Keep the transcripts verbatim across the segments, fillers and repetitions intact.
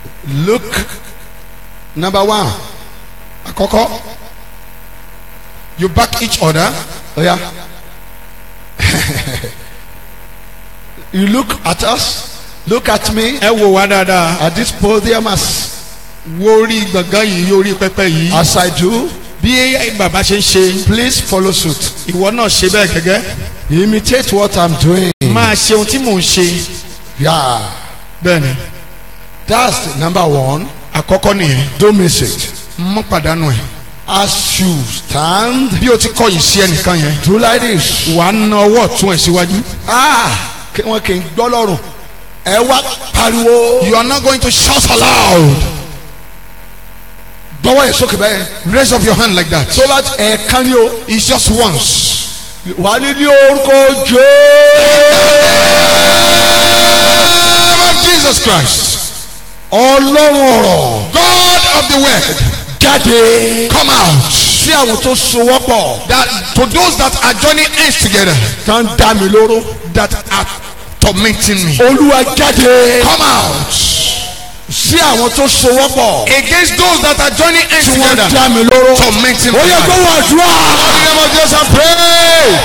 Look, number one. Àkọ́kọ́, you back each other. Oh yeah. You look at us. Look at me. Ẹ wò wá dáadáa. At this podium as Wo orí gbọ̀ngàn yìí, orí pẹpẹ yìí. as I do. Bí bàbá ṣe ń ṣe. Please follow suit. Ìwọ náà ṣe bẹ́ẹ̀ gẹ́gẹ́. Imitate what I'm doing. Máa ṣe ohun tí mò ń ṣe. Yeah. Bẹ́ẹ̀ni. That's number one. Àkọ́kọ́ nìyẹn. Don't miss it. Mọ́ pàdánù ẹ̀. As you stand, Bí o ti kọ̀yìn sí ẹnìkan yẹn. do like this. Wà á na ọwọ́ ọ̀tún ẹ̀ síwájú. Ah, kí wọ́n kì í gbọ́ lọ́rùn. Ẹ wá pariwo. You are not going to shout aloud. Gbọ́wọ́ yẹn sókè bẹ́ẹ̀. Raise up your hand like that. So that ẹ̀ẹ̀kan ni o. It's just once. Wà á ní ní orúkọ Jésù. Jesus Christ. Ọlọ́run ọ̀rọ̀. God of the word. Jáde. Come out. Sí àwọn tó sowọ́pọ̀. That to those that are joining hands together. Tán dá mi lóró. That are tormenting me. Olúwa jáde. Come out. Sí àwọn tó sowọ́pọ̀. Against those that are joining hands Tí wọ́n together. dá mi lóró. Tormenting me. Ó yẹ kó wà dúrà. In the name of Jesus, I pray.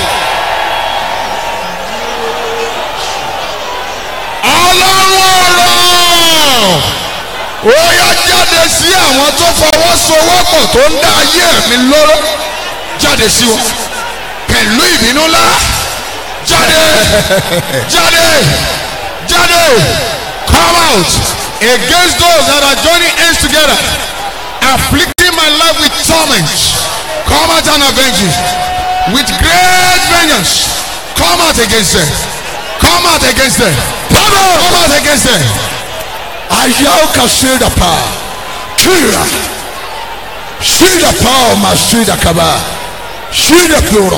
Ọlọ́run ọ̀rọ̀. Ó yá jáde sí àwọn tó fọwọ́sowọ́pọ̀ tó ń dá ayé mi lóró. Jáde sí wọn. Pẹ̀lú ìbínú ńlá. Jáde. Jáde. Jáde. Come out. Against those that are joining hands together. Afflicting my life with torment. Come out and avenge it. With great vengeance. Come out against them. Come out against them. Come out, come out against them. Ayáwó ka ṣíra pa. Kíra. Ṣíra pa ọmọ ṣíra kaba. Ṣíra pèrò.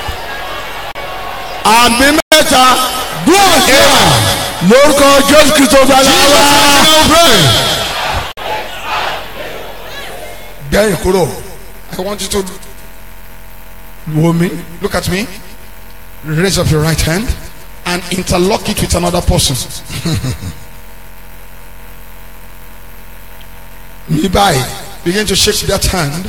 Àmì mẹ́ta. Gbọ́dọ̀. Lórúkọ Jésù Kristo bá lára. Gbẹ̀yìn kúrò. I want you to Wo mi. look at me. Raise up your right hand and interlock it with another person. Mi báyìí. Begin to shake that hand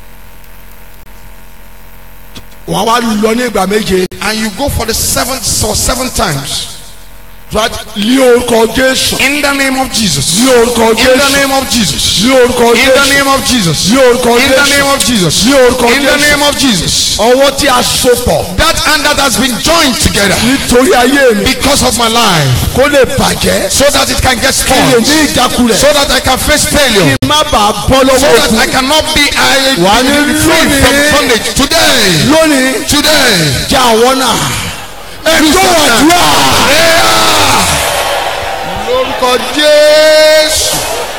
Wọ́n wá lọ ní ìgbà méje. and you go for the seventh or seven times. Ní orúkọ Jésù. In the name of Jesus. Ní orúkọ In the Jésù. name of Jesus. Ní orúkọ In the Jésù. name of Jesus. Ní orúkọ In the Jésù. name of Jesus. Ní orúkọ In the Jésù. name of Jesus. Ọwọ́ tí a so pọ̀. That hand that has been joined together Nítorí ayé mi. because of my life, Kó lè bàjẹ́. so that it can get Kí lè spoiled, ní ìjákulẹ̀. so that I can face failure, Kí má bàa bọ́ so lọ́wọ́ that òkú. I cannot be I Wà ní be free lónìí. from bondage. Today, Lónìí. today, Jẹ́ àwọn náà. Ẹjọ́ àdúrà. prayer. Lórúkọ Jésù.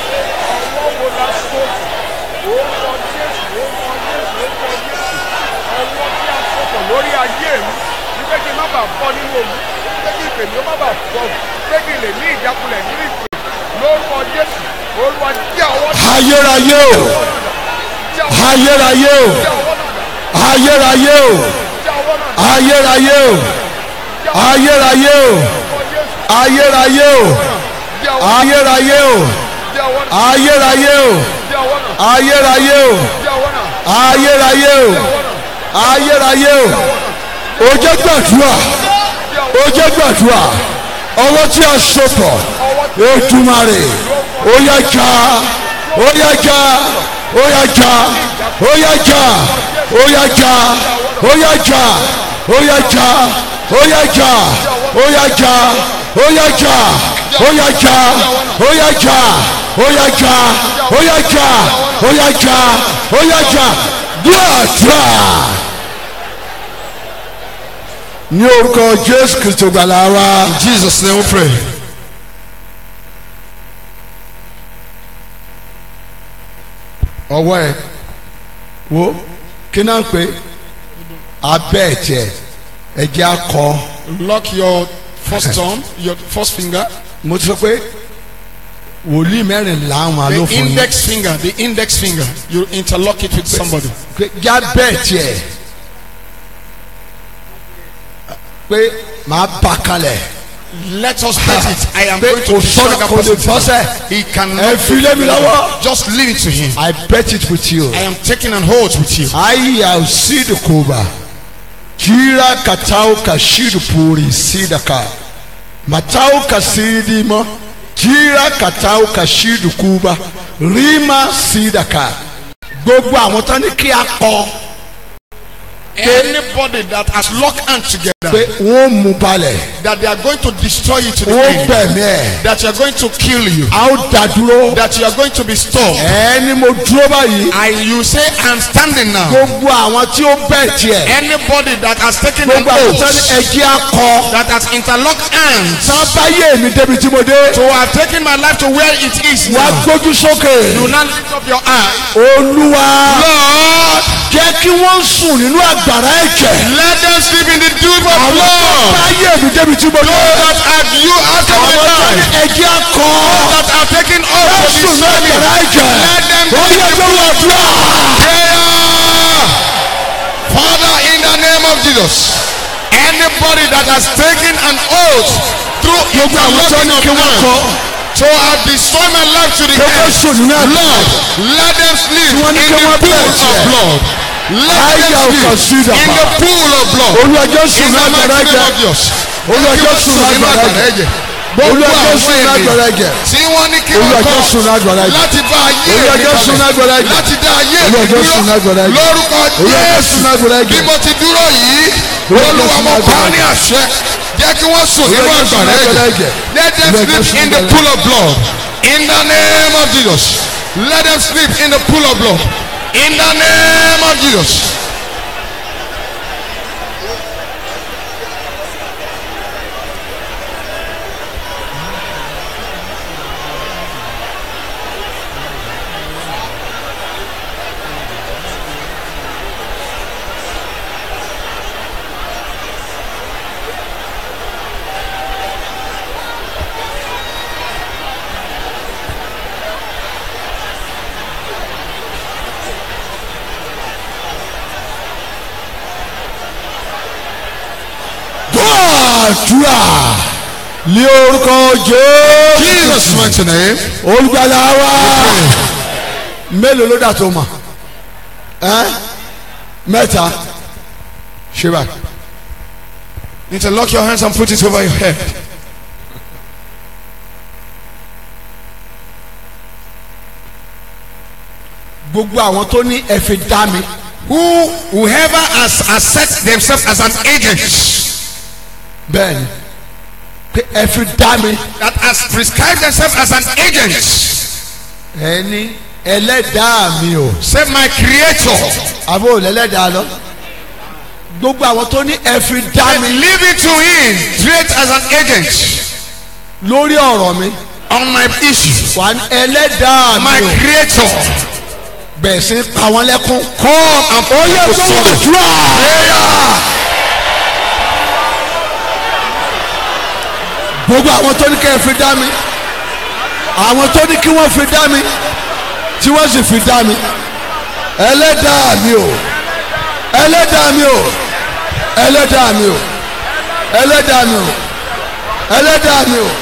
lórí ayé mi ní pé kí n má bàa bọ́ nínú omi pé kí ìpè mi ó má bàa bọ́ pé kí n lè ní ìjákulẹ̀ nínú ìpè lórúkọ Jésù Olúwa jẹ́ ọwọ́ náà Ayérayé o. Ayérayé o. jẹ́ ọwọ́ náà Ayérayé o. jẹ́ ọwọ́ náà Ayérayé o. Ayérayé o. Ayérayé o. jẹ́ ọwọ́ Ayérayé o. jẹ́ ọwọ́ náà Ayérayé o. jẹ́ ọwọ́ náà Ayérayé o. jẹ́ ọwọ́ náà Ayérayé o. Ayérayé o. Ó jẹ́ gbàdúrà. Ó jẹ́ gbàdúrà. Ọwọ́ tí a so pọ̀. Ètùmàrè. Ó yá já. Ó yá já. Ó yá já. Ó yá já. Ó yá já. Ó yá já. Ó yá já. Ó yá já. Ó yá já. Ó yá já. Ó yá já. Ó yá já. Ó yá já. Ó yá já. Ó yá já. Ó yá já. Gbàdúrà. Ní orúkọ Jésù Kristo gbàlà wa. In Jesus' name we pray. Ọwọ́ ẹ̀ wo kí náà pé abẹ́ ẹ̀ tiẹ̀ ẹ̀jẹ̀ akọ. Lock your first thumb, your first finger, Mo ti sọ pé wòlíì mẹ́rin làwọn àlọ́ the fún yín. index finger, the index finger. You interlock it with somebody. Pé já bẹ́ẹ̀ tiẹ̀ pé màá bá kalẹ̀ Let us bet it. I am pé going to kò be sọ́nà stronger kò lè person. bọ́sẹ̀. He ẹ cannot. fi lé mi lọ́wọ́. Just leave it to him. I bet it with you. I am taking an hold with you. Aya usidu kuba. Kira katau kashidu puri sidaka. Matau kasidi mo. Kira katau kashidu kuba. Rima sidaka. Gbogbo àwọn tán ní kí a kọ. Anybody that has locked hands together, Pé wọ́n mú balẹ̀. that they are going to destroy you to the Wọ́n end, gbẹ̀mí ẹ̀. that you are going to kill you, A ó dá dúró. that you are going to be stopped. Ẹni mo dúró báyìí. And you say, I'm standing now. Gbogbo àwọn tí ó bẹ̀ tiẹ̀. Anybody that has taken an Gbogbo àwọn tán ní oath, ẹjẹ́ akọ. that has interlocked hands, Tán bá yé mi débi tí mo dé. to have taken my life to where it is Wá now. gbójú sókè. Do not lift up your eye. Olúwa. Lord, Jẹ́ kí wọ́n sùn nínú àgbàrá ẹ̀jẹ̀. let them sleep in the dew of Àwọn tó blood. bá yé mi débi tí mo dé. Those that have you after my Àwọn tó ní life, ẹjẹ́ akọ. that have taken oath Wọ́n to sùn be nínú serving, àgbàrá ẹ̀jẹ̀. let them Ó be yẹ kó wọ́n dúró. prayer. Father, in the name of Jesus, anybody that has taken an oath through Gbogbo àwọn tó ní interlocking of kí wọ́n kọ. hands to have destroyed my life to the Pé kó end, sùn nínú àgbàrá. Lord, let them sleep Tí wọ́n ní in kí the wọ́n pool bẹ̀rẹ̀ of tiẹ̀. blood. Let Aya them ọkọ̀ sí sleep ìdàpá. in the pool of blood. Olúwa jẹ́ sùn In nínú the àgbàrá mighty name ẹ̀jẹ̀. of Jesus. Olúwa jẹ́ sùn nínú àgbàrá ẹ̀jẹ̀. Olúwa jẹ́ sùn nínú àgbàrá ẹ̀jẹ̀. Tí wọ́n ní kí Olúwa wọ́n jẹ́ sùn nínú kọ́ àgbàrá ẹ̀jẹ̀. láti bá ayé Olúwa mi jẹ́ sùn nínú àgbàrá kalẹ̀, ẹ̀jẹ̀. láti dá ayé Olúwa mi jẹ́ sùn nínú àgbàrá dúró ẹ̀jẹ̀. lórúkọ Olúwa jẹ́ sùn nínú àgbàrá Jésù. Bí ẹ̀jẹ̀. mo ti dúró yìí, Olúwa jẹ́ Olúwa sùn mo nínú pa àgbàrá ní ẹ̀jẹ̀. àṣẹ. Jẹ́ kí wọ́n sùn nínú Olúwa jẹ́ sùn nínú àgbàrá àgbàrá ẹ̀jẹ̀. ẹ̀jẹ̀. Let them Olúwa jẹ́ sleep sùn in nínú the àgbàrá pool of blood. In the name of Jesus. Let them sleep in the pool of blood. In the name of Jesus. Àdúrà ní orúkọ Jésù. Jesus' mighty name. Olùgbàlà wa. Mélòó ló dà tó mọ̀? Ẹ́ mẹ́ta. Ṣé báyìí? Interlock your hands and put it over your head. Gbogbo àwọn tó ní ẹ fi dá mi. Who, whoever has, has set themselves as an agent, Bẹ́ẹ̀ni. Pé ẹ fi dá mi. that has prescribed themselves as an agent, Ẹni ẹlẹ́dàá mi o. say my creator, Àbó lẹ́lẹ́dàá lọ. Gbogbo àwọn tó ní ẹ fi dá I mi leave it to him, treat as an agent lórí ọ̀rọ̀ mi. on my issue. Wà ní ẹlẹ́dàá My mi o. creator, Bẹ̀ẹ̀ sí pa wọ́n lẹ́kún. come and Ó yẹ put kó us wọ́n on. dúrà. Gbogbo àwọn tó ní kẹ́ ẹ fi dá mi. Àwọn tó ní kí wọ́n fi dá mi. Tí wọ́n sì fi dá mi. Ẹlẹ́dàá mi o. Ẹlẹ́dàá mi o. Ẹlẹ́dàá mi o. Ẹlẹ́dàá mi o. Ẹlẹ́dàá mi o.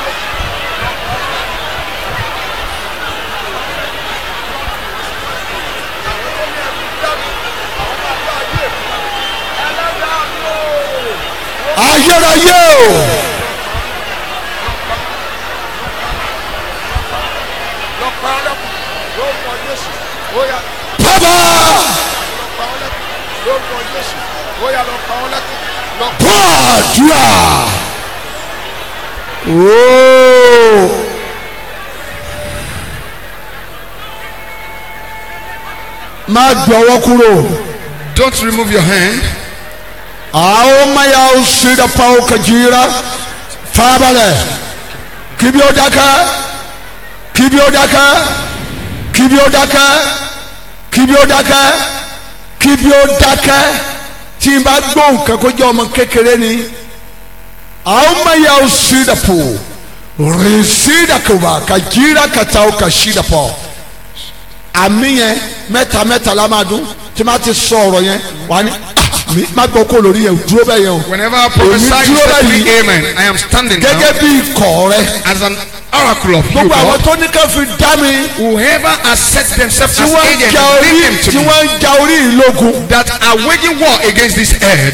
Ayérayé o. lọ pa ọ́ lẹ́kùn lórúkọ Jésù. Ó yá Bàbá. lọ pa ọ́ lẹ́kùn lórúkọ Jésù. Ó yá lọ pa ọ́ lẹ́kùn lọ pa Gbàdúrà. Ooo. Má gbọ́wọ́ kúrò. Don't remove your hand. Àwọn maya òsèdè pàwọ́ kàjíra farabalẹ̀. Kíbi ó dákẹ́. Kíbi ó dákẹ́. Kíbi ó dákẹ́. Kíbi ó dákẹ́. Kíbi ó dákẹ́. Tí n bá gbọ́ nǹkan kó jẹ́ ọmọ kékeré ni. Àwọn maya òsèdè pò. Rìsídà kòbá kàjíra kàtàwọ́ kàṣídà pọ̀. Àmì yẹn mẹ́ta mẹ́ta la máa dún tí ma ti sọ ọ̀rọ̀ yẹn wà ní mi má gbọ́ kó lórí yẹn dúró bẹ́ẹ̀ yẹn o. Whenever I prophesy, you say three amen. I am standing now gẹ́gẹ́ bí ikọ̀ rẹ. as an oracle of you, gbogbo àwọn God. tó ní ká fi dá mi. Whoever has set themselves tí as wọ́n ń agents, ja orí bring them to tí me, wọ́n ń ja orí ìlógun. that are waging war against this head.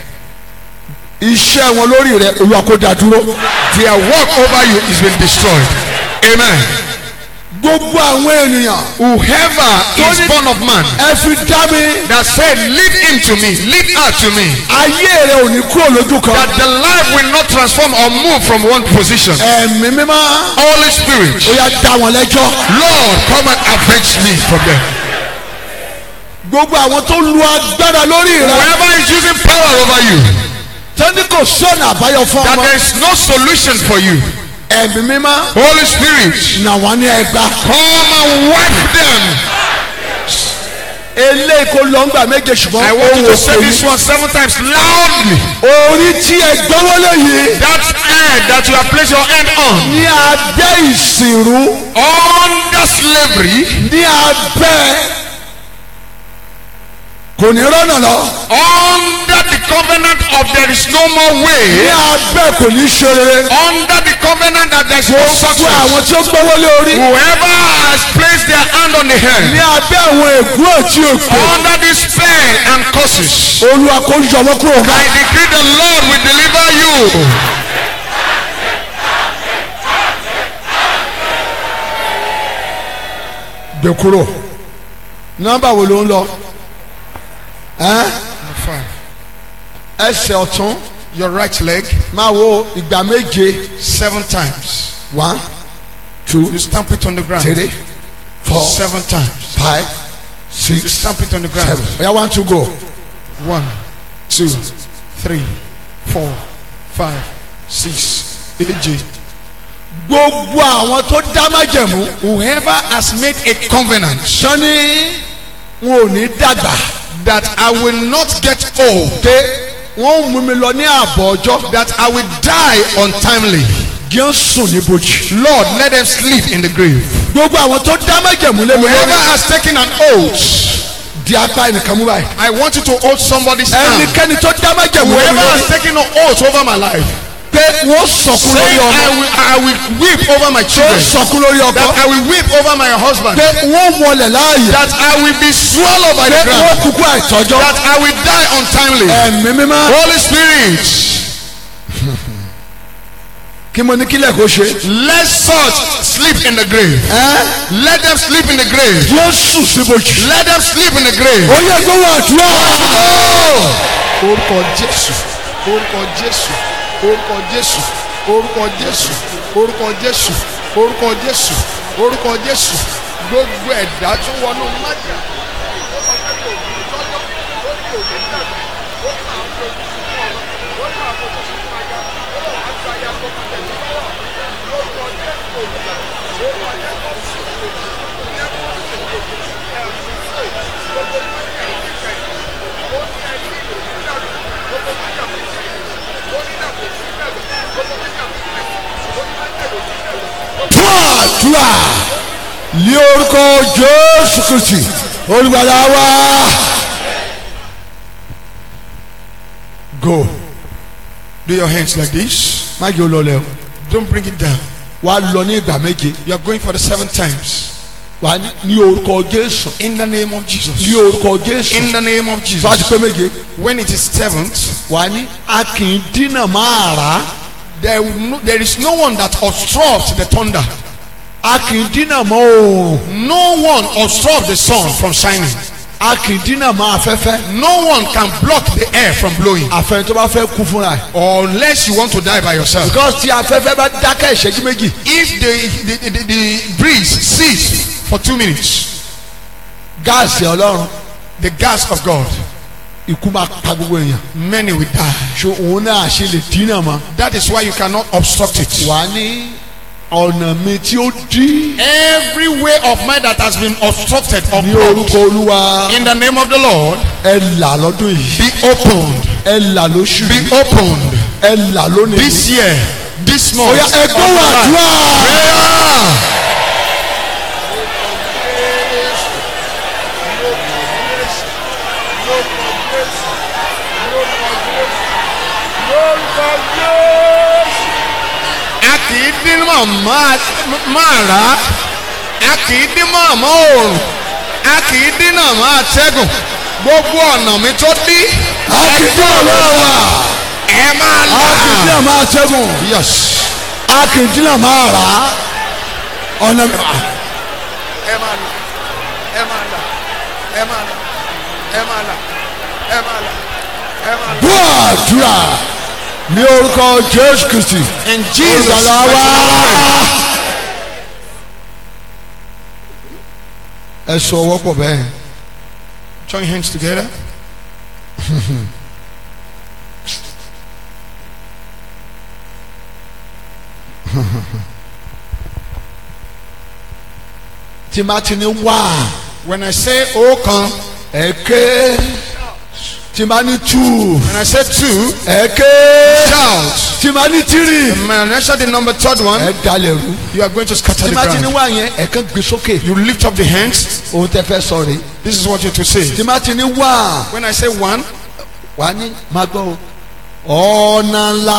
iṣẹ́ wọn lórí rẹ Olúwa kó dá dúró. Their work over you is been destroyed. Amen. gbogbo àwọn ènìyàn. Whoever is born of man ẹ fi dá mi. that said, lead him to me, lead her to me, ayé rẹ ò ní kúrò lójú kan. that the life will not transform or move from one position. ẹ̀mí mímọ́. Holy Spirit, ó yá dá wọn lẹ́jọ́. Lord, come and avenge me from them. gbogbo àwọn tó lu agbára lórí rẹ. Whoever is using power over you, tẹ́ni kò sọ̀nà àbáyọ fún that ọmọ. there is no solution for you. ẹ̀mí mímọ́. Holy Spirit, nà wọ́n ní ẹgbà. come and wipe them. eléyìí kò lọ ńgbà méje ṣùgbọ́n. I want you ó to wò say pé this one seven times loudly. orí tí ẹ gbọ́wọ́lé yìí. That head that you have placed your hand on, ní abẹ́ ìsìnrú. under slavery, ní abẹ́ kò ní rọ́nà lọ. under the covenant of there is no more ní way, abẹ́ kò ní ṣe rere. under the covenant that there is no gbogbo success. àwọn tí ó gbọ́wọ́lé orí. Whoever has placed their hand on the ní head, abẹ́ àwọn ègún àti èpè. under this spell and curses, Olúwa kó yọ wọ́n kúrò I bá. decree the Lord will deliver you. gbé kúrò. nọ́mbà wo ló ń lọ. ẹ́n? ẹsẹ̀ ọ̀tún. Your right leg máa wo ìgbà méje. seven times. one two You stamp it on the ground three four seven times. five You six stamp it on the ground. seven. oya one two go. One, two, three, four, five, six, eight. gbogbo àwọn tó dá májẹ̀mú. Whoever has made a covenant sọ́ni wọn ò ní dàgbà. that I will not get old, pé wọ́n ń mú mi lọ ní ààbọ̀ ọjọ́. that I will die untimely. kí wọ́n sùn ní bojì. Lord, let them sleep in the grave. gbogbo àwọn tó dá májẹ̀mú lé mi Whoever lórí. has taken an oath, di apá ẹnìkan mú báyìí. I want you to hold somebody's hand. ẹnikẹ́ni tó dá májẹ̀mú lé mi Whoever has lórí. taken an oath over my life, pé wọ́n sọkún say lórí I ọmọ. will, I will weep over my wọ́n children. sọkún lórí That ọkọ. I will weep over my husband. pé wọ́n wọlé láàyè. That I will be swallowed by pé the wọ́n ground. kúkú àìtọ́jọ́. That I will die untimely. ẹ̀mí mímọ́. Holy Spirit, kí mo ní kílẹ̀ kó ṣe. let such sleep in the grave. ẹ́ Let them sleep in the grave. yóò sùn sí bojì. Let them sleep in the grave. ó yẹ kó wà dúró. Orúkọ Jésù, orúkọ Jésù, orúkọ Jésù, orúkọ Jésù, orúkọ Jésù, orúkọ Jésù, orúkọ Jésù. Gbogbo ẹ̀dá tó wọnú májà. àdúrà ní orúkọ Jésù Kristi olùgbàlà wa. Go. Do your hands like this. má jẹ́ olólè o. Don't bring it down. wà á lọ ní ìgbà méje. You are going for the seven times. wà á ní orúkọ Jésù. In the name of Jesus. ní orúkọ Jésù. In the name of Jesus. tó a ti pé méje. When it is seventh, wà á ní a kì í dínà máa rà. there, will no, there is no one that obstructs the thunder. a kì í dínà mọ́ oòrùn. No one obstructs the sun from shining. a kì í dínà mọ́ afẹ́fẹ́. No one can block the air from blowing. àfẹn tó bá fẹ́ kú fúnra ẹ̀. Unless you want to die by yourself. because tí afẹ́fẹ́ bá dákẹ́ ìṣẹ́jú méjì. If the, the, the, the breeze ceases for two minutes, gáàsì Ọlọ́run the gas of God, ikú máa pa gbogbo èèyàn. many will die. ṣé òun náà ṣe lè dínà mọ́. That is why you cannot obstruct it. wà á ní ọ̀nà mi tí ó dí. Every way of mine that has been obstructed or ní blocked, orúkọ Olúwa in the name of the Lord, ẹ là lọ́dún yìí. be opened. ẹ là lóṣù Be yìí. opened. ẹ là lónìí. This year, this month. Oya ẹ gbọ́ wà dúrà. Prayer. máa rà á a kì í dín mọ́ àmọ́ òòrùn a kì í dín náà mọ́ àtẹ́gùn gbogbo ọ̀nà mi tó dí. a kì í dín ọ̀nà wa. ẹ máa là. a kì í dín àmọ́ àtẹ́gùn. yes. a kì í dín àmọ́ àrà ọ̀nà mi. ẹ máa là ẹ máa là ẹ máa là ẹ máa là ẹ máa là ẹ máa là. gbọ́ àdúrà ní orúkọ Jésù Kristi. in Jesus olùgbàlà wa. ẹ sọ ọwọ́ pọ̀ bẹ́ẹ̀. join hands together. tí ma ti ní wá. when I say ọ̀kan. ẹ̀kẹ́. tí ma ní two. when I say two. ẹ̀kẹ́. shout. tí ma ní three. when I say the number third one. ẹ dalẹ̀ rú. you are going to scatter tí the ma ti ní ground. wá yẹn ẹ̀kan gbé sókè. you lift up the hands. ohun tẹ fẹ́ sọ rèé. this is what you have to say. tí ma ti ní wá. when I say one. wà ní máa gbọ́ o. ọ̀nà ńlá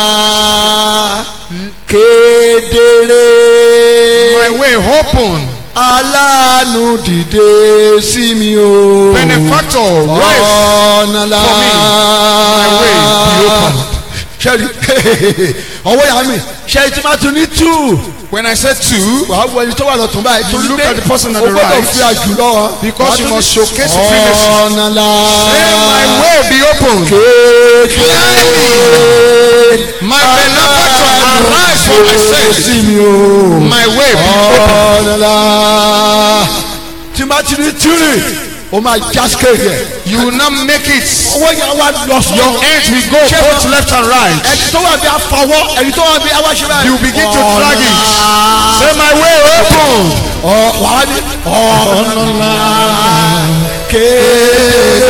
kedere. my way open. aláàánú dìde sí mi o. benefactor rise ọ̀nà ńlá. for me. my way be open. sẹ́ẹ̀rì ọwọ́ yà mí sẹ́ẹ̀rì tí ma tún ní two. when I say two. wàá wọ ẹni tó wà lọ́tún báyìí. you look at the person at o the gbọ́dọ̀ right. fi àjùlọ. because you must showcase supremacy. ọ̀nà ńlá. say my way be open. clearly. my benefactor arise for my sake. sí mi o. my way be open. ọ̀nà ńlá. tí ma ti ní tírì o máa jáske yẹ. you will not make it. owó yẹn wá lọ sọ. your hands will go both left and right. ẹni tó wà bí afọwọ́ ẹni tó wà bí awáṣẹ́ báyìí. you begin to drag it. say my way open. ọ wàá ní ọ̀nà kéde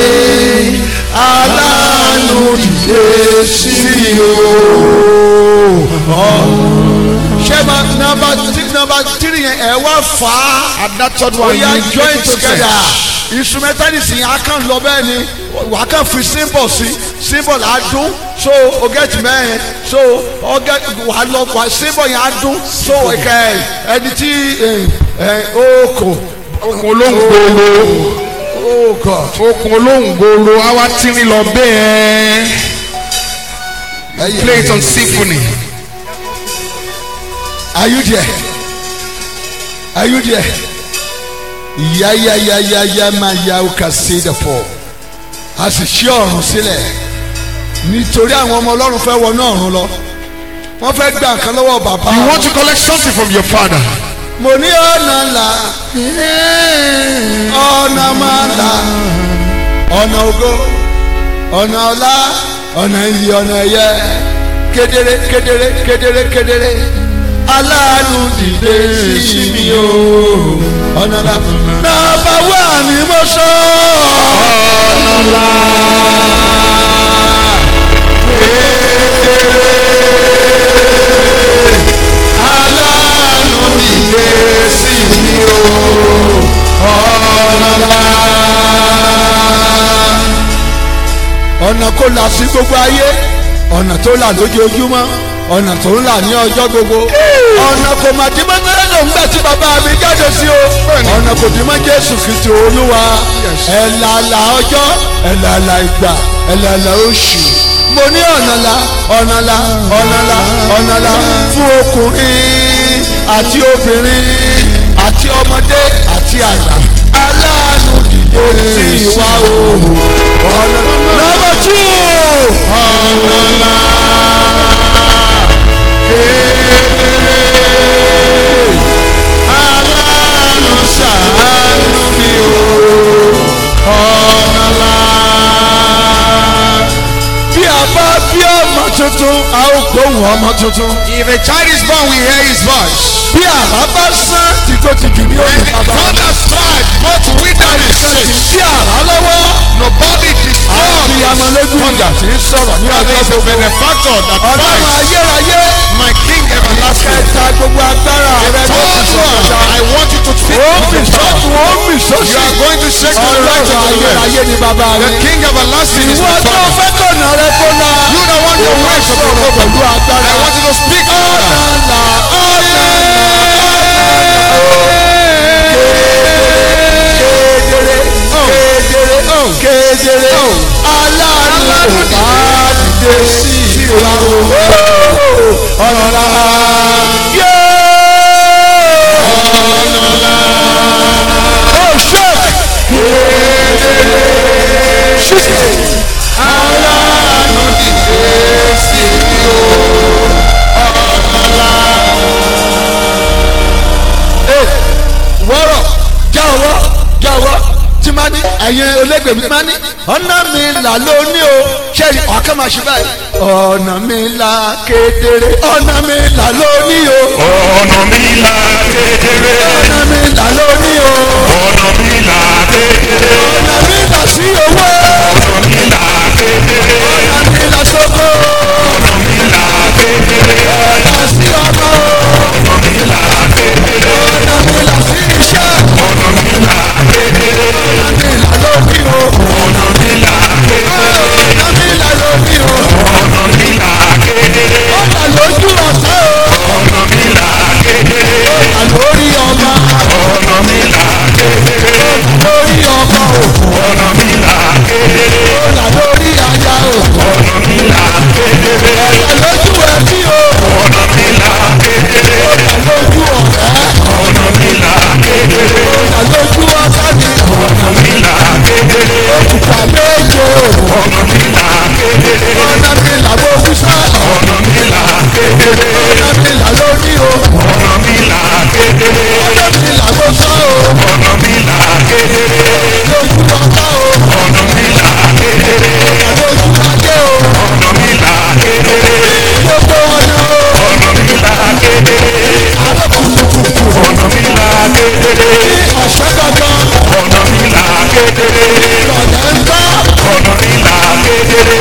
aláàánú dìde sí o. ṣé ma nàbà tí nàbà tírì yẹn ẹ wá fà á. at that third one ó yá you join make it together. sense. instrumentalist yẹn a kàn lọ bẹ́ẹ̀ ni wàá kàn fi symbol sí symbol á dún so o get mẹ́rin so o get wàá lọ wàá symbol yẹn á dún so ẹ̀ka ẹni tí okò okun olóńgbòòrò oh God okun olóńgbòòrò àwa tìrín lọ bẹ́ẹ̀. play it on symphony. are you there are you there yayayayaya máa ya o ka se dẹ̀ pọ̀ a sì ṣí ọ̀run sílẹ̀ nítorí àwọn ọmọ ọlọ́run fẹ́ wọnú ọ̀run lọ wọ́n fẹ́ gbà nǹkan lọ́wọ́ bàbá. you want to collect something from your father. mo ní ọ̀nà ńlá ọ̀nà máa là ọ̀nà ògo ọ̀nà ọlá ọ̀nà iyì ọ̀nà ẹ̀yẹ kedere kedere kedere kedere aláàánú dìde sí mi o ọ̀nà ńlá nàbà wà ní mo sọ ọ̀nà ńlá kedere aláàánú dìde sí mi o ọ̀nà ńlá ọ̀nà kò là sí gbogbo ayé ọ̀nà tó là lójoojúmọ́ ọ̀nà tó ń là ní ọjọ́ gbogbo ọ̀nà kò mà dí mọ́ nílẹ̀ ńgbà tí bàbá mi jáde sí o ọ̀nà kò dí mọ́ Jésù Kristi Olúwa ẹ̀làlà ọjọ́ ẹ̀làlà ìgbà ẹ̀làlà oṣù mo ní ọ̀nà là ọ̀nà là ọ̀nà là ọ̀nà là fún ọkùnrin àti obìnrin àti ọmọdé àti àgbà aláàánú dìde sí ìwà òhù ọ̀nà nọ́mbà tú ọ̀nà là aláàánú ṣàánú mi o ọ̀nà là bí a bá bí ọmọ tuntun a ó gbóhùn ọmọ tuntun. if a child is born we hear his voice. bí àrá bá sán tìkọ̀tìkì ní when òní the bàbá. father strike both wither and sick. bí àrá lọ́wọ́. nobody disturb. àti amalójú ìjà tí ń sọ̀rọ̀ ní there ọjọ́ is a gbogbo. benefactor that ọlọ́run fights. ayérayé. my king everlasting. kẹta gbogbo agbára rẹ ló ti Third sọ̀rọ̀ one, já. I want you to speak ó with mì your power. sọ́tún ó mì sósì. You are going to shake to the right and to ọlọ́run the left. ayérayé ni bàbá The rẹ. king everlasting is ìwọ my tó father. fẹ́ kọ̀nà rẹ kó la. You that want your ways to be sọ̀rọ̀ open. pẹ̀lú agbára. I want you to speak ọ̀nà louder. là ẹ̀yin olóògbé mi máa ní ọ̀nà mi là lóní o ṣẹ́ni ọ̀kan máa ṣe báyìí ọ̀nà mi là kedere ọ̀nà mi là lóní o ọ̀nà mi là kedere. ọ̀nà mi là lóní o ọ̀nà mi là kedere. ọ̀nà mi là sí owó ọ̀nà mi là kedere. ọ̀nà mi là sóko ọ̀nà mi là kedere. ọ̀nà sí ọmọ ọ̀nà mi là kedere. ọ̀nà mi là sí iṣẹ́ ọ̀nà mi là kedere. ọ̀nà mi là lóní o ọ̀nà mi là kedere. ọ̀nà mi là lóní o ọ̀nà mi là kedere. ọ̀nà lójú ọ̀tá o ọ̀nà mi là kedere. ọ̀nà lórí ọmọ ọ̀nà mi là kedere. lórí ọmọ o ọ̀nà mi là kedere. ọ̀nà lórí aya o ọ̀nà mi là kedere. ọ̀nà lójú ẹbí o ọ̀nà mi là kedere. ọ̀nà lójú ọ̀rẹ́ ọ̀nà mi là kedere. ọ̀nà lójú ọ̀tá mi ọ̀nà mi là kedere. òkùnkà méje o ọ̀nà mi là kedere. ọ̀nà mi là bókúsá ọ̀nà mi là kedere. ọ̀nà mi là lórí o ọ̀nà mi là kedere. ọ̀nà mi là bósá o ọ̀nà mi là kedere. lójú ọ̀tá o ọ̀nà mi là kedere. ọ̀nà lójú ajé o ọ̀nà mi là kedere. gbogbo ọ̀nà o ọ̀nà mi là kedere. àlọ́kùnkùnkùn ọ̀nà mi là kedere. ọ̀sẹ̀ gangan ọ̀nà mi là kedere. ìrọ̀lẹ́ ń bá ọ̀nà mi là kedere.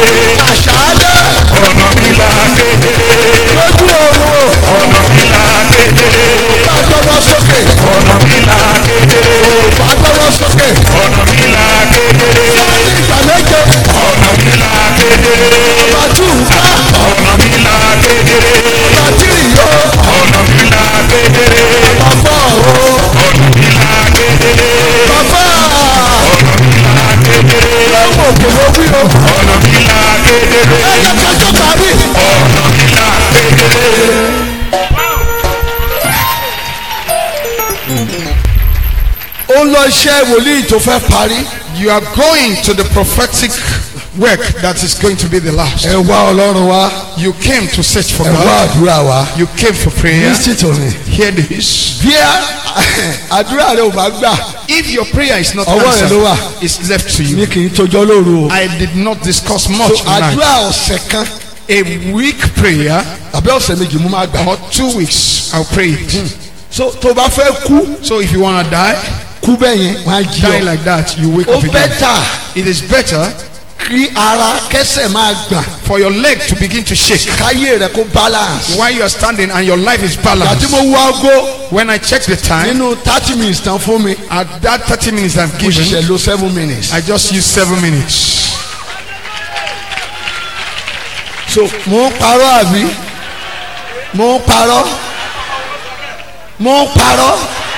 àṣálẹ́ ọ̀nà mi là kedere. lójú oorun o ọ̀nà mi là kedere. bá gbọ́dọ̀ sókè ọ̀nà mi là kedere. bá gbọ́dọ̀ sókè ọ̀nà mi là kedere. ní ìgbà méje ọ̀nà mi là kedere. bá tù ń bá ọ̀nà mi là kedere. bá tìrì yó ọ̀nà mi là kedere. bá fọ́ o ọ̀nà mi là kedere. bá fọ́ ọ̀nà mi là kedere. lọ́wọ́ òkè ló wí o ọ̀nà mi là kedere. ẹ̀yẹ kájọ́ parí ọ̀nà mi là kedere. ó ń lọ iṣẹ́ wòlíì tó fẹ́ parí You are going to the prophetic work that is going to be the last. ẹ wá ọlọ́run wá You came to search for ẹ wá God. àdúrà wá You came for prayer. listen to me Hear this. bí àdúrà rẹ ò bá gbà If your prayer is not Ọwọ́ rẹ ló wà. answered, it's left to ní you. kì í tojọ́ lóru o I did not discuss so much tonight. àdúrà ọ̀sẹ̀ kan A week prayer àbí ọ̀sẹ̀ méjì mú má gbà or two weeks, I'll pray it. so tó bá fẹ́ kú So if you want to die, kú bẹ́ẹ̀ yẹn wọ́n á jí die ọ like that, you wake ó up again. bẹ́tà It is better kí ara kẹsẹ̀ máa gbà for your leg to begin to shake káyé rẹ kó balance while you are standing and your life is àti balanced. mo wá gbó When I check the time, nínú thirty minutes tán fún mi at that thirty minutes I've mo given, ṣẹ̀ṣẹ̀ lo seven minutes I just used seven minutes. so mo ń parọ́ àbí mo ń parọ́ mo ń parọ́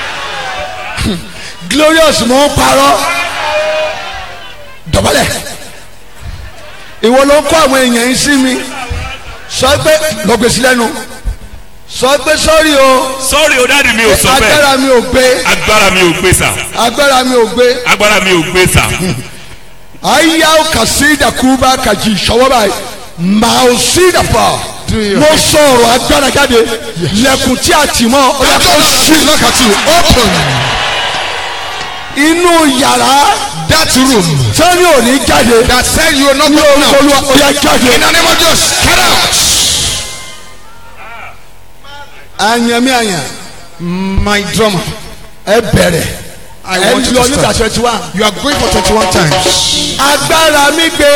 glorious mo ń parọ́ dọ̀bálẹ̀ ìwọ ló ń kó àwọn èèyàn yìí sí mi sọ pé lọ́gbèsí lẹ́nu sọ pé sọ́rí o sọ́ọ̀rì o dáàdi mi ò sọ bẹ́ẹ̀. agbára mi ò gbé agbára mi ò gbé sà. agbára mi ò gbé agbára mi ò gbé sà. ayaw kasida kuba kaji sọwọ́ báyìí màá ò sí dàpọ̀ mo sọ̀rọ̀ agbára jáde lẹ́kùn tí a tì mọ́ ọ̀yà kò sí lọ́kàtì open inú yàrá That room sani ò ní jáde that said you are not ní going out. olúwa ọ̀yà jáde In the name of Jesus, get out. anyami anya My drummer, ẹ bẹ̀rẹ̀ I ẹ want you lọ to nígbà start. twenty one You are going for twenty-one times. agbára mi gbé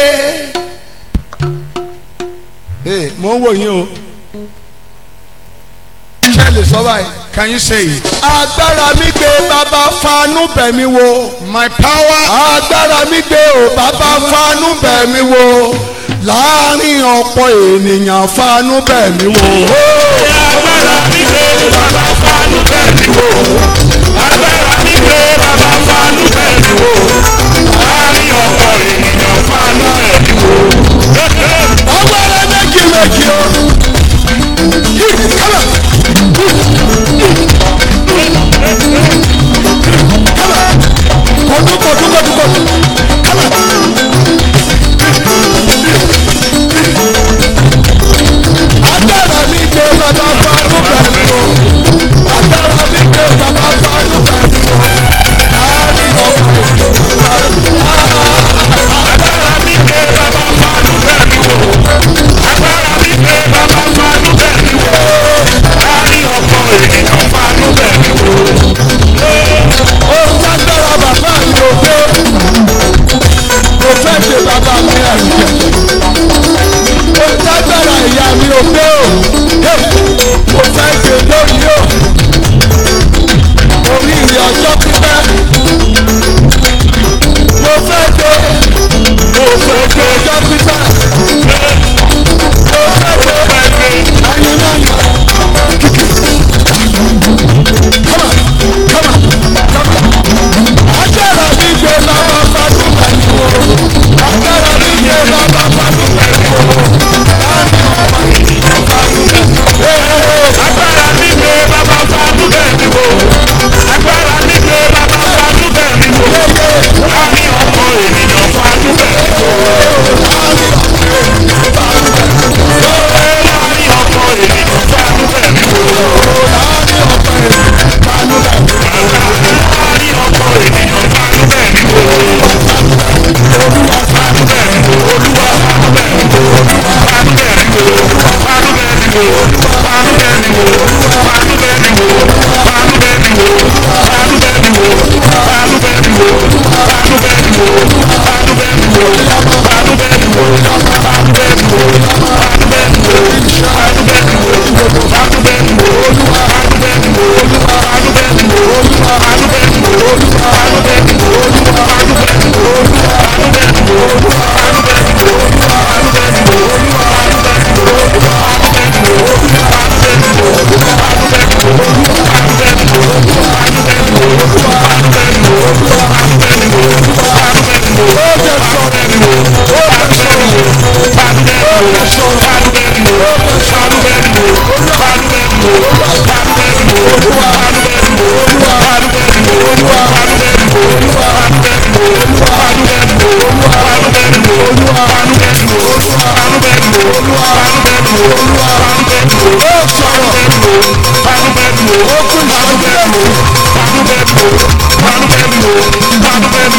ee mo ń wò yín o ṣe lè sọ báyìí. Can you say it? agbára mi gbé bàbá fanú bẹ̀ mí wò. My power, agbára mi gbé o bàbá fanú bẹ̀ mí wò. láàrin ọ̀pọ̀ ènìyàn fanú bẹ̀ mí wò. agbára mi gbé bàbá fanu bẹ́ẹ̀ mi wò. agbára mi gbé bàbá fanu bẹ́ẹ̀ mi wò. láàrin ọ̀pọ̀ ènìyàn fanu bẹ́ẹ̀ mi wò. agbára méjì méjì o. yìí kábà. kábà. kọ̀dú kọ̀dú kọ̀dú kọ̀dú. kábà. agbára mi gbé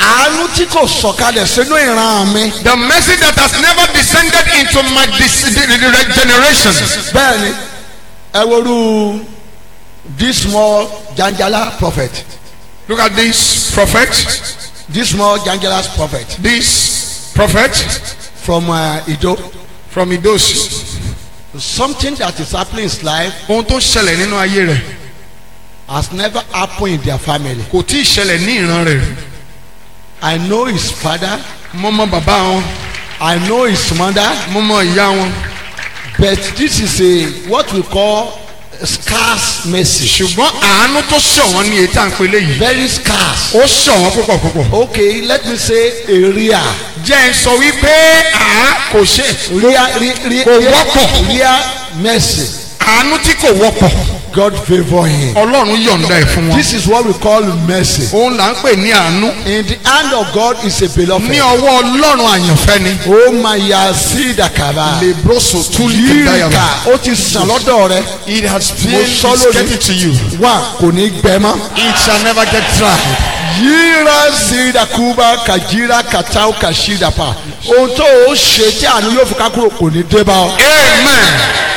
àánú tí kò sọ̀kalẹ̀ sínú ìran mi. The mercy that has never descended into my generation. bẹ́ẹ̀ni ẹ worú this small janjala prophet. Look at this prophet. This small janjala prophet. This prophet from uh, Ido. From Idosi. Something that is happening in his life. Ohun tó ṣẹlẹ̀ nínú ayé rẹ̀. Has never happened in their family. Kò tí ì ṣẹlẹ̀ ní ìran rẹ̀. I know his father. Mo mọ bàbá wọn. I know his mother. Mo mọ ìyá wọn. But this is a what we call scarce mercy. Ṣùgbọ́n àánú tó ṣọ̀wọ́n ní ètò àǹpẹ̀lẹ̀ yìí. Very scarce. Ó ṣọ̀wọ́n púpọ̀ púpọ̀. Okay, let me say a rare. Jẹ́ ń sọ wípé àá kò ṣe. Rare rare kò wọ́pọ̀. Rare mercy. Àánú tí kò wọ́pọ̀. God favour him. Ọlọ́run yọ̀ǹda ẹ̀ fún wọn. This is what we call mercy. Òun là ń pè ní àánú. In the hand of God is a beloved. Ní ọwọ́ Ọlọ́run àyànfẹ́ ni. Ó máa yà sí ìdàkàrà. Lebroso tún yíríkà ó ti sàn lọ́dọ̀ rẹ. It has been sọ́lórí. getting to you. Wà kò ní gbẹ mọ́. It shall never get dry. Yíra sí ìdàkúbà kàjíra kàtàó kàṣídàpà. Ohun tó o ṣe tí àánú yóò fi ká kúrò kò ní dé bá ọ. Amen.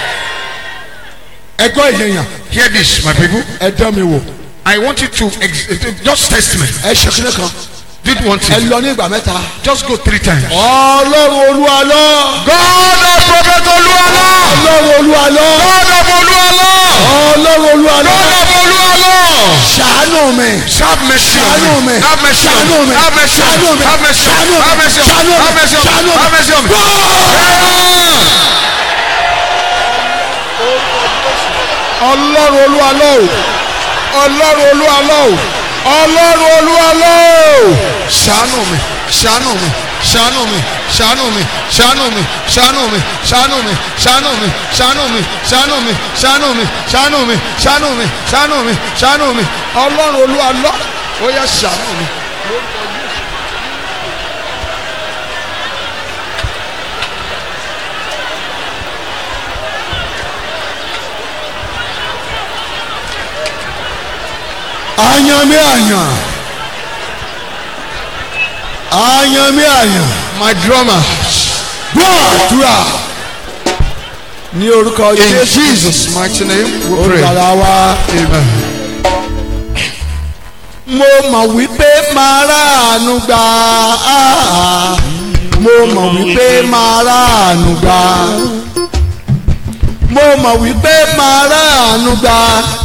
Ẹgbọ́n ìyẹn. Hear this, my people. Ẹ dán mi wò. I want you to ex just test me. Ẹ ṣe kíni kan. Did one thing. Ẹ lọ ní ìgbà mẹ́ta. Just go three times. Ọlọ́run Olúwa lọ. God of prophet Olúwa lọ. Ọlọ́run Olúwa lọ. God of Olúwa lọ. Ọlọ́run Olúwa lọ. God of Olúwa lọ. Ṣàánú mi. Have mercy on Ṣàánú me. mi. Have mercy on Ṣàánú me. mi. Have mercy on Ṣàánú me. mi. Have mercy on me. Ṣàánú mi. Have mercy on me. Ṣàánú mi. Have mercy on me. Ṣàánú mi. Have mercy on me. Ọlọ́run Olúwa lọ. Ọlọ́run Olúwa lọ. Ọlọ́run Olúwa lọ. Ṣàánú mi. Ṣàánú mi. Ṣàánú mi. Ṣàánú mi. Ṣàánú mi. Ṣàánú mi. Ṣàánú mi. Ṣàánú mi. Ṣàánú mi. Ṣàánú mi. Ṣàánú mi. Ṣàánú mi. Ṣàánú mi. Ṣàánú mi. Ṣàánú mi. Ọlọ́run Olúwa lọ. Ó yá ṣàánú mi. Àyàn mi àyàn. Àyàn mi àyàn. My drummer. Gbàdúrà. Ní orúkọ Jésù. In Jesus' mighty name we pray. Olùkàlà wa. Amen. Mo mọ̀ wípé màá ráàánú gbà. Mo mọ̀ wípé màá ráàánú gbà. Mo mọ̀ wípé màá ráàánú gbà.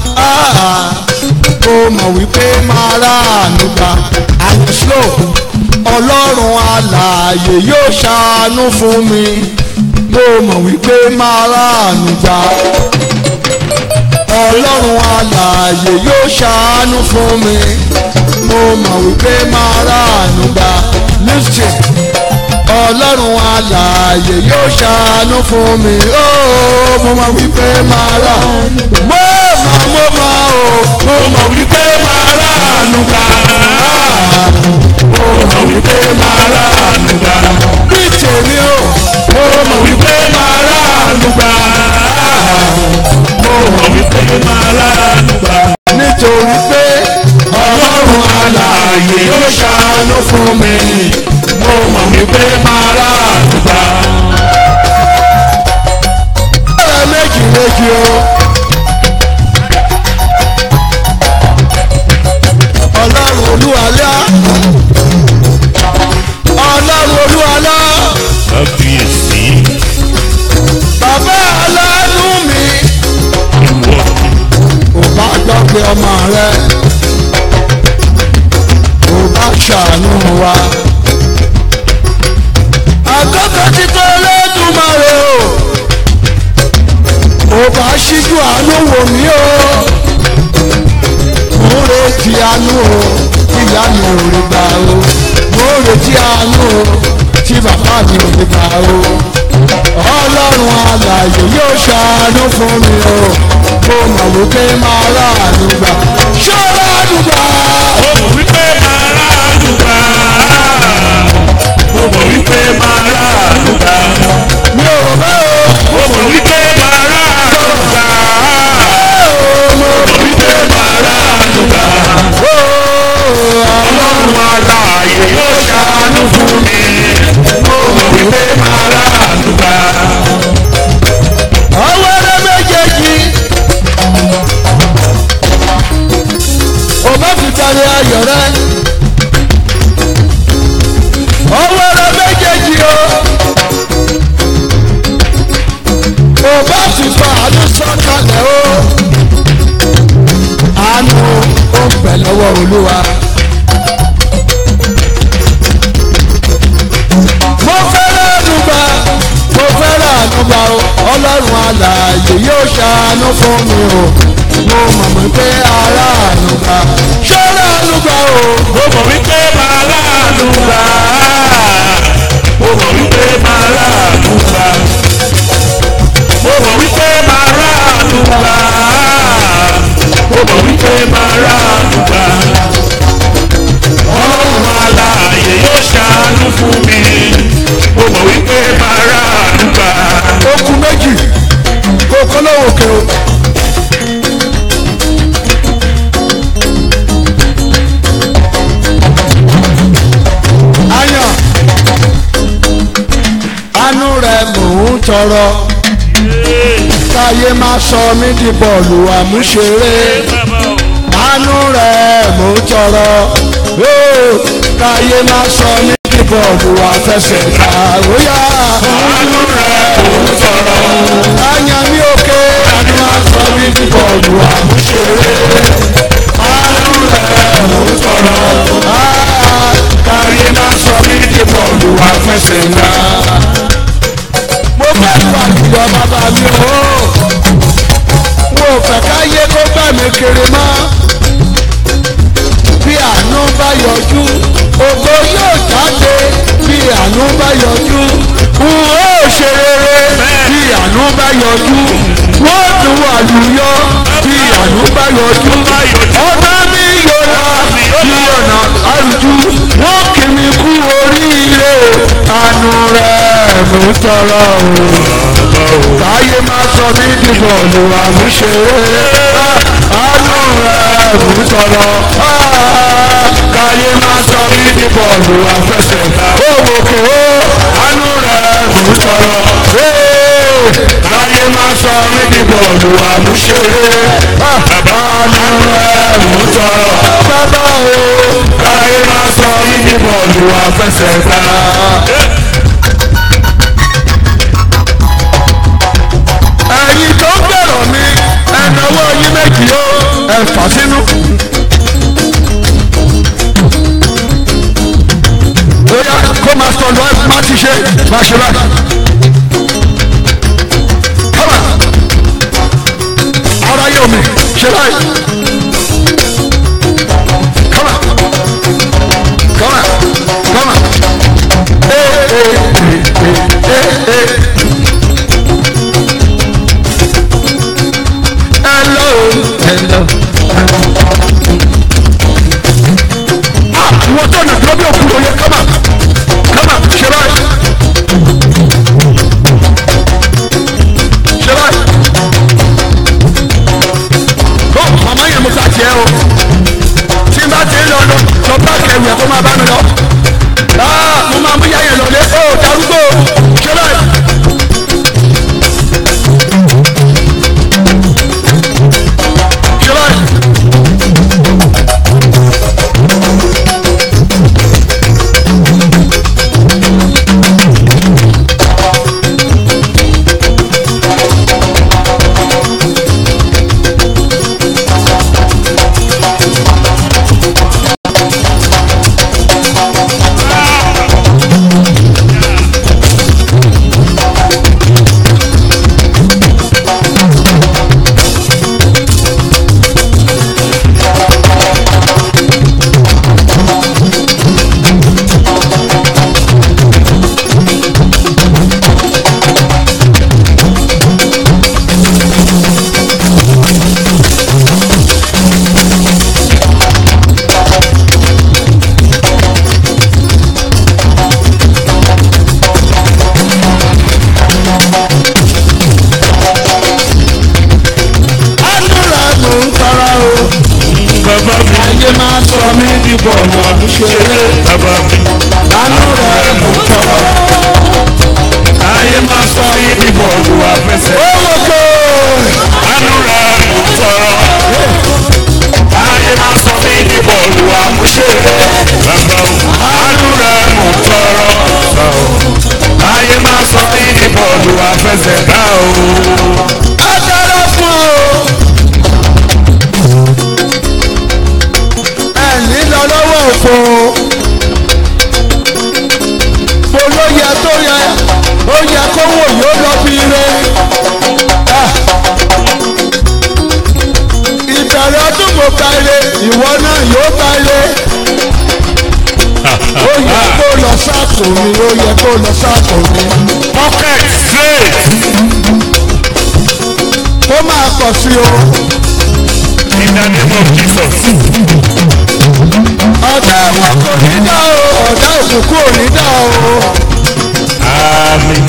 Mo mọ̀ wípé máa ráàánú gbà. Àyùsùlò Ọlọ́run alààyè yóò ṣàánú fún mi. Mo mọ̀ wípé máa ráàánú gbà. Ọlọ́run alààyè yóò ṣàánú fún mi. Mo mọ̀ wípé máa ráàánú gbà. Listen. Ọlọ́run alààyè yóò ṣàánú fún mi. Ó mo mọ̀ wípé máa ráàánú gbà. Mo mọ̀ mo mọ̀ o. Mo mọ̀ wípé máa ráàánú gbà. Mo mọ̀ wípé máa ráàánú gbà. Bí tèmi o. Mo mọ̀ wípé máa ráàánú gbà. Mo mọ̀ wípé máa ráàánú gbà. Nítorí pé Ọlọ́run alààyè yóò ṣàánú fún mi. Mo mọ̀ wípé máa ráàánú gbà. Ọ̀rẹ́ méjì méjì o. Ọlọ́run Olúwalá. Ọlọ́run Olúwalá. Kábíyèsí. Bàbá aláàánú mi. Ò bá gbọ́ pé ọmọ rẹ̀. Ò bá ṣàánú wa. Àkókò ti tó Olódùmarè o. Ò bá ṣíjú àánú wò mí o. Mo retí àánú o, tí ìyá mi ò rí gbà o. Mo retí àánú o, tí bàbá mi ò rí gbà o. Ọlọ́run alààyè yóò ṣàánú fún mi o. Mo mọ̀ wípé máa ráàánú gbà. Ṣé ráàánú gbà? Mo mọ̀ wípé máa ráàánú gbà. Mo mọ̀ wípé máa ráàánú gbà. Mi ò rò bẹ́ẹ̀ o. Mo mọ̀ wípé máa ráàánú gbà. Mo mọ̀ wípé máa ráàánú gbà. Ọlọ́run alààyè olúwa. mo fẹ́ràn ànúgbà mo fẹ́ràn ànúgbà o ọlọ́run alààyè yóò ṣàánú fún mi o mo mọ̀ mọ̀ pé ara ànúgbà ṣọ́ra ànúgbà o. mo mọ̀ wípé máa láàánú gbà mo mọ̀ wípé máa láàánú gbà mo mọ̀ wípé máa láàánú gbà mo mọ̀ wípé máa láàánú gbà ọlọ́run alààyè yóò ṣàánú fún mi mo mọ̀ wípé máa láàánú gbà. okùn méjì kò kọ́ lọ́wọ́ òkè o. ayan àánú rẹ̀ mò ń tọrọ káyé má sọ mí di bọ́ọ̀lù àmúṣeré àánú rẹ̀ mò ń tọrọ káyé má sọ mí di bọ́ọ̀lù àfẹsẹ̀gbá óyá. àánú rẹ̀ mò ń tọrọ. ayan mi òkè káyé má sọ mí di bọ́ọ̀lù àmúṣeré àánú rẹ̀ mò ń tọrọ káyé má sọ mí di bọ́ọ̀lù àfẹsẹ̀gbá. mo fẹ́ pàdùyọ bàbá mi o mo fẹ́ káyé kó bá mi kiri mọ́ bí àánú bá yọjú ògo yóò jáde bí àánú bá yọjú n ó ṣe rere bí àánú bá yọjú wọ́n tún wà lùyọ bí àánú bá yọjú ọ̀nà mi yọra bí ọ̀nà àrùjú wọ́n kì mí kú oríire àánú rẹ̀ mú tọrọ o káyé má sọ mí di bọ́ọ̀lù àmúṣeré àánú rẹ̀ mú tọrọ káyé má sọ mí di bọ́ọ̀lù àfẹsẹ̀gbá owó kò ó àánú rẹ̀ mú tọrọ káyé má sọ mí di bọ́ọ̀lù àmúṣeré àánú rẹ̀ mú tọrọ bàbá o káyé má sọ mí di bọ́ọ̀lù àfẹsẹ̀gbá. ẹ̀yin tó ń bẹ̀rọ̀ mi ẹ̀náwó yín méjì ó ẹ̀ fà sínú. bóyá kó máa sọ lọ má ti ṣe má ṣe báyìí. kọ́mà ara yóò mi ṣe báyìí. kọ́mà kọ́mà kọ́mà ee ee ee ee. hello hello. ah wọ́n tó nà dúró bí òkú òye kọ́mà kọ́mà ṣe báyìí. ṣe báyìí. kó màmá yẹ tó yẹ ó yẹ kó wò yóò lọ bí ire. ìbẹ̀rẹ̀ ọdún mo ka ire ìwọ náà yóò ka ire. ó yẹ kó lọ sáàpù mi ó yẹ kó lọ sáàpù mi. pocket straight. ó máa pọ̀ sí o. in the name of Jesus. ọ̀dà ẹ̀wọ̀n kò ní dá o ọ̀dà òkùnkùn ò ní dá o. Amen.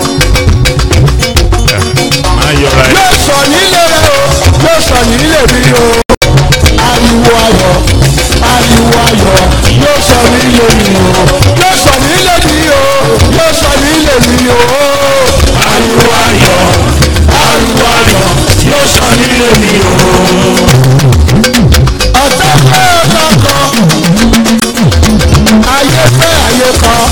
Ayọ̀rọ̀ ẹ̀. yóò sọ nílé rẹ o yóò sọ nílé mi o. ariwo ayọ̀ ariwo ayọ̀ yóò sọ nílé mi o. yóò sọ nílé mi o yóò sọ nílé mi o. Ariwo ayọ̀, ariwo ayọ̀, yóò sọ nílé mi o. ọ̀tá fẹ́ ọ̀tá kan ayé fẹ́ ayé kan.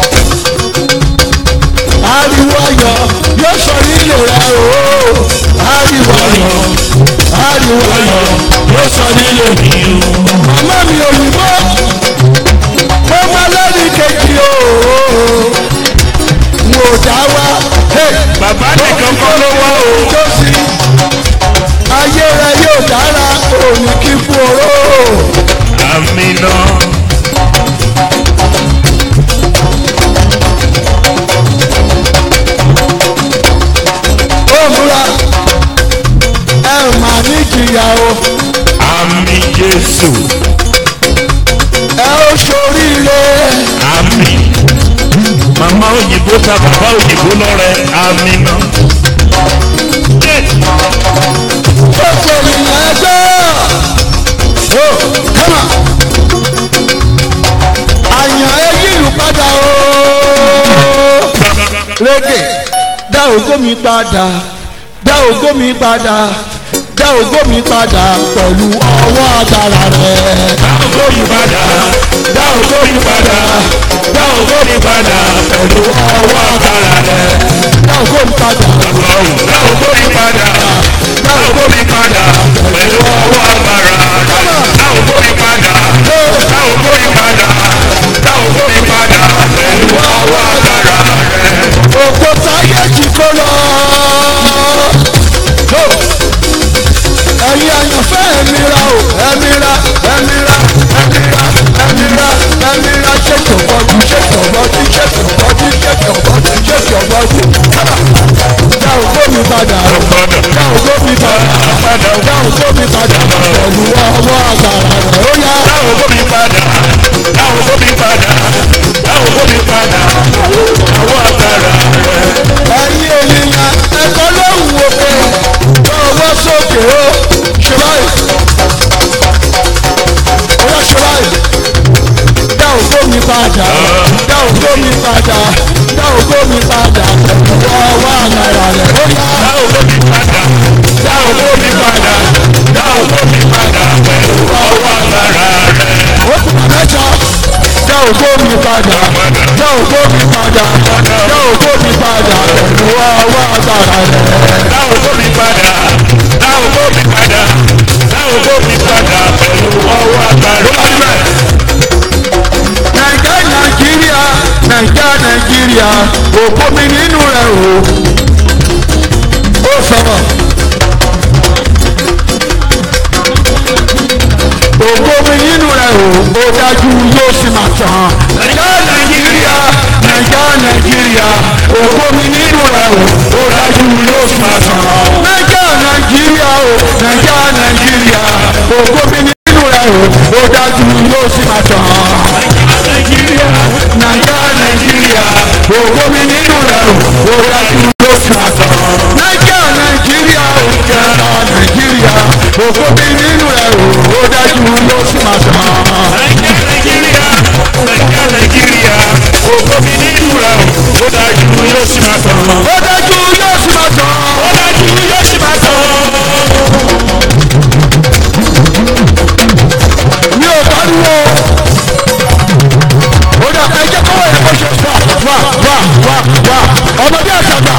ariwo ayọ̀ yóò sọ nílé rẹ o. ariwo ayọ̀ ariwo ayọ̀ Yóò sọ nílé mi o. màmá mi òyìnbó mo máa lẹ́rìí kejì o. n ò dá wa. Bàbá nìkan kọ́ ló wá o. tó sí ayé rẹ yóò dára òní kí fún oró. Àmì náà. ó múra ẹ mà ní ìjìyà o. Àmì Jésù. ẹ ó ṣoríire. Àmì. Màmá òyìnbó ta bàbá òyìnbó lọ́rẹ̀. Àmì náà. gbogbo ìyẹn ẹgbẹ́. ó kẹ́mà àyàn ẹ yílù padà o. rédè dá ògo mi padà dá ògo mi padà dá ògo mi padà pẹ̀lú ọwọ́ agbára rẹ̀. Dá ògo mi padà. Dá ògo mi padà. Dá ògo mi padà. Pẹ̀lú ọwọ́ agbára rẹ̀. dá ògo mi padà Dá ògo mi padà. Dá ògo mi padà. Pẹ̀lú ọwọ́ agbára rẹ̀. Dá ògo mi padà. Dá ògo mi padà. Dá ògo mi padà. Pẹ̀lú ọwọ́ agbára rẹ̀. ògo táyé jì kó lọ. ẹ̀yin àyànfẹ́ ẹ̀mí ra o ẹ̀mí ra ẹ̀mí ra ẹ̀mí ra ẹ̀mí ra ẹ̀mí ra ṣètò bọ́dí ṣètò bọ́dí ṣètò bọ́dí ṣètò bọ́dí ṣètò bọ́dí. dá ògo mi padà dá ògo mi padà dá ògo mi padà pẹ̀lú ọwọ́ agbára rẹ̀ ó yá. Dá ògo mi padà. Dá ògo mi padà. Dá ògo mi padà. Pẹ̀lú ọwọ́ agbára rẹ̀. ẹ̀yin ènìyàn ẹ̀kọ́ lóhùn òkè lọ́wọ́ sókè ó ṣe báyìí ó yá ṣe báyìí dá ògo mi padà dá ògo mi padà dá ògo mi padà pẹ̀lú ọwọ́ agbára rẹ̀ ó yá. Dá ògo mi padà. Dá ògo mi padà. Dá ògo mi padà. Pẹ̀lú ọwọ́ agbára rẹ̀. ó kù mẹ́jọ dá ògo mi padà dá ògo mi padà dá ògo mi padà pẹ̀lú ọwọ́ agbára rẹ̀. Dá ògo mi padà. Dá ògo mi padà. Dá ògo mi padà. Pẹ̀lú ọwọ́ agbára rẹ̀. nàìjíríà nàìjíríà nàìjíríà nàìjíríà òpó mi nínú rẹ̀ o ó sọ̀rọ̀ òpó mi nínú rẹ̀ o ó dájú yóò sì máa tàn. nàìjíríà nàìjíríà nàìjíríà nàìjíríà òpó mi nínú rẹ̀ o ó dájú yóò sì máa tàn. nàìjíríà nàìjíríà o nàìjíríà nàìjíríà òpó mi nínú rẹ̀ o ó dájú yóò sì máa tàn. Nàìjíríà. nàìjíríà nàìjíríà ògo mi nínú rẹ̀ o dájú yóò sì máa tàn. nàìjíríà nàìjíríà nàìjíríà ògo mi nínú rẹ̀ o dájú yóò sì máa tàn. Nàìjíríà. Nàìjíríà. Nàìjíríà. Ògo mi nínú rẹ̀ ó dájú yóò sì máa tàn. ó dájú yóò sì máa tàn. Ó dájú yóò sì máa tàn. mi ò pariwo ó dà ẹ jẹ́ kọ́wọ́ yẹn kó ṣe wá wá wá wá wá ọmọdé àtàgbà.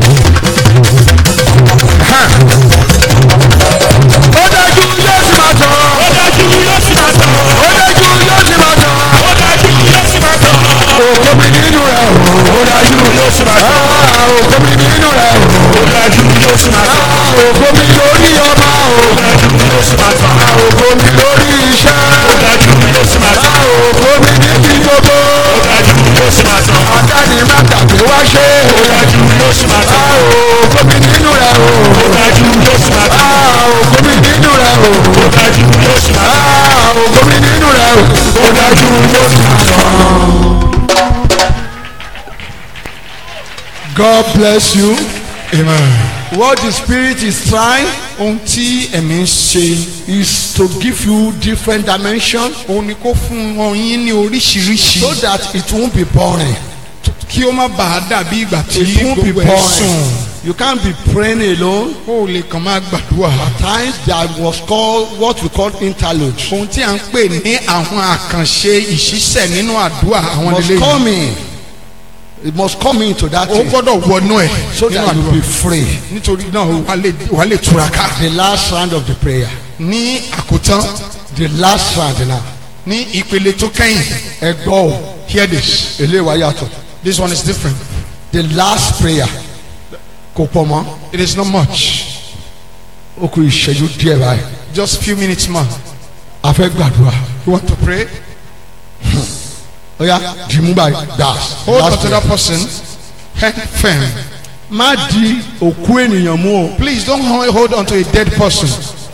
ó dájú yóò sì máa tàn. Ó dájú yóò sì máa tàn. ó dájú yóò sì máa tàn. Ó dájú yóò sì máa tàn. ògo ògo mi nínú rẹ̀ o. Ó dájú yóò sì máa tán. ògo mi nínú rẹ̀ o. Ó dájú yóò sì máa tán. ògo mi lórí ọba o. Ó dájú yóò sì máa tán. ògo mi lórí iṣẹ́. Ó dájú yóò sì máa tán. ògo mi níbi gbogbo. Ó dájú yóò sì máa tán. adáni má tàbí wá ṣe. Ó dájú yóò sì máa tán. ògo mi nínú rẹ̀ o. Ó dájú yóò sì máa tán. ògo mi nínú rẹ̀ o. Ó dájú yóò sì máa tán. ògo mi nínú rẹ̀ o. Ó dájú yóò sì máa tán. God bless you. Amen. What the Spirit is trying Ohun tí ẹ̀mí ń ṣe is to give you different dimension òun ni kó fún wọn yín ní oríṣiríṣi so that it won't be boring. kí ó má bàa dàbí ìgbà tí It won't be gbogbo ẹ̀ sùn. boring. You can't be praying alone. Ó lè kàn máa gbàdúrà. At times there was called what we call interlude. Ohun tí à ń pè ní àwọn àkànṣe ìṣísẹ̀ nínú àdúrà àwọn Must ilé come in. It must come into that ó thing gbọ́dọ̀ wọnú ẹ̀ so nínú that you will àdúrà. be free. Nítorí náà wà lè wà lè túraká. The last round of the prayer. Ní àkótán The last round now. ní ìpele tó kẹ́yìn. Ẹ gbọ́ o. Hear this. Eléwà yàtọ̀. This one is different. The last prayer. Kò pọ̀ mọ́. It is not much. Ó kù ìṣẹ́jú díẹ̀ báyìí. Just few minutes more. A fẹ́ gbàdúrà. You want to pray? Ó yá dìmú báyìí. Das. Hold on Last to prayer. that person. Head firm. Má di òkú ènìyàn mú o. Please don't hold on to a dead person.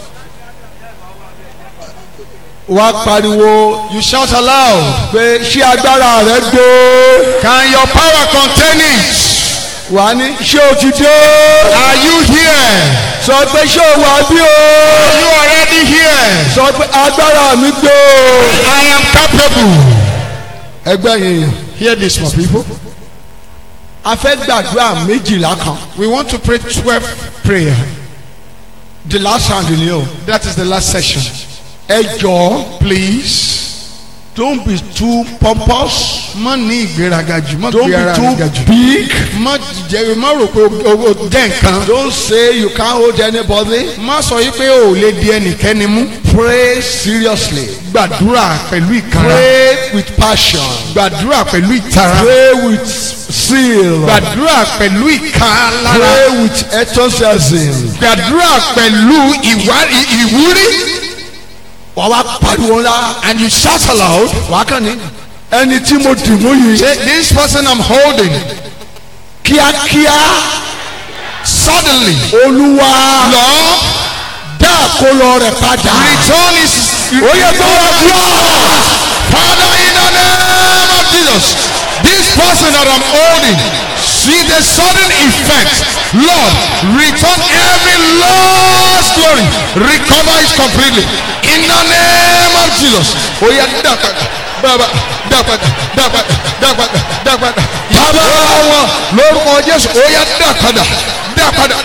Wá pariwo You shout aloud. pé ṣé agbára rẹ gbé. Can your power contain it? Wà ní ṣé o ti dé. Are you here? Sọ pé ṣé o wà bí o. Are you already here? Sọ pé agbára mi gbé o. I am capable. Ẹgbẹ́ yẹn. Hear this, my people. A fẹ́ gbàdúrà méjìlá kan. We want to pray twelve prayer. The last round ni o. That is the last session. Ẹ jọ̀ọ́. Please. Don't be too pompous. Má ní ìgbéraga jù. Má Don't gbé ara be rẹ ga too jù. big. Má jẹ má rò pé o o jẹ́ nǹkan. Don't say you can't hold anybody. Má sọ yí pé o ò lè di ẹnikẹ́ni mú. Pray seriously. Gbàdúrà pẹ̀lú ìkanra. Pray with passion. Gbàdúrà pẹ̀lú ìtara. Pray with zeal. Gbàdúrà pẹ̀lú ìkálára. Pray with enthusiasm. Gbàdúrà pẹ̀lú ìwá- ìwúrí. Wà wá pariwo ńlá. And you shout aloud. Wà á kàn ní. Ẹni tí mo dì mú yìí. Say, this person I'm holding. Kíákíá. Suddenly. Olúwa. Lord. Dá àkólọ rẹ̀ padà. Return his. Ó yẹ kó wá dúró. Father, in the name of Jesus. This person that I'm holding. See the sudden effect. Lord, return every lost glory. Recover it completely. In the name of Jesus. Oh yeah, dápadà, bàbá, dápadà, dápadà, dápadà, dápadà. Bàbá wọn lórúkọ Jésù. Oh yeah, dápadà, dápadà.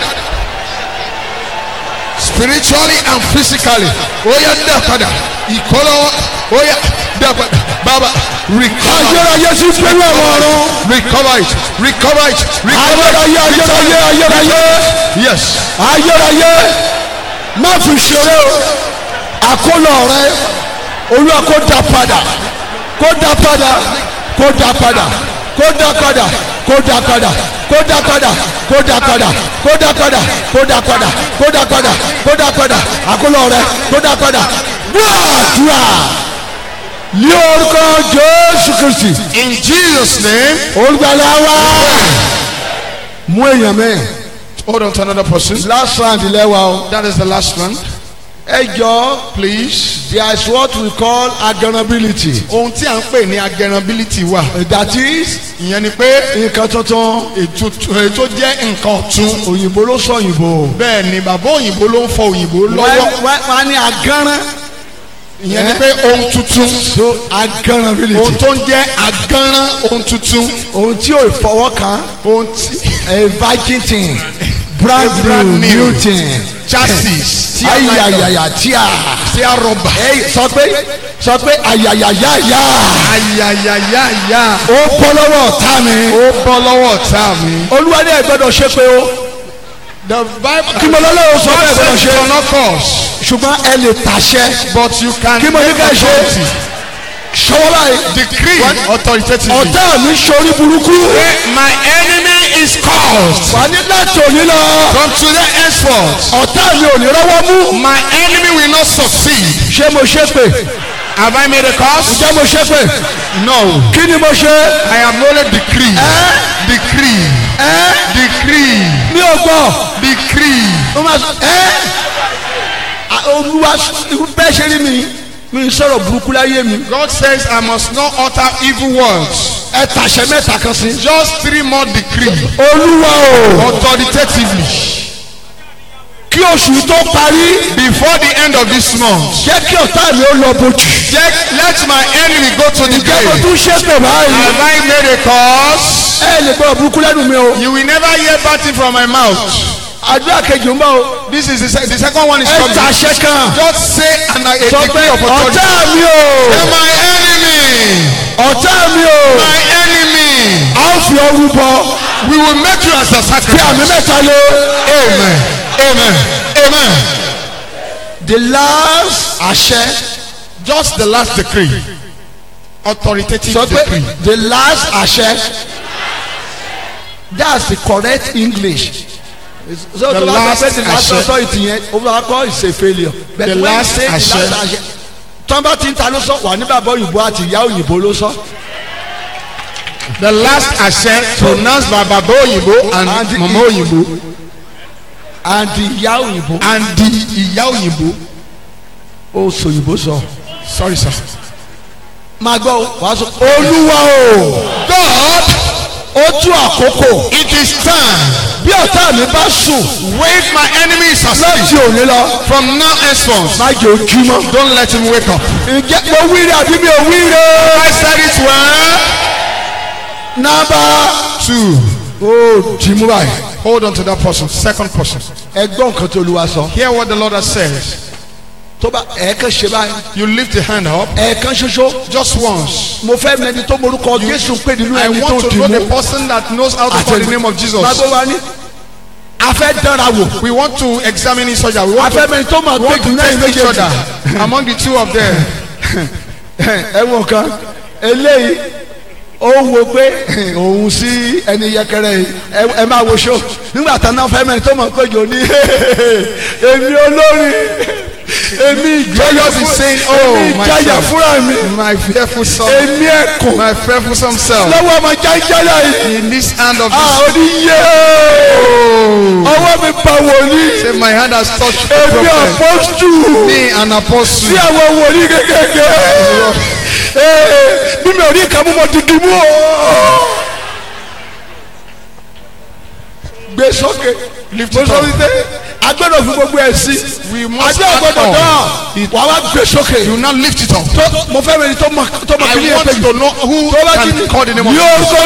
Spiritually and physically. Oh yeah, dápadà. Ìkọlọ́wọ́. Oh yeah, dápadà. Bàbá, recover. Ayérayé sí pẹ̀lú àwọn ọ̀run. Recover it. Recover it. Recover Ayérayé it. ayérayé ayérayé. Yes. Ayérayé. Má fi ṣeré o. Àkólọ rẹ. Olúwa kó dá padà. Kó dá padà. Kó dá padà. Kó dá padà. Kó dá padà. Kó dá padà. Kó dá padà. Kó dá padà. Kó dá padà. Kó dá padà. Kó dá padà. Àkólọ rẹ. Kó dá padà. Gbàdúrà. Ní orúkọ Jésù Kristi. In Jesus' name. Olùgbàlà wa. Mú èèyàn mẹ́rin. Hold on to another person. Last round lẹ́wà o. That is the last one. Ẹ jọ Please. there is what we call agẹranability. Ohun tí a ń pè ní agẹranability wà. That is Ìyẹn ni pé nǹkan tuntun. ètò ètò jẹ́ nǹkan ọ̀tun. Òyìnbó ló sọ òyìnbó. Bẹ́ẹ̀ ni bàbá òyìnbó ló ń fọ òyìnbó Wọ́n lọ́wọ́. wá ní agẹran. Ìyẹn ni pé ohun tuntun. So Ohun agẹranability. tó ń jẹ́ agánrán ohun tuntun. Ohun tí ò fọwọ́ kan. Ohun tí A virgin thing. Brand brand new new. new thing. chassis. tí a Ayayaya tí a. tí a rọba. Ẹ sọ pé sọ pé ayayaya ya. Ayayayaya. Ó bọ́ lọ́wọ́ ọ̀tá mi. Ó bọ́ lọ́wọ́ ọ̀tá mi. Olúwa ní ẹ gbọ́dọ̀ ṣe pé o. The Bible. Kí mo lọ́lọ́wọ́ sọ bẹ́ẹ̀ gbọ́dọ̀ ṣe. for no cause. Ṣùgbọ́n ẹ lè tàṣẹ. But you can Kí mo ní ká ṣe? sọwọ́ báyìí. Decree authoritatively. ọ̀tá mi sori burúkú. My enemy is caused. wà ní láti òní lọ. From today henceforth. ọ̀tá mi ò ní rọ́wọ́ mú. My enemy will not succeed. ṣé mo ṣe pé. Have I made a curse? ǹjẹ́ mo ṣe pé. No. kí ni mo ṣe. I am only decree. ẹ́ Decree. ẹ́ Decree. mi ò gbọ́. Decree. ó máa sọ ẹ́ olúwa bẹ́ẹ̀ ṣe rí mi mi sọ̀rọ̀ burúkú láyé mi. God says I must not utter evil words. ẹ tàṣẹ mẹ́ta kan sí. Just three more decree. olúwa o. Authoritatively. kí oṣù tó parí. Before the end of this month. jẹ́ kí ọ̀tá mi ó lọ bójú. Let, let my enemy go to the ǹjẹ́ mo grave. tún ṣe pé báyìí. Have I made a curse? ẹ lè gbọ́ burúkú lẹ́nu mi o. You will never hear bad thing from my mouth. àdúrà kejì ń bọ̀ o. This is the, se the second one is ẹ coming. tàṣẹ kan. Just say and I a sọ pé decree of authority. ọ̀tá mi o. Say my enemy. ọ̀tá mi o. My enemy. a ó fi ọrú bọ. We will make you as a fi àmì sacrifice. mẹ́ta lé. Amen. Amen. Amen. the last àṣẹ. Just the last decree. Authoritative sọ pé decree. the last àṣẹ. that's the correct English. so The the last last the last àṣẹ. authority yẹn o bá kọ́ is a failure. but The when last you say àṣẹ. the last àṣẹ tọ́nba tí ń ta ló sọ wà ní bàbá òyìnbó àti ìyá òyìnbó ló sọ. The last àṣẹ pronounced by Baba Oyinbo and, And the- Mama Oyinbo and ìyá òyìnbó. and the Ìyá Oyinbo. ó sọ òyìnbó sọ. Sorry sir. máa gbọ́ wàá sọ olúwa o. God, ó tú àkókò. it is time. bí ọ̀tá mi bá sùn. Wake my enemies láti asleep. òní lọ. From now henceforth. má jẹ́ ojúmọ́. Don't let him wake up. ǹjẹ́ mo wíire àbí mi ò wíire. I said it well. nàbà. Two. ó dì mú báyìí. Hold on to that person. Second person. ẹgbọ́n nǹkan tó Olúwa sọ. Hear what the Lord has said. tó bá ẹ̀ẹ̀kan ṣe báyìí. You lift the hand up. ẹ̀ẹ̀kan ṣoṣo. Just once. mo fẹ́ mẹni tó morúkọ Jésù pé nínú I ẹni tó want to dì know the mú. person that knows how to call the name of Jesus. máa gbọ́ wa ní. a fẹ́ dánra wò. We want to examine each other. We a want fẹ́ to, mẹni tó máa we gbé want to jù náà test each méjèèjì. other among the two of them. ẹ̀wọ̀n kan eléyìí ó wo pé òun sí ẹni yẹkẹrẹ yìí ẹ- ẹ máa wo ṣó nígbà tá náà fẹ́ mẹ́rin tó mọ̀ pé jò ní èmi olórin èmi ìjọyọ̀ Jesus is fún saying, oh, èmi ìjayà myself. fúnra mi My fearful son. èmi ẹ̀kọ́ My fearful son self. lọ́wọ́ ọmọ jájára yìí In this hand of a this. ò ní yé Oh. ọwọ́ mi pa wòlíì Say my hand has touched the èmi prophet. àpọ́sù Me an apostle. sí àwọn wòlíì kékeré bí mi ò ní ìkàmú mo dìdì mú o. gbé sókè mo sọ wípé agbẹ́dọ̀ fún gbogbo ẹ̀ sí We must adé act ọgbọ́dọ̀ on. náà wà wá gbé sókè You now lift it up. tó mo fẹ́ mẹ́rin tó mọ tó mọ I kíní ẹ̀ want pé to know who tó bá ti can call the name of yóò kó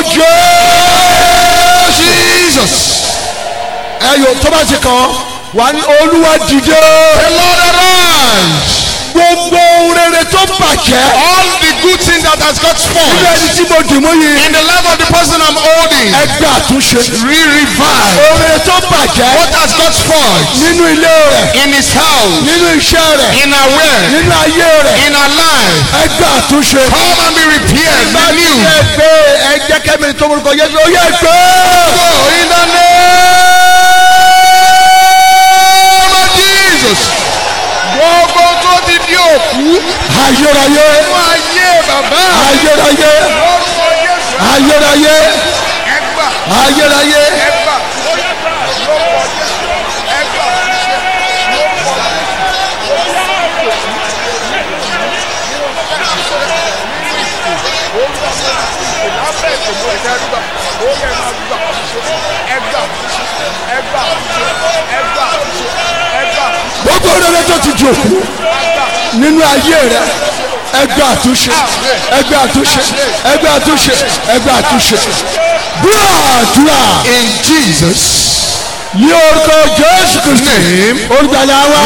jẹ́ Jesus. ẹ yóò tó bá ti kàn wà ní Olúwa dìde The Lord arise. gbogbo ohun rere tó bàjẹ́ All the good things that has got nínú spoiled ẹni tí mo dì mú yìí in the life of the person I'm holding. ẹgbẹ́ àtúnṣe Re-revive. ohun rere tó bàjẹ́ What has got spoiled nínú ilé rẹ̀ in his house, nínú iṣẹ́ rẹ̀ in our way, nínú ayé rẹ̀ in our life. ẹgbẹ́ àtúnṣe. Come and be repaired, bá ti renewed. yẹ pé ẹjẹ kẹmi tó morúkọ Jésù ó yẹ pé. Go in the name of Jesus. Gbogbo tó ti di òkú ayérayé fún ayé bàbá ayérayé lórúkọ Jésù ayérayé ẹgbà ayérayé ẹgbà lórúkọ Jésù ẹgbà ṣe lórúkọ lábẹ́ ìṣòro ìdẹ́rùbà ó yẹ máa gbà ẹgbà ẹgbà ẹgbà ẹgbà gbogbo rere tó ti di òkú nínú ayé rẹ ẹgbẹ́ àtúnṣe ẹgbẹ́ àtúnṣe ẹgbẹ́ àtúnṣe ẹgbẹ́ àtúnṣe dúrà dúrà in Jesus. ní orúkọ Jésù Kristi olùgbàlà wa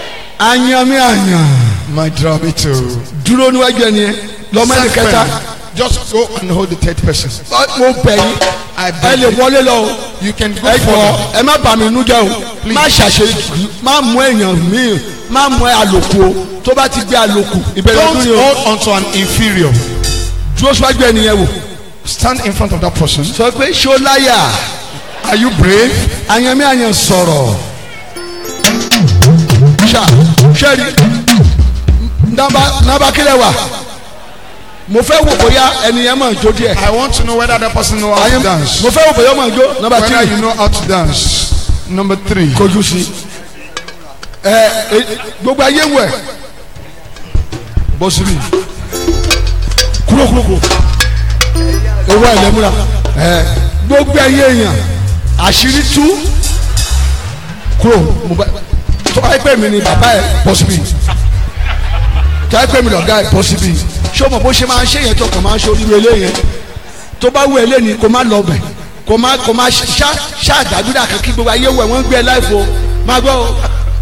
àyàn mi àyàn My drum it too. dúró níwájú ẹni lọ́mọ ẹni kẹta Just go and hold the third person. mo bẹ̀ yín I ẹ beg lè you. wọlé lọ o. You can go ẹ jọ forward. ẹ má bà mí nú jẹ́ o má ṣàṣe má mú èèyàn míì má mú àlòkù o tó bá ti gbé àlòkù ìbẹ̀rẹ̀ Don't ọdún ni o. hold on to an inferior. dúró síwájú ẹnìyẹn wò. Stand in front of that person. sọ pé ṣó láyà Are you brave? àyàn mi àyàn sọ̀rọ̀. ṣá ṣẹ́ẹ̀rì nàbà kílẹ̀ wà mo fẹ́ wò bóyá ẹnìyẹn mọ̀ jó díẹ̀. I want to know whether that person know how to Àyàn- dance. mo fẹ́ wò bóyá mọ̀ jó nàbà Whether tírì. you know how to dance. Number three. kojú sí ẹ ẹ gbogbo ayé wẹ bọ́ síbi kúrò kúrò kúrò owó ẹlẹ́múra ẹ gbogbo ayé èèyàn àṣírí tú kúrò mo bá tó bá yẹ pé mi ni bàbá ẹ bọ́ síbi tó bá yẹ pé mi lọ̀gá ẹ bọ́ síbi ṣé o mọ̀ bó ṣe máa ń ṣe yẹn tó kàn máa ń ṣe oríire eléyẹn tó bá wù ẹ lẹ́ni kó má lọ bẹ̀ kò má kò má ṣá ṣá àdàdúrà kan kí gbogbo ayé wẹ̀ wọ́n gbé ẹ láìfo má gbọ́ o.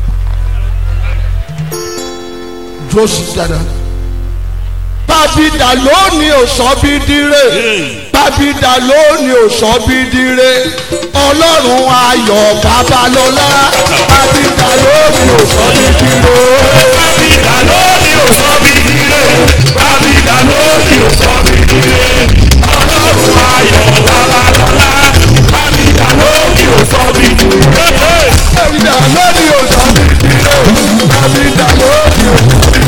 dúró sí dáadáa. pàbídà lónìí ò sọ bí dire pàbídà lónìí ò sọ bí dire ọlọ́run ayọ̀ babalọ́lá pàbídà lónìí ò sọ bí dire. Bábídà lónìí ò sọ bí dire. Bábídà lónìí ò sọ bí dire. Ọlọ́run ayọ̀ babalọ́lá. Bábídà lónìí ò sọ bí dire. pàbídà lónìí ò sọ bí dire pàbídà lónìí ò sọ bí dire ọlọ́run ayọ̀ babalọ́lá pàbídà lónìí ò sọ bí dire.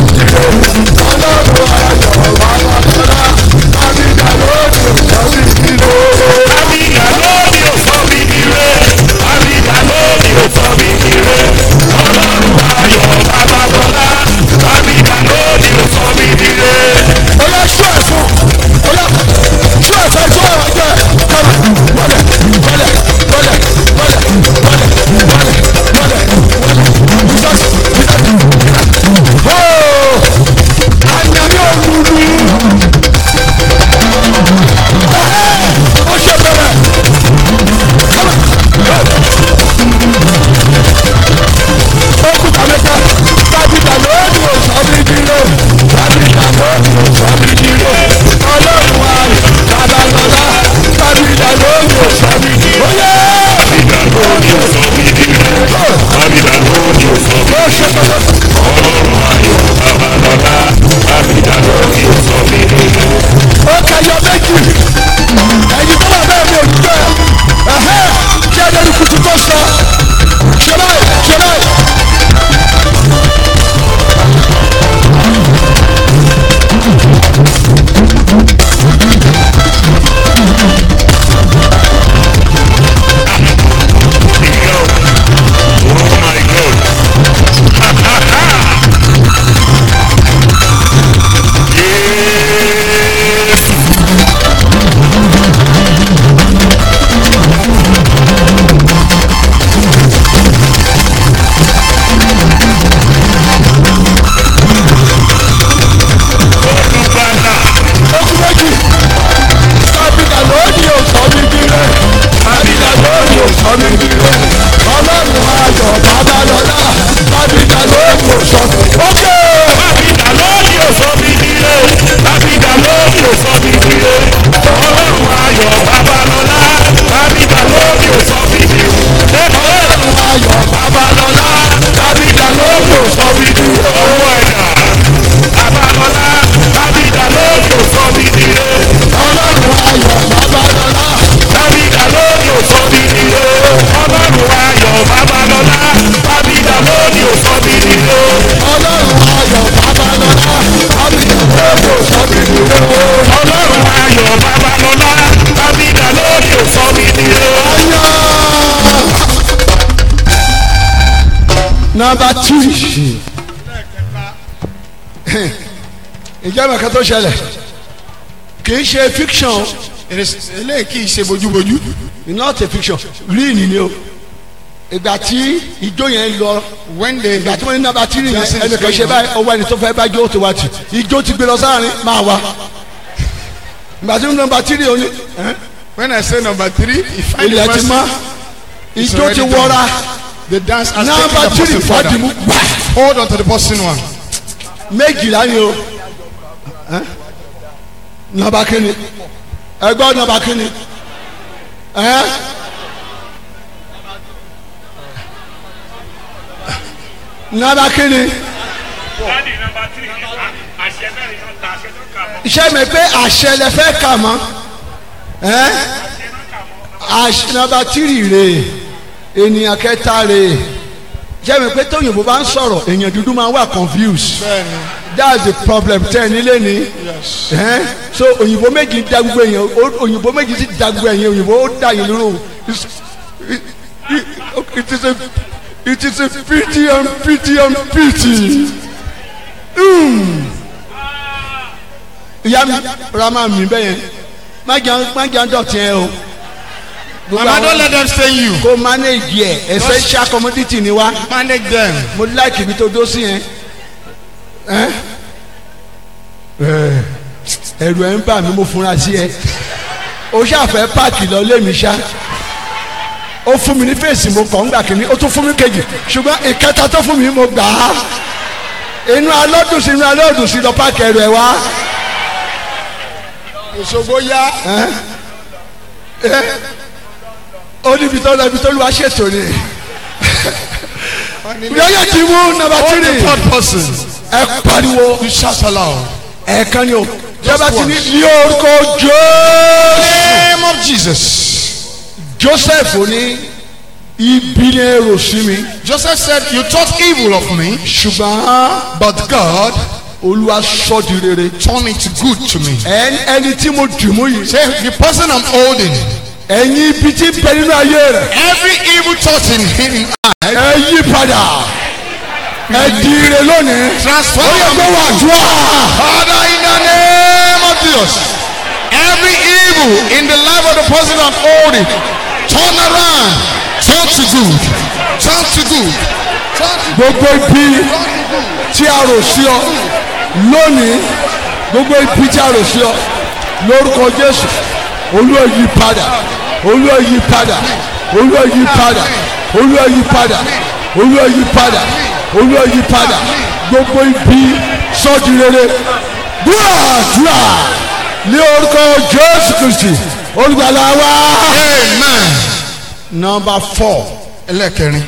Bábídà lónìí ò sọ bí dire. Bábídà lónìí ò sọ bí dire. Ọlọ́run ayọ̀ babalọ́lá. Bábídà lónìí ò sọ bí dire. Oya ṣú ẹ̀fọ́ oya ṣú ẹ̀fọ́ ṣú ẹ̀fọ́ jẹ́ kọ́lẹ̀ wọlé wọlé wọlé wọlé wọlé wọlé wọlé Jesus ooo anyami olulu ó ṣe bẹ̀rẹ̀ okuta mẹ́ta pàbídà lóòdì òsàbí dìrò pàbídà lóòdì òsàbí dìrò ọlọ́run ayọ̀ babalọ́lá pàbídà lóòdì òsàbí dìrò oyè. Bábídà lónìí ò sọ bí dire. Bábídà lónìí ò sọ bí ó ṣe bẹ̀rẹ̀ Ọlọ́run ayọ̀ babalọ́lá. Bábídà lónìí ò sọ bí dire. ó kẹyọ méjì ẹ̀yin tó wà bẹ́ẹ̀ mi ò ní jẹ́ ẹ̀hẹ́ kí ẹ lórí kutu tó sọ ṣe báyìí ṣe báyìí. Oh my God. Yes. Olùgbàlà. okùn méjì pàbídà lóòdì òsàbí dìrò pàbídà lóòdì òsàbí dìrò ọlọ́run ayọ̀ babalọ́lá pàbídà lóòdì òsàbí ókè. Bábídà lónìí ò sọ bí dire. Bábídà lónìí ò sọ bí dire. Ọlọ́run ayọ̀ babalọ́lá. Bábídà lónìí ò sọ bí dire. ọlọ́run ayọ̀ babalọ́lá pàbídà lóòdì òsàbí dìrò. Ọwọ́ ẹ̀dá. Babalọ́lá. Bábídà lónìí ò sọ bí dire. ọlọ́run ayọ̀ babalọ́lá Bábídà lónìí ò sọ bí dire. Ọlọ́run ayọ̀ babalọ́lá. Bábídà lónìí ò sọ bí dire. ọlọ́run ayọ̀ babalọ́lá pàbídà lóòdì òsàbí dìrò. Ọlọ́run ayọ̀ babalọ́lá. Bábídà lónìí ò sọ bí dire. Number two. ìjọba kan tó ṣẹlẹ̀ kì í ṣe fiction Eléyìí kì í ṣe bójúbójú. not a fiction real ni o ìgbà tí ijó yẹn lọ When they ìgbà tí wọ́n ní number three yẹn Dancing is ẹnì kan ṣe going on. báyìí ọwọ́ ẹni tó fẹ́ bá jó tó wá tì ijó ti gbé lọ sáàrin máa wá ìgbà tí number three yẹn ó ní when I say number three, if I ilẹ̀ ti mọ́ It's ijó already ti done. wọ́ra the dance has number taken the three person further. fàdìmú gbà Hold on to the person one. méjìlá ni o nọmba kínní ẹgbọ́n nọmba kínní ẹ nọmba kínní iṣẹ́ mi pé àṣẹ lẹ fẹ́ kà mọ́ ẹ àṣẹ nọmba tírì rè ènìyàn kẹta rè iṣẹ́ mi pé tóyìnbó bá ń sọ̀rọ̀ èèyàn dúdú máa wà confused that's the problem tẹ́ ẹ nílé ni so òyìnbó méjì da gbogbo èèyàn òyìnbó méjì sì da gbogbo èèyàn òyìnbó ó da yìí lóru it is a it is a pity and pity and pity ìyá mi rama mi bẹ́yẹn má jẹun má jẹun dọ̀tí ẹ o. Mama, don't let them stay you. Go manage yẹ essential commodity ni wa. Manage them. Mo like ibi tó dó sí yẹn. Ẹ̀rù ẹ̀ ń bà mí mo fura sí ẹ. O ṣàfẹ́ páàkì lọ lé mi ṣá. Ó fún mi ní fèsì mo kàn ń gbà kínní ó tún fún mi kejì ṣùgbọ́n ìkẹta tó fún mi mo gbà á. Inú alọ́dún sí inú alọ́dún sí lọ páàkì ẹ̀rù ẹ̀ wá. Òṣogbo yá. Ó ní ibi tó lọ ibi tó lu wá ṣètò ni. Yọ̀yẹ̀ kì í mú nàbà tírì. Hold the third person. Ẹ pariwo. You shout aloud. Ẹ kan ni o. Jọba ti ní ní orúkọ Jésù. Name of Jesus. Joseph ní ibi ní èrò sí mi. Joseph said you thought evil of me. Ṣùgbọ́n but God. Olúwa sọ di rere. Turn it good to me. Ẹni ẹni tí mo dì mú yìí. Say the person I'm holding. Ẹ̀yin ibi tí ń bẹ nínú ayé rẹ̀. Every evil thought in him. Ẹ yí padà. Ẹ di ire lónìí. Transform. Ó yẹ kó wà dùn á. Father, in the name of Jesus. Every evil in the life of the person I'm holding. Turn around. Turn to good. Turn to good. Turn to good. Gbogbo ibi tí a rò sí ọ lónìí. Gbogbo ibi tí a rò sí ọ lórúkọ Jésù. Olúwa yí padà. Olúwa yí padà. Olúwa yí padà. Olúwa yí padà. Olúwa yí padà. Olúwa yí padà. Gbogbo ibi sọ́ọ̀dì rere. Dúrà ní orúkọ Jésù Kristi. Olùgbàlà wa. Amen. Number four. Ẹlẹ́kẹrin.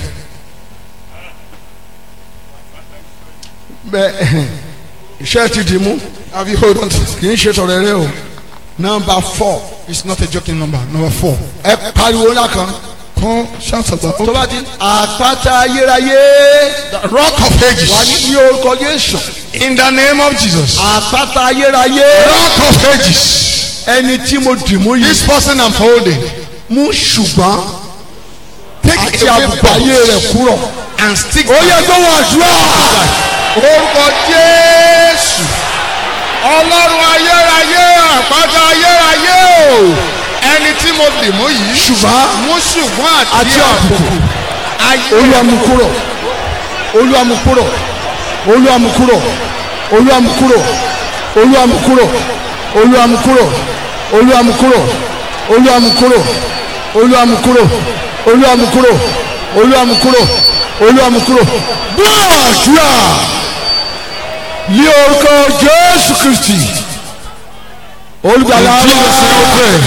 Bẹ́ẹ̀ iṣẹ́ ti dì mú. Have you hold on to it? Kì í ṣe sọ̀rọ̀ rẹ o. Number four. It's not a joking number. Number four. Ẹ pariwo ńlá kan. Come shout about. Tó bá ti àpáta ayérayé. The rock of ages. Wà ní ní orúkọ Jésù. In the name of Jesus. Àpáta ayérayé. Rock of ages. Ẹni tí mo dì mú yìí. This person I'm holding. Mú ṣùgbọ́n. Take Àti away àbùkù ayé rẹ̀ kúrò. and stick. Ó yẹ kó wà dúrà. Orúkọ Jésù. Ọlọ́run ayérayé àpáta ayérayé o. Ẹni tí mo dì mú yìí. Ṣùgbọ́n Mú ṣùgbọ́n àti àbùkù. ayé. Olúwa mú kúrò. Olúwa mú kúrò. Olúwa mú kúrò. Olúwa mú kúrò. Olúwa mú kúrò. Olúwa mú kúrò. Olúwa mú kúrò. Olúwa mú kúrò. Olúwa mú kúrò. Olúwa mú kúrò. Olúwa mú kúrò. Olúwa mú kúrò. Gbàdúrà ní orúkọ Jésù Kristi. Olùgbàlà wa.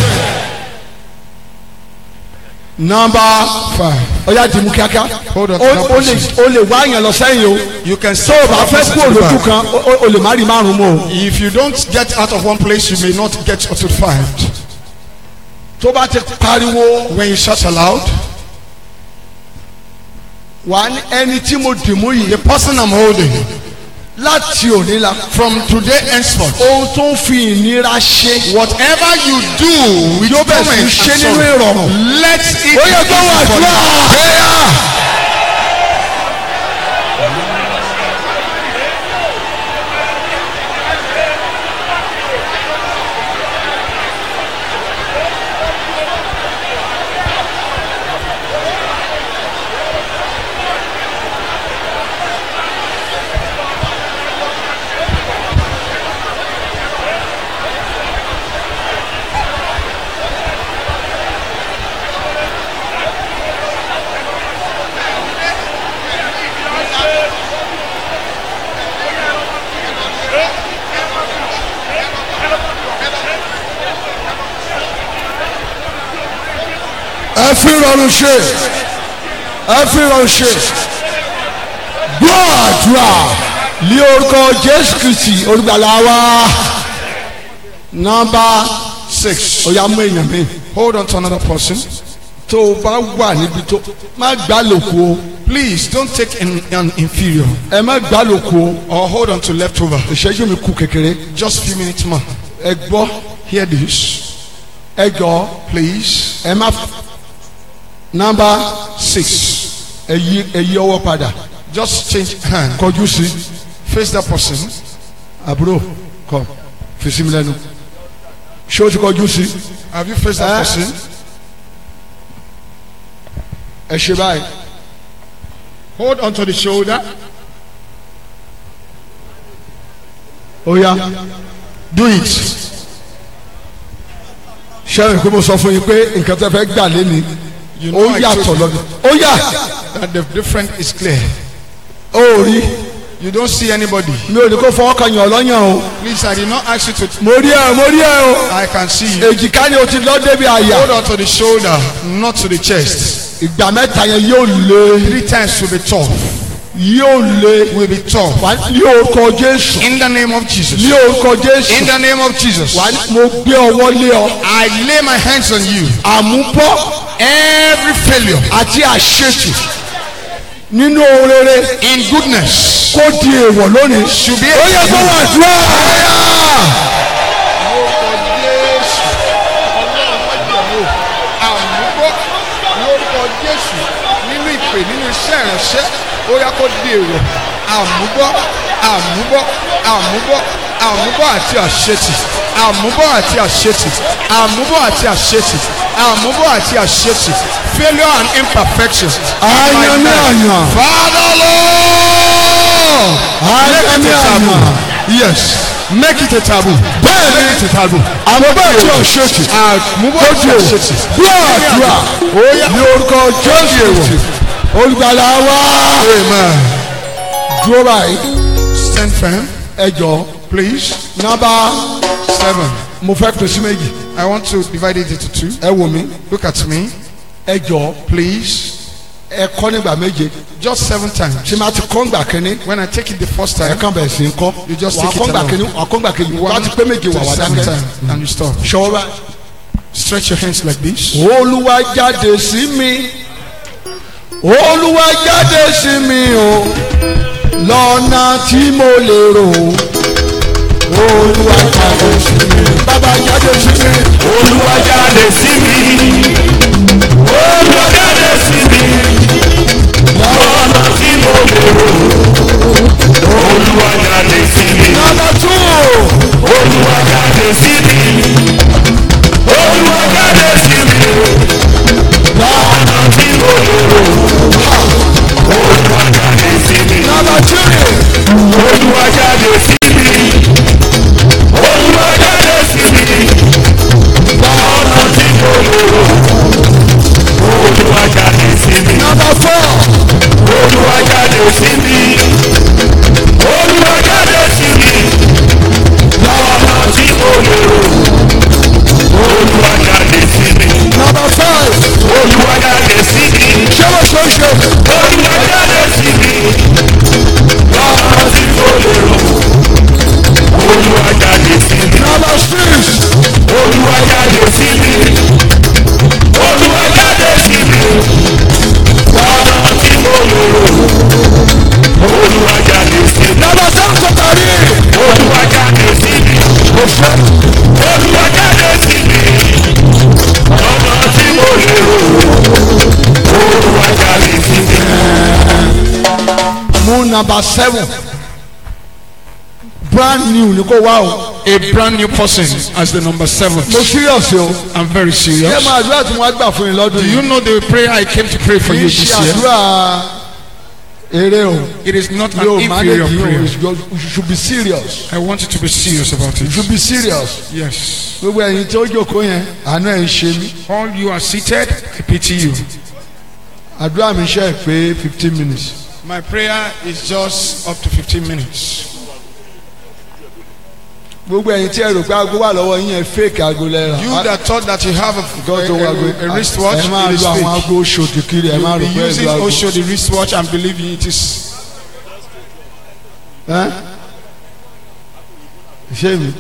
Number Five. ọ̀yá dìmú kíákíá. Hold on. O lè o lè wá yẹn lọ sẹ́yìn o. You can Tó o bá fẹ́ kú olójú kan o lè má rí márùn mọ́ o. If you don't get out of one place, you may not get to five. Tó bá ti pariwo When you shout aloud, wà ní ẹni tí mo dìmú yìí. the person I'm holding, Láti òní la. from today henceforth, Ohun tó ń fi ìnira ṣe. whatever you do with Yóò bẹ̀ sí torment ṣe and nínú sorrow, ìrọ̀rùn. let it Ó yẹ kó wà be dúrà. prayer. ẹ fi rọrùn ṣe ẹ fi rọrùn ṣe gbọ́ àdúrà ní orúkọ Jésù Kristi olùgbàlà wa. Number Six. ó yá mú èèyàn mi Hold on to another person. tó o bá wà níbi tó má gbá lòkù o Please don't take an, an inferior ẹ má gbá lòkù o or hold on to leftover. ìṣẹ́jú mi kù kékeré Just few minutes more. ẹ gbọ́ Hear this, ẹ jọ please. ẹ má number Six. ẹ yí ẹ yí ọwọ́ padà Just change hand. kọjú sí Face that person. àbúrò kọ fi sí mi lẹ́nu ṣé o ti kọjú sí Have you faced that Eh? person? ẹ ṣe báyìí Hold on to the shoulder. ó yá Do it. ṣé ẹ pé mo sọ fún yín pé nǹkan tẹ́ fẹ́ gbà lẹ́ni You ó know I yàtọ̀ told you lọ́dún ó yà that the difference is clear. ó rí You don't see anybody. mi ò ní kó fọwọ́ kan yàn lọ́yàn o Please, I did not ask you to. mo rí ẹ mo rí ẹ o I can see you. èjìká ni o ti lọ débi àyà Hold on to the shoulder, not to the chest. ìgbà mẹ́ta yẹn yóò lé Three times will be tough. yóò lé Will be tough. wà ní orúkọ Jésù In the name of Jesus. ní orúkọ Jésù In the name of Jesus. wà ní mo gbé ọwọ́ lé ọ I lay my hands on you. àmúbọ́ Every failure àti àṣetù nínú orere in goodness kó di èèwọ̀ lónìí should be ó yẹ kó wà dúró àmúbọ́ lórúkọ Jésù nínú ìpè nínú iṣẹ́ ìránṣẹ́ ó yá kó di èèwọ̀ àmúbọ́ àmúbọ́ àmúbọ́ àmúbọ́ àti àṣetì àmúbọ́ àti àṣetì àmúbọ́ àti àṣetì àmúbọ́ àti àṣetì failure and imperfection. àyàn ní àyàn Father Lord. àyàn ní àyàn Yes. Make it a taboo. bẹ́ẹ̀ ni Make it a taboo. àmúbọ́ àti àṣetì Àmúbọ́ ó àti di èèwọ̀ àṣetì. bí àdúrà ní orúkọ Jésù olùgbàlà wa Amen. dúró báyìí Stand firm, ẹ jọ please. nọ́mbà Seven. mo fẹ́ pín sí méjì I want to divide it into two. ẹ wò mí Look at me, ẹ jọ please. ẹ kọ́ nígbà méje Just seven times. tí máa ti kọ́ ńgbà kínní When I take it the first ẹ time, kàn bẹ̀rẹ̀ sí ń kọ́ You just wà á take it kọ́ ńgbà along. kínní wà á kọ́ ńgbà kejì wà á ti pé méje wà to wà seven dákẹ́ times, and you stop. ṣọwọ́ báyìí. Stretch your hands like this. Olúwa jáde sí mi Olúwa jáde sí mi o lọ́nà tí mo lè rò Olúwa jáde sí mi bàbá jáde sí mi Olúwa jáde sí mi. Olúwa jáde sí mi. Lọ́nà tí mo lè rò. Olúwa jáde sí mi. nàbà tù Olúwa jáde sí mi. Olúwa jáde sí mi. Lọ́nà tí mo lè rò. Olúwa jáde sí mi. nàbà tù Olúwa jáde sí mi. Olúwa jáde sí mi. Lọ́nà tí mo lè rò. Olúwa jáde sí mi. nàbà fọ Olúwa jáde sí mi. Olúwa jáde sí mi. Lọ́nà tí mo lè rò. Olúwa jáde sí mi. nàbà fọ Olúwa jáde sí mi. ṣé wọ́n ṣe é ṣe Olúwa jáde sí mi. Lọ́nà tí mo lè rò. Olúwa jáde sí mi. nàbà six Olúwa jáde sí mi. Olúwa jáde sí mi. Lọ́nà tí mo lè rò. Olúwa jáde sí mi. nàbà seven sọtari Olúwa jáde sí mi. òfé Olúwa jáde sí mi. Lọ́nà tí mo lè rò. Olúwa jáde sí mi. mú nàbà seven brand new ni kò wá o A brand new person as the number seven. mo serious o I'm very ṣé serious. máa àdúrà tí wọ́n á gbà fún yín lọ́dún Do yìí. you know the prayer I came to pray for kì you í this ṣe year? àdúrà eré o It is not an yóò inferior manage you prayer. you should be serious I want you to be serious about you it. should be serious Yes. gbogbo ẹ̀yin tí ó jókòó yẹn àánú ẹ̀ ń ṣe mí All you are seated, I pity you. àdúrà mi ṣe é pé fifteen minutes My prayer is just up to fifteen minutes. gbogbo ẹ̀yin tí ẹ rò pé aago wà lọ́wọ́ yín yẹn fake aago lẹ́ra. You that thought that you have a, God tó wá gbé a, a, a wristwatch, ẹ máa it is lo àwọn fake. aago oṣòdì kiri ẹ máa You rò be pé ẹ using lo aago. also the wristwatch and believing it is. Ẹ́? ṣé mi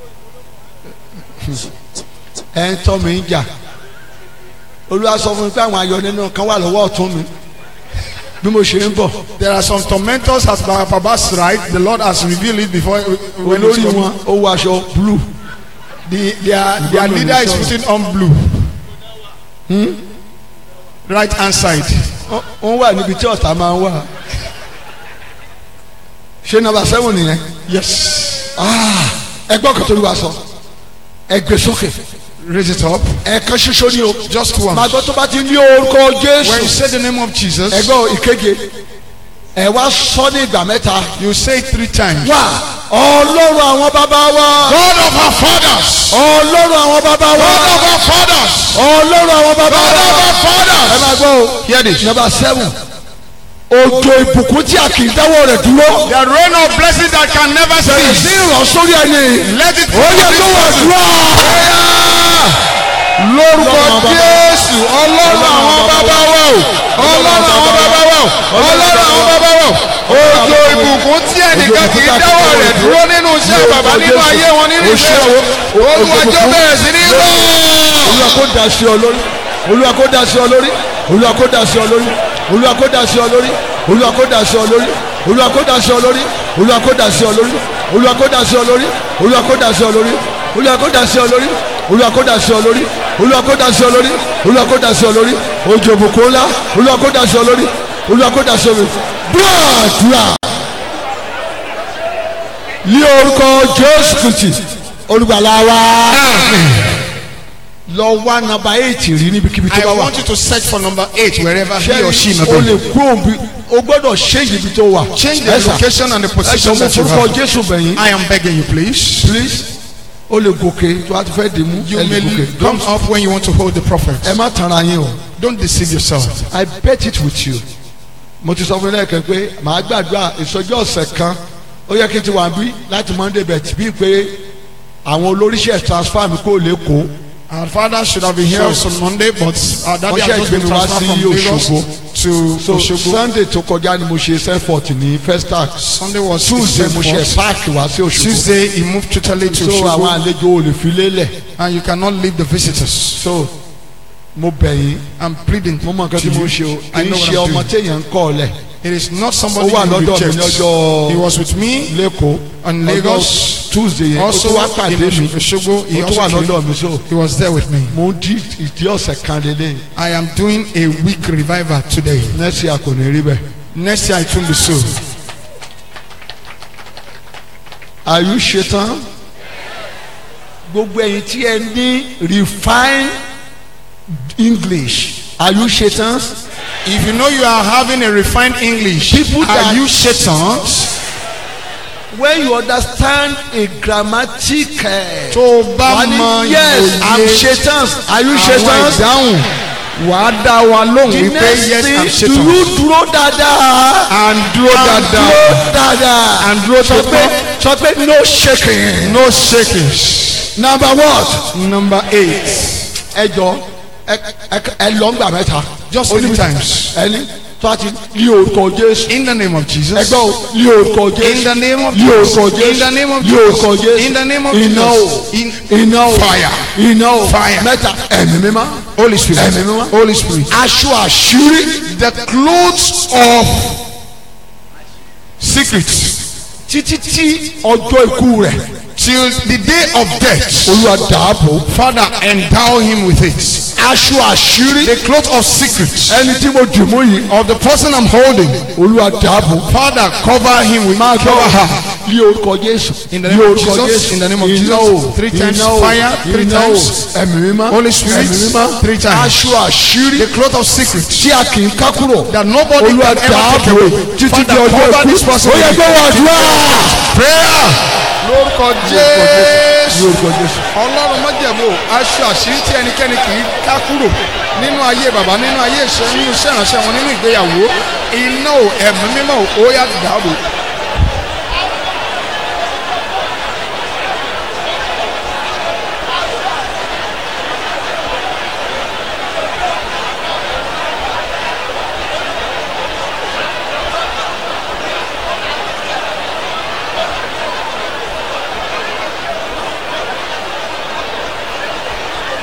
ẹ ń tọ́ mi ń jà Olúwa sọ fún mi pé àwọn ayọ̀ nínú kan wà lọ́wọ́ ọ̀tún mi bí mo ṣe ń bọ̀. There are some tormentors at Baba's right. The Lord has revealed it before. When olórí wọn ó wọ aṣọ blue. The, their their leader is putting on blue. Hmm? Right hand side. wọ́n wà níbi tí ọ̀tá máa ń wà. ṣé number seven nìyẹn. Yes. ẹgbọ́n kan tó lù wá sọ ẹ gbé sókè. Raise it up. ẹ̀ẹ̀kan ṣoṣo ni o. Just one. màá gbọ́ tó bá ti ní orúkọ Jésù. When you say the name of Jesus, ẹgbọ́n ìkeje ẹ wá sọ ní ìgbà mẹ́ta. you say it three times. wá ọlọ́run àwọn bàbá wa. God of our fathers. ọlọ́run àwọn bàbá wa. God of our fathers. ọlọ́run àwọn bàbá God of wa. our fathers. ẹ máa gbọ́ o. Hear this. number seven. òjò ìbùkún tí a kì í dáwọ́ rẹ̀ dúró. The rain of blessing that can never bẹ̀rẹ̀ sí cease. ìrọ̀ sórí ẹni. Let it ó yẹ kó wà dúró. Lórúkọ Jésù ọlọ́run àwọn bàbá wa o ọlọ́run àwọn bàbá wa o ọlọ́run àwọn bàbá wa o òjò ìbùkún tí ẹnìkan kì í dáwọ́ rẹ̀ dúró nínú iṣẹ́ bàbá nínú ayé wọn nínú ìgbéyàwó olùwàjò bẹ̀rẹ̀ sí ní rọ̀. Olúwa kó dá sí ọ lórí. Olúwa kó dá sí ọ lórí. Olúwa kó dá sí ọ lórí. Olúwa kó dá sí ọ lórí. Olúwa kó dá sí ọ lórí. Olúwa kó dá sí ọ lórí. Olúwa kó dá sí ọ lórí. Olúwa kó dá sí ọ lórí. Olúwa kó dá sí ọ lórí. Olúwa kó dá sí ọ lórí. Olúwa kó dá sí ọ lórí. Olúwa kó dá sí ọ lórí. Olúwa kó dá sí ọ lórí. òjò ìbùkún ńlá. Olúwa kó dá sí ọ lórí. Olúwa kó dá sí ọ lórí. Gbàdúrà ní orúkọ Jésù Kristi olùgbàlà wa. lọ wá nàbà eight rí níbikíbi tó I bá wà. want you to search for number eight wherever he or she may o lè be. kúrò bí o gbọ́dọ̀ change ibi tó wà. Change the Yes, sir. location and the position ẹsẹ̀ mo that you forúkọ have. Jésù bẹ̀yìn. I am begging you, please. please o lè gòkè tó a ti fẹ́ dì mú. You ẹ lè may gòkè. come Don't- up when you want to hold the prophet. ẹ má tanra yín o. Don't deceive yourself. I bet it with you. mo ti sọ fún ilé ẹ̀kẹ́ pé màá gbàdúrà ìsọjí ọ̀sẹ̀ kan ó yẹ kí n ti wà bí láti Monday bet bí pé àwọn olóríṣẹ́ transfer mi kò lè kó. Our father should have been here So- on Monday, but our daddy Wọ́n has ṣe just been ìgbéni wá transferred sí from Lagos Òṣogbo. to so Oshogo. Sunday tó kọjá ni mo ṣe sefort ní Festac. Sunday was Tuesday mo ṣe Tuesday. páàkì wá sí Òṣogbo. Tuesday he moved totally to so àwọn Oshogo, àlejò ò lè fi lélẹ̀. and you cannot leave the visitors. so mo bẹ̀ yín I'm pleading mo mọ nǹkan to tí mo you. ṣe o I kì í know ṣe what ọmọ I'm doing. téèyàn ń kọ́ ọ lẹ̀. It is not somebody Ó wà you lọ́dọ̀ mi reject. ní ọjọ́- He was with me lẹ́kọ̀ọ́ on ọjọ́ Lagos. Tuesday yẹn ó Also tún wá pàdé in mi Oshogo, he ó tún wà also lọ́dọ̀ came. mi so He was there with me. mo ń di ìdí ọ̀sẹ̀ kan lélẹ̀. I am doing a week revival today. next year kò ní rí bẹ́ẹ̀. Next year it will be so. are you ṣetán? gbogbo ẹ̀yin tí ẹ ní refined English are you ṣetán? If you know you are having a refined English, People that- are you Shetans? when you understand a grammatic. Uh, Tó o bá wà ní, mọ yes I'm ìwòye ṣetán are you àwọn ṣetán? ìdáhùn, wà á dá wa lóhùn the wípé next yes I'm thing do you Shetans. dúró dáadáa? And dúró And dáadáa. dúró dáadáa. And dúró sọ tó pé tán. sọ pé no shaking. No shaking. number what? Number eight. ẹ jọ ẹ ẹ ẹ lọ ngbà mẹ́ta. Just Ó ní three bí- times. ẹni tó a ti ní orúkọ Jésù. In the name of Jesus. ẹgbẹ́ o ní orúkọ Jésù. In the name of ní orúkọ Jesus. Jésù. In the name of ní orúkọ Jesus. Jésù. In the name of iná o Jesus. In iná o fire. iná o Fire. mẹ́ta ẹ̀mí mímọ́. Holy Spirit. Ẹ̀mí mímọ́. Holy Spirit. aṣọ àṣírí. The clothes of secret títí tí ọjọ́ ikú rẹ̀. till the day of death. Olúwa dààbò. Father, endow him with it. aṣọ àṣírí. The cloth of secrets ẹni tí mo dì mú yìí. of the person I'm holding. Olúwa dààbò. Father, cover him with máa cover gbọ́ her. ní orúkọ Jésù. In the ní name of orúkọ Jesus, Jésù. in the name of Iná Jesus. o, Three times iná o, fire, three iná o, times. ẹ̀mí mímọ́. Holy Spirit, ẹ̀mí mímọ́. three times. aṣọ àṣírí. The cloth of secrets tí a kì í ká kúrò. that nobody Olúwa can ever take dààbò away. títí Father, di ọjọ́ cover ikú. this person. ó yẹ kó wà dúrà. Prayer. Lórúkọ ní Jésù. orúkọ Jésù. Ọlọ́run májẹ̀mú aṣọ àṣírí tí ẹnikẹ́ni kì í ká kúrò nínú ayé bàbá nínú ayé ìṣẹ́ nínú iṣẹ́ ìránṣẹ́ wọn nínú ìgbéyàwó iná ò ẹ̀mí mímọ́ ò ó yá dàbò.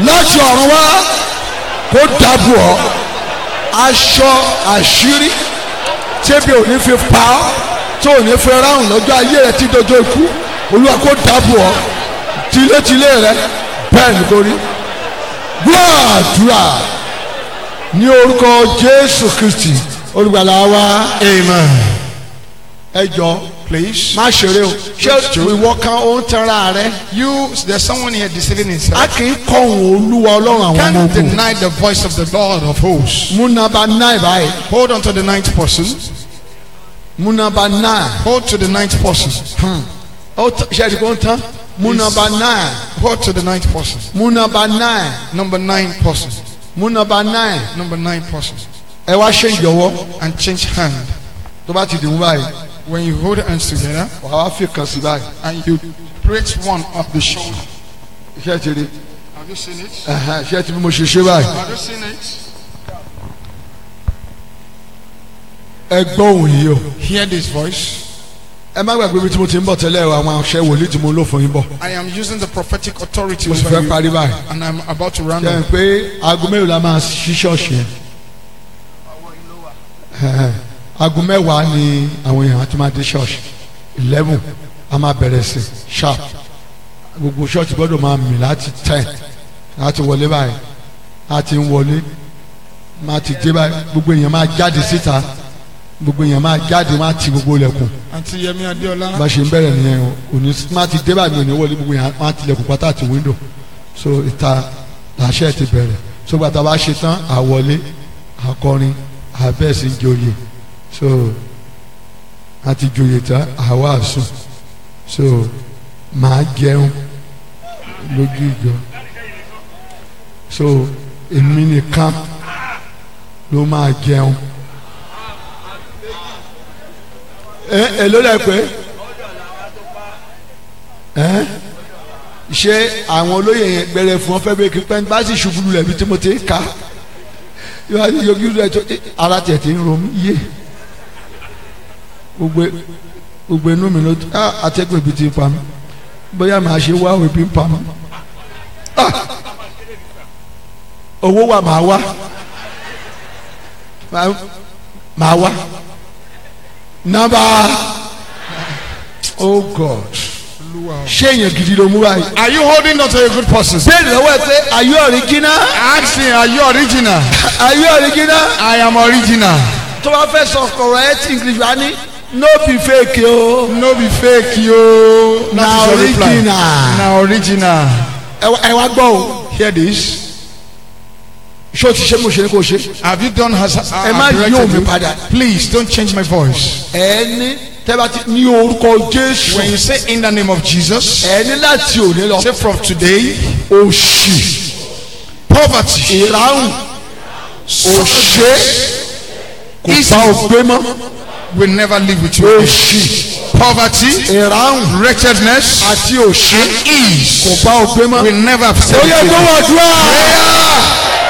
láti ọ̀run wá kó dàbò ọ́ aṣọ àṣírí tẹ́bi ò ní fi pa ọ́ tó ò ní fi ráhùn lọ́jọ́ ayé rẹ tí dojo ikú olúwa kó dàbò ọ́ tilétilé rẹ bẹ́ẹ̀ ni kò rí gbàdúrà ní orúkọ Jésù Kristi olùgbàlà wa Amen. ẹ jọ Please. má ṣeré o ṣé ìwọ kan ó ń tanra rẹ. You, there's someone here deceiving a himself. kì í kọ òun olúwa ọlọ́run àwọn ọmọ Can't ogun. deny the voice of the Lord of hosts. mú nàbà nine báyìí. Hold on to the ninth person. mú nàbà nine. Hold to the ninth person. ó ṣe àdìgbò ń tán. mú nàbà nine. Hold to the ninth person. mú nàbà nine. Number nine person. mú nàbà nine. Number nine person. ẹ wá ṣe ìjọwọ́ And change hand. tó bá ti dì mú báyìí. When you hold hands together wàá wá fi kàn sí báyìí. and you break one of the shoulder. iṣẹ́ ti rí. Have you seen it? iṣẹ́ ti bí mo ṣe ṣe báyìí. Have you seen it? ẹ gbọ́ òun yìí o. Hear this voice. ẹ má gbàgbé ibi tí mo ti ń bọ̀ tẹ́lẹ̀ o àwọn aṣẹ wòlíì tí mo lò fún yín bọ̀. I am using the prophetic authority mo sì over fẹ́ you, parí báyìí. and I'm about to round ṣe ń up. pé aago mélòó la máa ṣí ṣọ́ọ̀ṣì yẹn. aago mẹ́wàá ni àwọn èèyàn ti máa dé ṣọ́ọ̀ṣì eleven a máa bẹ̀rẹ̀ sí sharp gbogbo ṣọ́ọ̀ṣì gbọ́dọ̀ máa mì láti ten láti wọlé báyìí láti ń wọlé máa ti dé báyìí gbogbo èèyàn máa jáde síta gbogbo èèyàn máa jáde máa ti gbogbo ilẹ̀kùn Auntie Yemi Adeola. bá ṣe ń bẹ̀rẹ̀ nìyẹn o òní máa ti dé báyìí mi ò ní wọlé gbogbo èèyàn máa ti ilẹ̀kùn pátá àti wíńdò so ìta làṣẹ ti bẹ̀rẹ̀ so gbàtà bá ṣe tán àwọlé akọrin àbẹ́ẹ̀sì ń joyè so àti joyè tán àwa sùn so màá jẹun lójú ìjọ so èmi nìkan ló máa jẹun ẹ ẹ ló lẹ pé ẹ ṣé àwọn olóyè yẹn gbẹrẹ fún ọ fẹ bẹ kí pẹ bá sì ṣubú lulẹ̀ bí tí mo ti ń ka yóò yọjú rẹ tó ara tẹ̀ tí ń ro mí yé gbogbo gbogbo inú mi ló ah atẹ́gùn ibi ti pa mí bóyá màá ṣe wá òbí ń pa mí ah owó wà màá wá màá wá nàbà oh God ṣé èèyàn gidi ló mú báyìí. Are you holding on to a good person? bẹ́ẹ̀ni lọ́wọ́ ẹ pé are you original. Ask him, are you original? are you original. I am original. tó bá fẹ́ sọ correct English wá ní no be fake o. No be fake yo. na original. Na original. ẹ wá gbọ́ o. Hear this. ṣé o ti ṣe mo ṣe ni kò ṣe. Have you done as ẹ má yóò mi padà. Please don't change my voice. ẹni tẹ́lá ti ní orúkọ Jésù. When you say in the name of Jesus, ẹni láti òní lọ. say from today, òṣì poverty, ìráhùn òṣè kò bá o gbé mọ́. will never live with you. òṣì Poverty, ìráhùn wretchedness, àti òṣè and ease kò bá o gbé mọ́. will never ó stay yẹ with kó you. wọ́n dúró.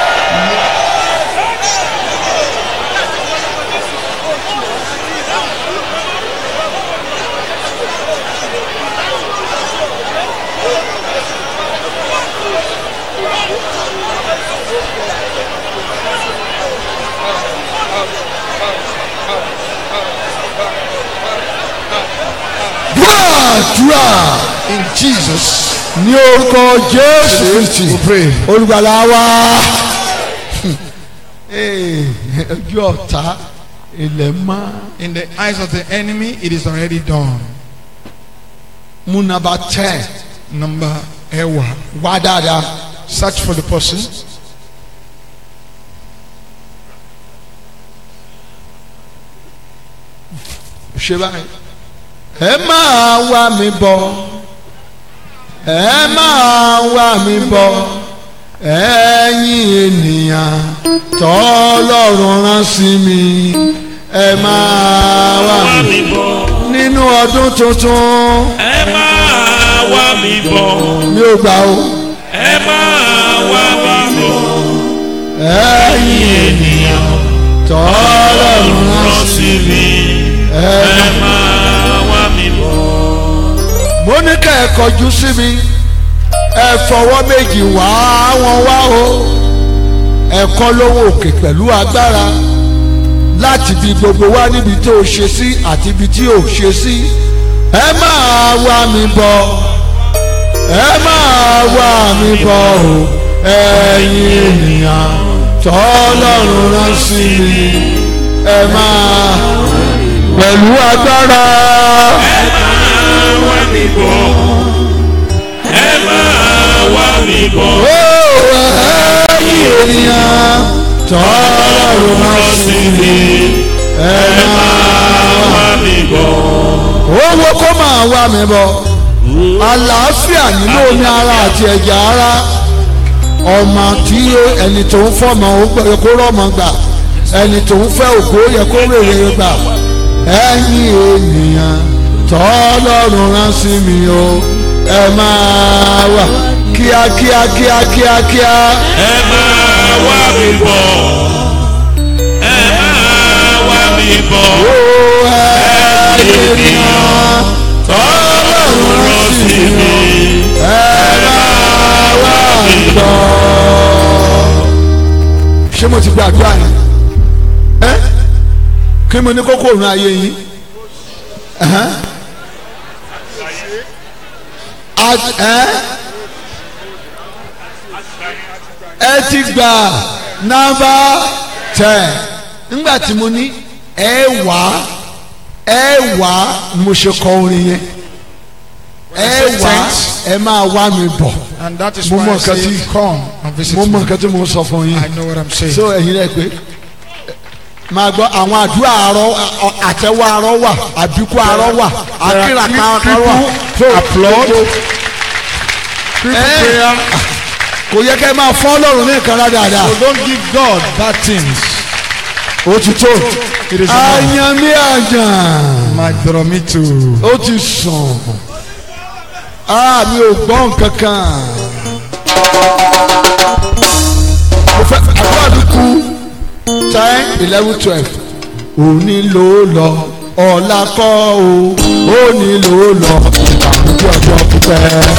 Àdúrà In Jesus, ní orúkọ Jésù Kristi we pray. olùgbàlà wa. ojú ọ̀tá ilẹ̀ mọ́. In the eyes of the enemy, it is already done. mú nàbà ten Number Ewa. wá dáadáa. Search for the person. ṣe báyìí. ẹ máa wá mi bọ̀ ẹ máa wá mi bọ̀ ẹ̀yin ènìyàn tọ́lọ́run rán sí mi ẹ máa wá mi bọ̀ nínú ọdún tuntun. ẹ máa wá mi bọ̀. mi ò gbà o. ẹ máa wá mi bọ̀. ẹ̀yin ènìyàn tọ́lọ́run rán sí mi ẹ máa wá mi bọ̀. mo ní ká ẹ kọjú sí mi ẹ fọwọ́ méjì wá wọn wá o ẹ̀kọ́ lówó òkè pẹ̀lú agbára láti bí gbogbo wá níbi tó o ṣe sí àti ibi tí o ṣe sí ẹ máa wá mi bọ̀ ẹ máa wá mi bọ̀ o ẹ̀yin ènìyàn tọ́lọ́run rán sí mi ẹ máa pẹ̀lú agbára ẹ máa wá mi bọ̀ ẹ máa wá mi bọ̀ ó ẹ̀yin ènìyàn tọ́lọ́run rán sí mi ẹ máa wá mi bọ̀ owó kó máa wá mi bọ̀ àlàáfíà nínú omi ara àti ẹ̀jẹ̀ ara ọmọ tí ẹni tó ń fọmọ ó yẹ kó rọmọ gbà ẹni tó ń fẹ́ ògo yẹ kó rèrè gbà ẹ̀yin ènìyàn tọ́lọ́run rán sí mi o ẹ máa wá kíákíá kíákíá kíá. ẹ máa wá mi bọ̀ ẹ máa wá mi bọ̀ ó ẹ̀yin ènìyàn tọ́lọ́run rán sí mi ẹ máa wá mi bọ̀. ṣé mo ti gbàdúrà yẹn ẹ kí mo ní kókó òun ayé yín ẹ ti gbà nọ́mbà ten nígbà tí mo ní ẹ wá ẹ wá mo ṣe kọ orin yẹn ẹ wá ẹ máa wá mi bọ̀ And that is mo why mọ I nǹkan say, tí come and visit mo mọ me. nǹkan tí mo sọ fún yín I know what I'm saying. so ẹ̀yin rẹ̀ pé máa gbọ́ àwọn àdúrà àárọ̀ àtẹ̀wọ́ àárọ̀ wà àbíkú àárọ̀ wà àkìràkà àárọ̀ wà so applaud. ẹ kò yẹ kẹ́ ẹ máa fọ́ Ọlọ́run ní ìkànnì dáadáa. So don't give God bad things. ó ti tó It is enough. àyàn mi àjàn My barometer. ó ti sùn ah mi ò gbọ́ nǹkan kan mo fẹ́ àdúrà mi kú ten eleven twelve òní ló lọ ọ̀la kọ́ o òní ló lọ ìbànújẹ́ ọjọ́ pípẹ́.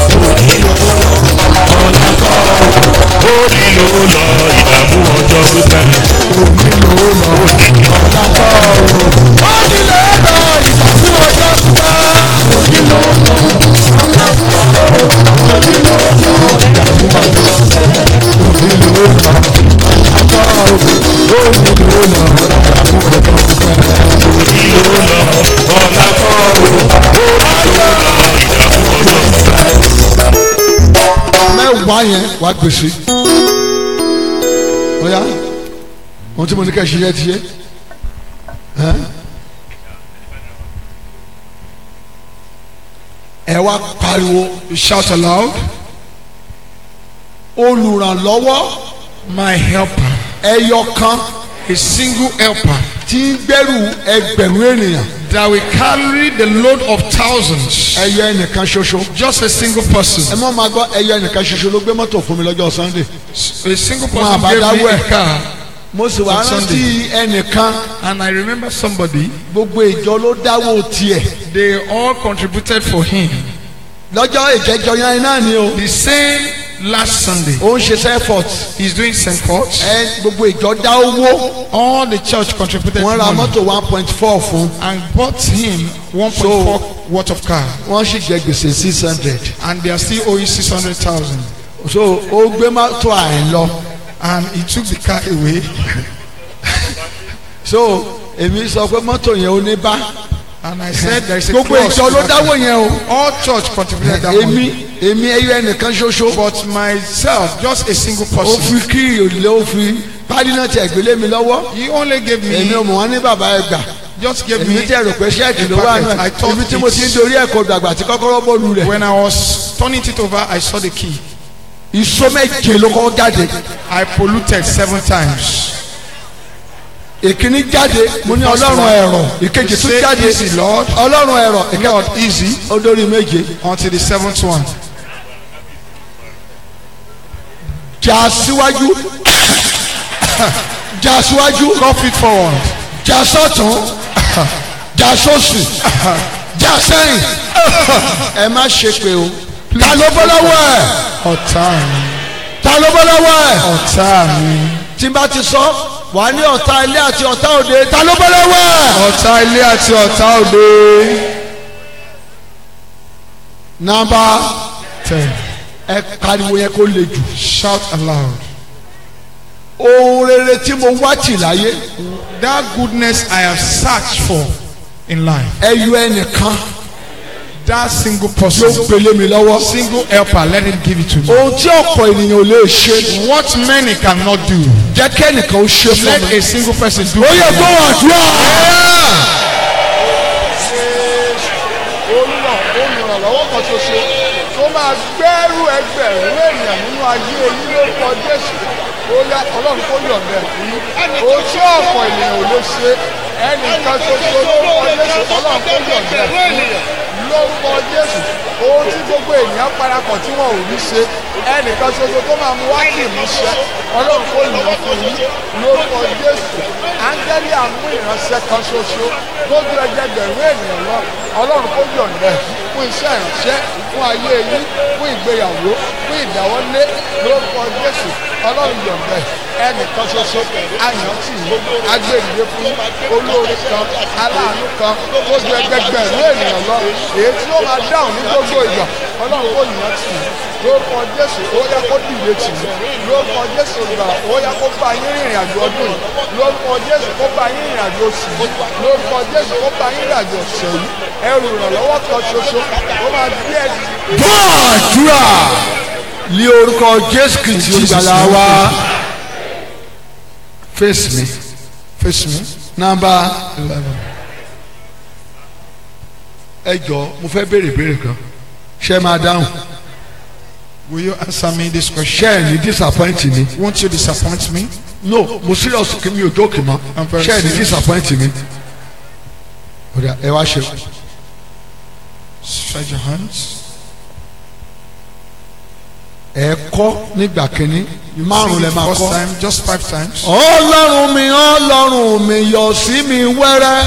ọ̀la kọ́ ó nílò lọ ìdààmú ọjọ́ pípẹ́. òní ló lọ ọ̀la kọ́ o òní ló lọ ìbànújẹ́ ọjọ́ pípẹ́. òní ló lọ ọ̀la kọ́ o òní ló lọ ìdààmú ọjọ́ pípẹ́. òní ló lọ ọ̀la kọ́ o òní ló lọ ìdààmú ọjọ́ pípẹ́. ó nílò lọ ọ̀la kọ́ ó ó nílò lọ ìdààmú ọjọ́ pípẹ́. mẹ́wàá yẹn wàá gbèsè ọ̀ya ohun tí mo ní ká ṣe yẹ ti yẹ ẹ wá pariwo Shout aloud. olùrànlọ́wọ́ My helper. ẹyọ kan A single helper tí ń gbẹ́rù ẹgbẹ̀rún ènìyàn that will carry the load of thousands. ẹyọ ẹnìkan ṣoṣo Just a single ẹ person. mọ̀ máa gbọ́ ẹyọ ẹnìkan ṣoṣo ló gbé mọ́tò fún mi lọ́jọ́ Sunday A single Máa person bá gave me dáwọ́ a ẹ̀. car. mo sì wá On Sunday. rántí ẹnìkan And I remember somebody, gbogbo ìjọ ló dáwọ́ tiẹ̀ they all contributed for him. lọ́jọ́ ìjẹ́jọ́ yẹn náà ni o The same last Sunday, ó ń ṣe sefort he's doing Saint Paul. ẹ gbogbo ìjọ dá owó All the church contributed wọ́n ra money mọ́tò one point four fún and bought him one point four worth of car. wọ́n sì jẹ gbèsè six hundred And they are still owing six hundred thousand. so ó gbé mọ́tò àìn lọ And he took the car away. so èmi sọ pé mọ́tò yẹn ò ní bá And I said, there is a gbogbo clause. ìjọ to ló that. dáwọ́ yẹn o All church contributed that èmi money. èmi ẹyọ ẹnìkan ṣoṣo But myself, just a single ó person, fi kí òlè ó fi pádì náà tiẹ̀ gbélé mi lọ́wọ́ he only gave èmi ò me, mọ̀ wọ́n ní bàbá ẹ gbà just gave èmi me tẹ̀ rò pé ṣẹ́ẹ̀kì ló wà packet. náà I thought ibi tí mo ti ń it's- dorí ẹ̀kọ́ dàgbà tí kọ́kọ́rọ́ bọ́ọ̀lù rẹ̀ When I was turning it over, I saw the key. ìṣó méje ló kọ́ jáde I polluted seven times. ìkíní jáde mo ní The first ọlọ́run one, ẹ̀rọ ìkejì tún say, jáde easy, Lord. ọlọ́run ẹ̀rọ ìkẹta Lord, easy ó dórí méje until the seventh one. jà síwájú jà síwájú Go feet forward. jà sọ́tún jà sósì jà sẹ́yìn ẹ má ṣe pé o ta ló bọ́ lọ́wọ́ ẹ̀. ọ̀tá mi. ta ló bọ́ lọ́wọ́ ẹ̀. ọ̀tá mi. tí n bá ti sọ wà á ní ọ̀tá ilé àti ọ̀tá òde ta ló bọ́ lọ́wọ́ ẹ̀. ọ̀tá ilé àti ọ̀tá òde. nàmbà ten. ẹ pariwo yẹn kó le jù. shout aloud. ohun rere tí mo wá tì láyé. that goodness I have searched for in life. ẹ yọ ẹnìkan. that single person. yóò gbélé mi lọ́wọ́. single helper let him give it to me. ohun tí ọ̀pọ̀ ènìyàn ò lè ṣe. what many cannot do. jẹ́ kẹ́nìkan ó ṣe fún let mi. a single person do. ó yẹ kó wà dúrà. olúwa olùrànlọ́wọ́ kan ṣoṣo tó máa gbẹ́rù ẹgbẹ̀rún èèyàn nínú ayé yín lórúkọ Jésù ó yá ọlọ́run kó yọ̀ǹda ẹ̀ fún yín. ó tí ọ̀pọ̀ ènìyàn ò lè ṣe ẹnìkan ṣoṣo lórúkọ Jésù ọlọ́run kó yọ̀ǹda ẹ̀ fún yín lórúkọ Jésù. ohun tí gbogbo ènìyàn parapọ̀ tí wọn ò rí ṣe ẹnìkan ṣoṣo tó máa mú wá kì í mú ṣe ọlọ́run kó yàn fún yín lórúkọ Jésù. áńgẹ́lì àmú ìránṣẹ́ kan ṣoṣo lójú ẹgbẹgbẹ̀rún ènìyàn lọ ọlọ́run kó yọ̀ǹda ẹ̀ fún iṣẹ́ ìránṣẹ́ fún ayé yín fún ìgbéyàwó fún ìdáwọ́lé lórúkọ Jésù ọlọ́run yọ̀ǹda ẹ̀ ẹnìkan ṣoṣo àyàntì agbèrè fún olóore kan aláàánú kan lójú ẹgbẹgbẹ̀rún ènìyàn lọ èyí tí ó máa dáhùn ní gbogbo ìgbà ọlọ́run kó yàn tì í lórúkọ Jésù ó yẹ kó dìde tì í lórúkọ Jésù olùgbà ó yẹ kó bá yín rìnrìn àjò ọdún yìí lórúkọ Jésù kó bá yín rìnrìn àjò oṣù yìí lórúkọ Jésù kó bá yín rìnrìn àjò ọ̀sẹ̀ yìí ẹrù ìrànlọ́wọ́ kan ṣoṣo ó máa gbé ẹ̀. gbàdúrà ní orúkọ Jésù Kristi olùgbàlà wa. face me face me. number eleven. ẹ jọ mo fẹ́ béèrè béèrè kan ṣé máa dáhùn. will you answer me this question. ṣé ẹ ní disappoint mi. won't you disappoint me. no mo serious kí mi ò jókè mọ́. I'm very ṣé ẹ ní serious. disappoint mi. ọ̀dà ẹ wá ṣe. stretch your hands. ẹ kọ́ nígbà kínní márùn lẹ máa first kọ́. time just five times. ọlọ́run mi ọlọ́run mi yọ sí mi wẹ́rẹ́.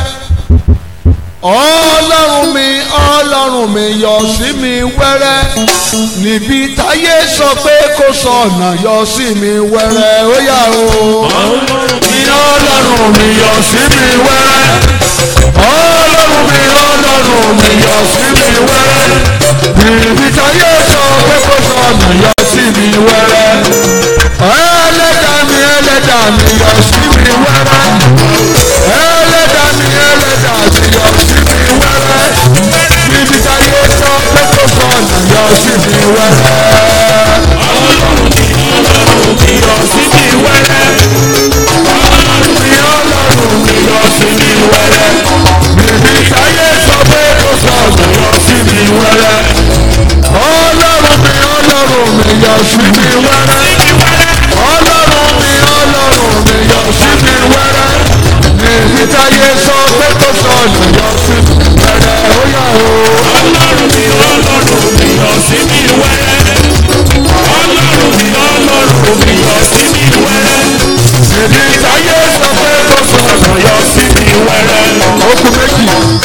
ọlọ́run mi ọlọ́run mi yọ sí mi wẹ́rẹ́. níbi táyé sọ pé kò sọ̀nà yọ sí mi wẹ́rẹ́ ó yá o. ọlọ́run mi ọlọ́run mi yọ sí mi wẹ́rẹ́. ọlọ́run mi ọlọ́run mi yọ sí mi wẹ́rẹ́. níbi táyé sọ pé kò sọ̀nà yọ sí mi wẹ́rẹ́. ẹlẹ́dàá mi ẹlẹ́dàá mi yọ sí mi wẹ́rẹ́. ẹlẹ́dàá mi ẹlẹ́dàá mi yọ sí mi wẹ́rẹ́. níbi táyé sọ pé kò sọ̀nà yọ sí mi wẹ́rẹ́. ọlọ́run mi ọlọ́run mi yọ sí mi wẹ́rẹ́. ọlọ́run mi ọlọ́run mi yọ sí mi wẹ́rẹ́. níbi táyé sọ pé kò sọ̀nà yọ sí mi wẹ́rẹ́. ọlọ́run mi ọlọ́run mi yọ sí mi wẹ́rẹ́. ọlọ́run mi ọlọ́run mi yọ sí mi wẹ́rẹ́. níbi táyé sọ pé kò sọ̀nà yọ sí mi wẹ́rẹ́ ó yá o. ọlọ́run mi ọlọ́run mi yọ sí mi wẹ́rẹ́. ọlọ́run mi ọlọ́run mi yọ sí mi wẹ́rẹ́. níbi táyé sọ pé kò sọ̀nà yọ sí mi wẹ́rẹ́. okùn méjì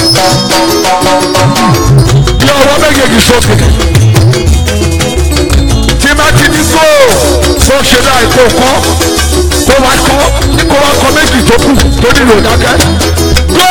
bí ọwọ́ méjèèjì sókè tí má ti ní kó tó ṣe láì kó kọ́ kó wá kọ́ kó wá kọ́ méjì tó kù tó nílò dákẹ́. Go!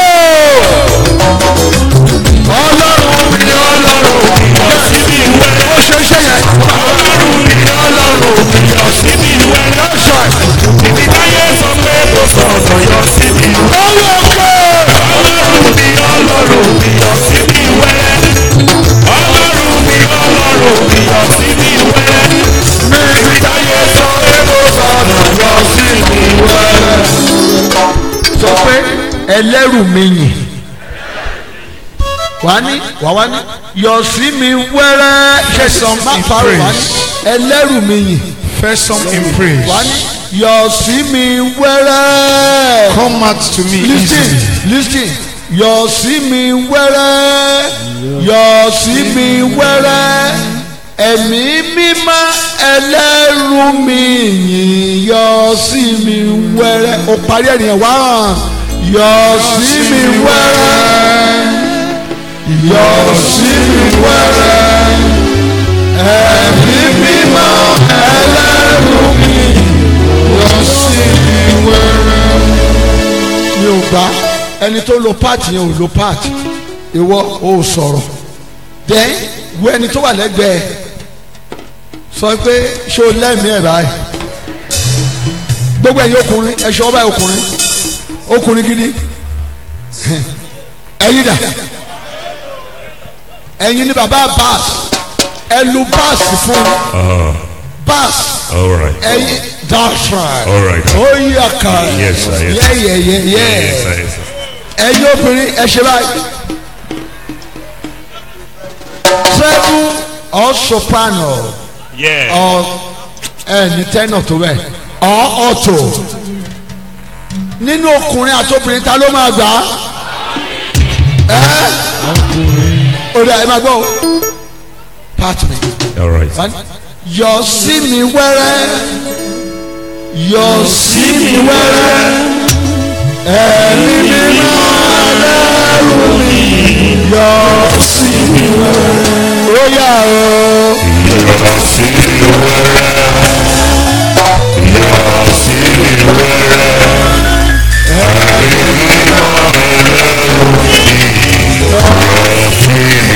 ọlọ́run mi ọlọ́run mi yọ sí mi wẹ́rẹ́. ó ṣe iṣẹ́ yẹn. ọlọ́run mi ọlọ́run mi yọ sí mi wẹ́rẹ́. lọ́sọ̀ ẹ̀. níbi táyé sọ pé kò sọ̀nà yọ sí mi wẹ́rẹ́. owó òkè. ọlọ́run mi ọlọ́run mi yọ sí mi wẹ́rẹ́. ọlọ́run mi ọlọ́run mi yọ sí mi wẹ́rẹ́. níbi táyé sọ pé kò sọ̀nà yọ sí mi wẹ́rẹ́. sọ pé ẹlẹ́rù mi yìn wà ní wà wá ní yọ sí mi wẹ́rẹ́ ṣe sàn má parọ́ wá ní ẹlẹ́rù mi yìn first song in praise. wà ní yọ sí mi wẹ́rẹ́. come out to me listen easily. listen yọ sí mi wẹ́rẹ́ yọ sí mi wẹ́rẹ́ ẹ̀mí mímọ́ ẹlẹ́rù mi yìn yọ sí mi wẹ́rẹ́ o parí ẹ̀nìyàn wá hàn yọ sí mi wẹ́rẹ́ yọ sí mi wẹ́rẹ́ ẹ̀mí mímọ́ ẹlẹ́rù mi yọ sí mi wẹ́rẹ́. mi ò gbà ẹni tó lo páàtì yẹn ò lo páàtì ìwọ ò sọ̀rọ̀ dẹ́n wo ẹni tó wà lẹ́gbẹ̀ẹ́ sọ pé ṣé o lẹ́mìí ẹ̀ báyìí gbogbo ẹ̀yin ọkùnrin ẹ̀ṣọ́ ọba ọkùnrin ọkùnrin gidi ẹ̀yin dà ẹ̀yin ni bàbá bass ẹ lu bass fún bass ẹ̀yin that's right ó yà ká yẹ́yẹ́yẹ́ ẹ̀yin obìnrin ẹ ṣe báyìí treble or soprano or ẹni tenor tó bẹ́ẹ̀ or alto nínú ọkùnrin àti obìnrin ta ló máa gbà á ẹ ó dà ẹ máa gbọ́ partner yọ sí mi wẹ́rẹ́ yọ sí mi wẹ́rẹ́ ẹ̀mí mímọ́ ẹlẹ́rù mi yọ sí mi wẹ́rẹ́ ó yà ó yọ sí mi wẹ́rẹ́ yọ sí mi wẹ́rẹ́ ẹ̀mí mímọ́ ẹlẹ́rù mi yọ sí mi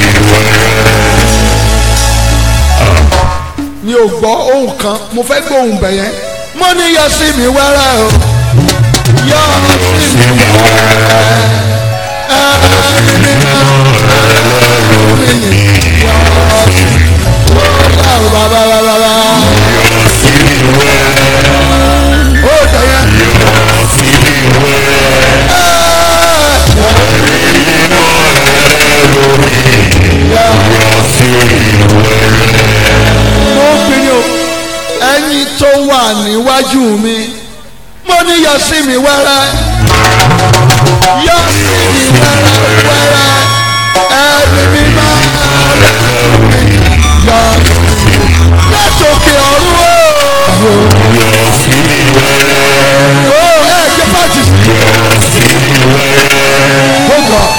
wẹ́rẹ́. mi ò gbọ́ ohun kan mo fẹ́ gbọ́ ohun bẹ̀yẹn mo ní yọ sí mi wẹ́rẹ́ o yọ sí mi wẹ́rẹ́ ẹ̀mí mímọ́ ẹlẹ́rù mi yọ sí mi wẹ́rẹ́ bàbá bàbá bàbá yọ sí mi wẹ́rẹ́ ó tẹ̀yẹ yọ sí mi wẹ́rẹ́ ẹ̀mí mímọ́ ẹlẹ́rù mi yọ sí mi wẹ́rẹ́. mo pinnu ẹni tó wà níwájú mi mo ní yọ sí mi wẹ́rẹ́ yọ sí mi wẹ́rẹ́ wẹ́rẹ́ ẹ̀mí mímọ́ ẹlẹ́rù mi yọ látòkè ọ̀run o. yọ sí mi wẹ́rẹ́ ó ẹ jẹ́ pàtì sí yọ sí mi wẹ́rẹ́. ó gbọ́.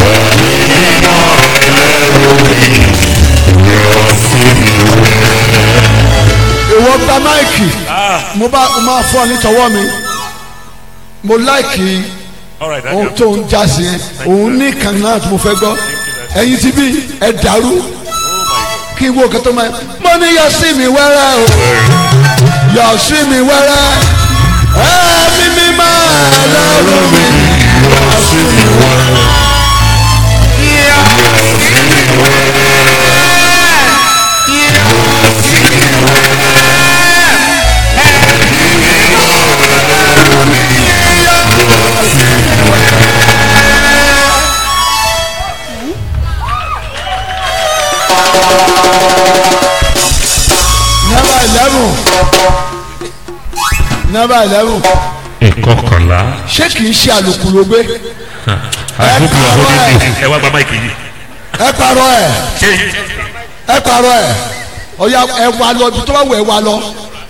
ìwọ gba máìkì mo bá mo máa fọ́ ní tọwọ́ mi mo láìkì ohun tó ń jásí ẹ òun ní kan náà tí mo fẹ́ gbọ́ ẹ̀yin ti bí ẹ dàrú kí n wo kẹtọ máa mo ní yọ sí mi wẹ́rẹ́ o yọ sí mi wẹ́rẹ́ ẹ̀mí mi máa lẹ́rù mi yọ sí mi wẹ́rẹ́. Number eleven. Number eleven. ìkọkànlá. Ṣé kìí ṣe àlùkù ló gbé? àbúkù àbúkù ẹ wá gba máìkì yìí. Ẹ parọ́ ẹ̀. Ẹ parọ́ ẹ̀. Ọ̀ya ẹ wá lọ ibi tó bá wù ẹ wá lọ.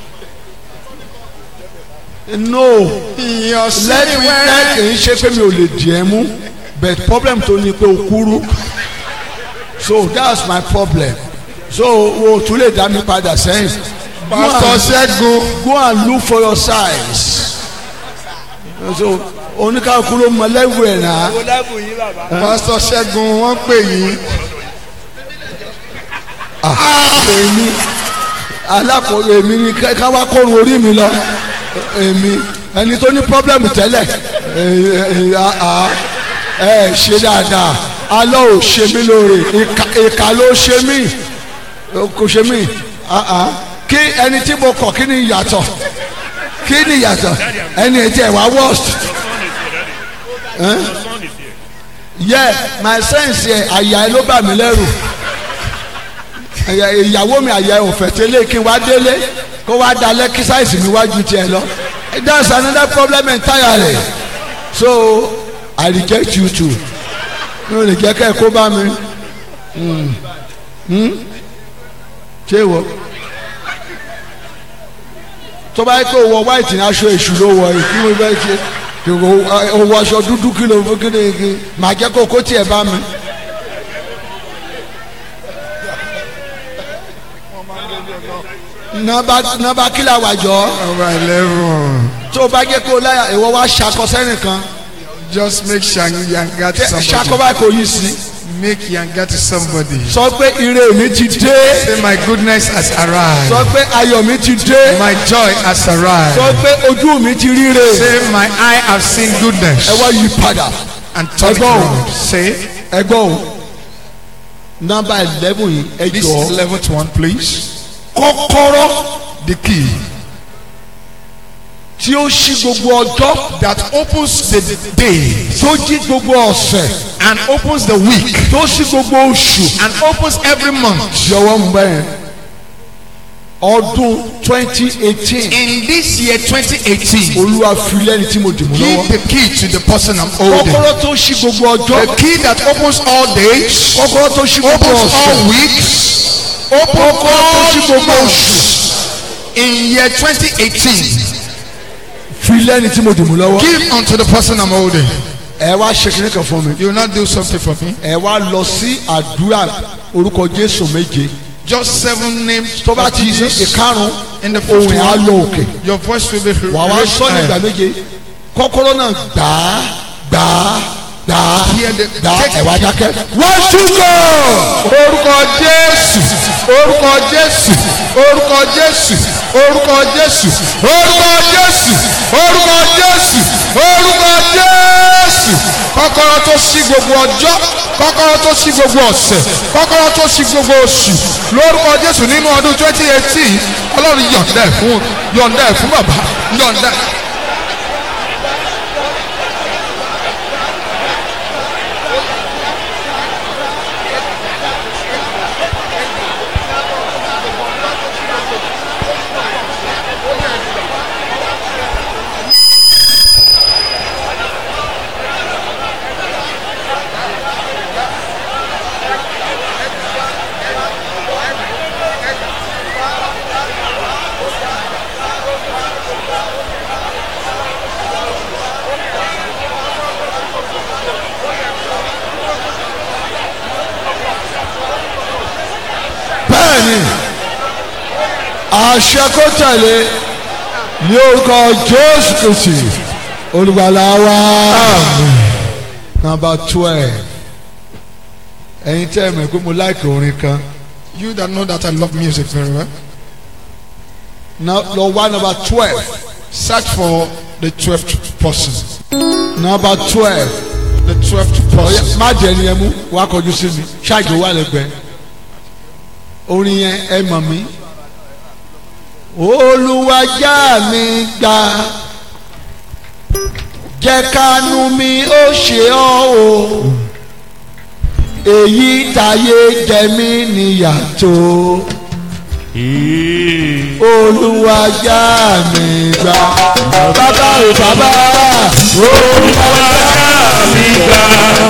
No. Lẹ́yìn lẹ́yìn kìí ṣe pé mi ò lè dì ẹ́ mú. But problem tó ní pé o kúrú. So that's my problem. So o tún lè dá mi padà sẹ́yìn. Pastor Ṣẹ́gun, go and look for your size. So oníkàkú ló mọ lẹ́wù ẹ̀ náà. Pastor Ṣẹ́gun wọ́n pè yín. Èmi alákòóso èmi ni ká wá kórun orí mi lọ. Èmi ẹni tó ní pọ́blẹ́mù tẹ́lẹ̀ ẹ ṣe dáadáa alọ́ ò ṣe mí lóore ìka ló ṣe mí kò ṣe mí kí ẹni tí mo kọ̀ kí ni ìyàtọ̀ kí ni ìyàtọ̀ ẹni ètí ẹ̀ wá worst yeah my sense yẹ àyà ẹ ló bà mí lẹ́rù ìyàwó mi àyà ẹ ò fẹ́ tẹ́lẹ̀ kí n wá délé kó wá dalẹ̀ kí sáìsì mi wájú tiẹ̀ lọ that's another problem entirely so I reject you too mi ò lè jẹ́ kẹ́ ẹ kó bá mi ṣé wọ tó bá yẹ kó wọ white ní aṣọ èṣù ló wọ yìí kí wọ́n bá ṣe owó aṣọ dúdú kí ló fún kíni kí màá jẹ́ kó kó tiẹ̀ bá mi. nọ́mbà nọ́mbà kílà wàjọ. Number eleven. tó o bá jẹ́ kó o láyà ìwọ wá ṣàkọsẹ́ nìkan. Just make yanga to somebody. ṣàkóbá kò yí sí. Make yanga to somebody. sọ pé ire mi ti dé. Say my goodness has arrived. sọ pé ayọ̀ mi ti dé. My joy has arrived. sọ pé ojú mi ti ríre. Say my eye have seen goodness. ẹ wá yí padà. And turn it around. Say. ẹ gbọ́ o nọ́mbà eleven yìí ẹ This jọ. eleventh one please. kọ́kọ́rọ́ The key tí ó ṣí gbogbo ọjọ́. that opens the day tó jí gbogbo ọ̀sẹ̀. and opens the week tó ṣí gbogbo oṣù. and opens every month. jọ̀wọ́ ń bẹ́ẹ̀ ọdún twenty eighteen. In this year twenty eighteen, olúwa fi lẹ́ni tí mo dì mú give lọ́wọ́. the key to the person I'm holding. kọ́kọ́rọ́ tó ṣí gbogbo ọjọ́. The key that opens all days, kọ́kọ́rọ́ tó ṣí gbogbo opens ọ̀sẹ̀. all weeks, opens kọ́kọ́rọ́ tó ṣí all gbogbo months. oṣù. In year twenty eighteen, fi lẹ́ni tí mo dì mú lọ́wọ́. give unto the person I'm holding. ẹ wá ṣe kíní kan fún mi. You will not do something for me. ẹ wá lọ sí àdúrà orúkọ Jésù méje. Just seven names tó bá of ti di Jesus. ìkarùn In the first ohùn á one, lọ òkè. your voice will be wà wá raised sọ ní ìgbà high. méje. kọ́kọ́rọ́ náà gbàá gbàá gbàá Hear the- gbàá take- ẹ wá dákẹ́. one two go. Orúkọ Jésù, orúkọ Jésù, orúkọ Jésù, orúkọ Jésù, orúkọ Jésù, orúkọ Jésù, orúkọ Jésù. Kọ́kọ́rọ́ tó ṣí gbogbo ọjọ́, kọ́kọ́rọ́ tó ṣí gbogbo ọ̀sẹ̀, kọ́kọ́rọ́ tó ṣí gbogbo oṣù. Lórúkọ Jésù nínú ọdún twenty eighteen, Ọlọ́run yọ̀ǹda ẹ̀ fún yọ̀ǹda ẹ̀ fún bàbá, yọ̀ǹda ẹ̀. bẹ́ẹ̀ni àṣẹ kó tẹ̀lé ní orúkọ Jésù Kristi olùgbàlà wa. number twelve ẹ̀yin tẹ́ ẹ mọ̀ pé mo like orin kan. You that know that I love music very well. Now, lọ wá number twelve. Search for the twelfth person. number twelve. The twelfth person. má jẹ́ ẹni ẹ mú wá kọjú sí mi ṣáàjì wà lẹ́gbẹ̀ẹ́ orin yẹn ẹ mọ̀ mí. Olúwa já mi gbà jẹ́ kánú mi ó ṣe ọ́ o èyí táyé jẹ mí níyà tó. Olúwa já mi gbà bàbá o bàbá Olúwa já mi gbà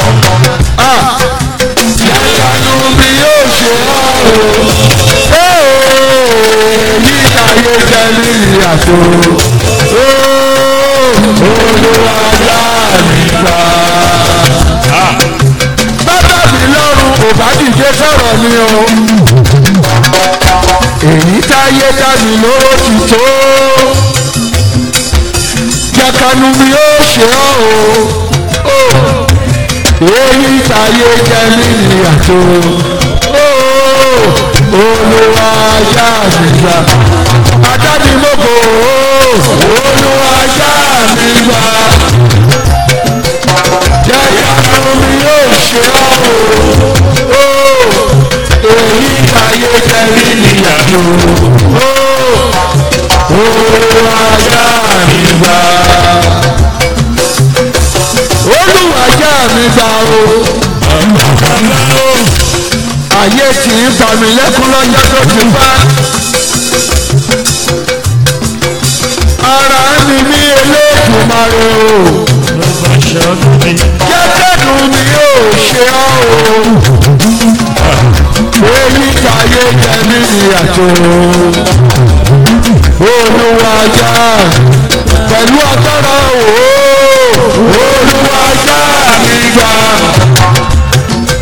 jẹ́ kánú mi ó ṣe ọ́ o èyí táyé jẹ mí níyà tó. Olúwa já mi gbà. Bàbá mi lọ́rùn kò bá dìde sọ̀rọ̀ mi o. Èyí táyé dá mi lóró ti tó. Jẹ́kanu mi ó ṣe ọ́ o. Èyí táyé jẹ́ mi níyàtọ̀. Olúwa já mi gbà. Adánimọ̀gbò Olúwa já mi gbà. Jẹ́kanu mi ó ṣe ọ́ o. Èyí táyé jẹ́ mi níyàtọ̀. Olúwa já mi gbà. Olúwa já mi gbà o. Ayé tí ń bà mí lẹ́kún lọ́jọ́ tó ti bá. Ara mi ní Elédùmarè o. Jẹ́kẹ́nu mi yóò ṣe ọ́ o. Èyí táyé jẹ mí níyàtọ̀. Olúwa já pẹ̀lú agbára o. Olúwa já mi gbà.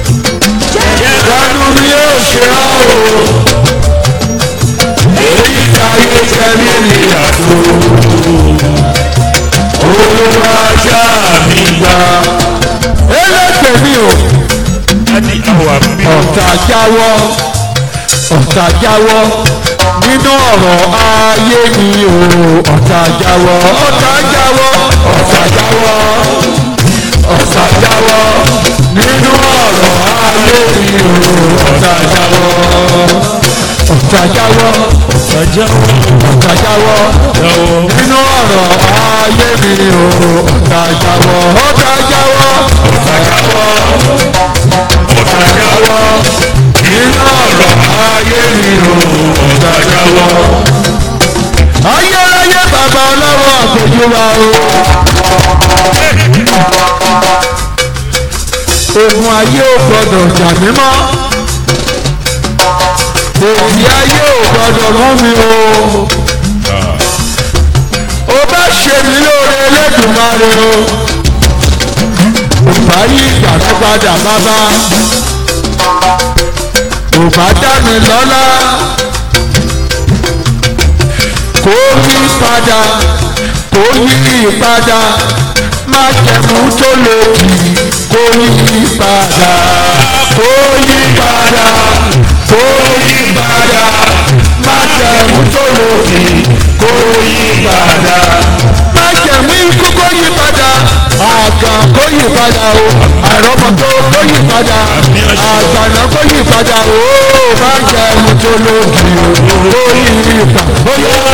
Jẹ́kẹ́nu mi yóò ṣe ọ́ o. Èyí olúwa ṣá mi gbà. eléke mi o ọ̀tá jáwọ́ ọ̀tá jáwọ́ nínú ọ̀rọ̀ ayé mi o ọ̀tá jáwọ́ ọ̀tá jáwọ́ ọ̀tá jáwọ́ ọ̀tá jáwọ́ nínú ọ̀rọ̀ ayé mi o ọ̀tá jáwọ́ ọ̀tá jáwọ́ ọ̀tá jáwọ́ ọ̀tá jáwọ́ nínú ọ̀rọ̀ ayé mi o ọ̀tá jáwọ́ ọ̀tá jáwọ́ ọ̀tá jáwọ́ ọ̀tá jáwọ́ nínú ọ̀rọ̀ ayé mi o ọ̀tá jáwọ́. ayérayé bàbá ọlọ́wọ́ àpèjúwa o. ogun ayé ò gbọdọ̀ jà mí mọ́. èyí ayé ò gbọdọ̀ mú mi o. ó bá ṣe mí lóore Elédùmarè o. bá yí ìgbà tó padà bàbá. ò bá dá mi lọ́lá. kó yí padà kó yí padà má jẹ̀mú tó lòdì kó yí padà kó yí padà kó yí padà má jẹ̀mú tó lòdì kó yí padà má jẹ̀mú ikú kó yí padà àgàn kó yí padà o àìrọ́mọdé kó yí padà àgbàna kó yí padà o má jẹ̀mú tó lòdì kó yí padà kó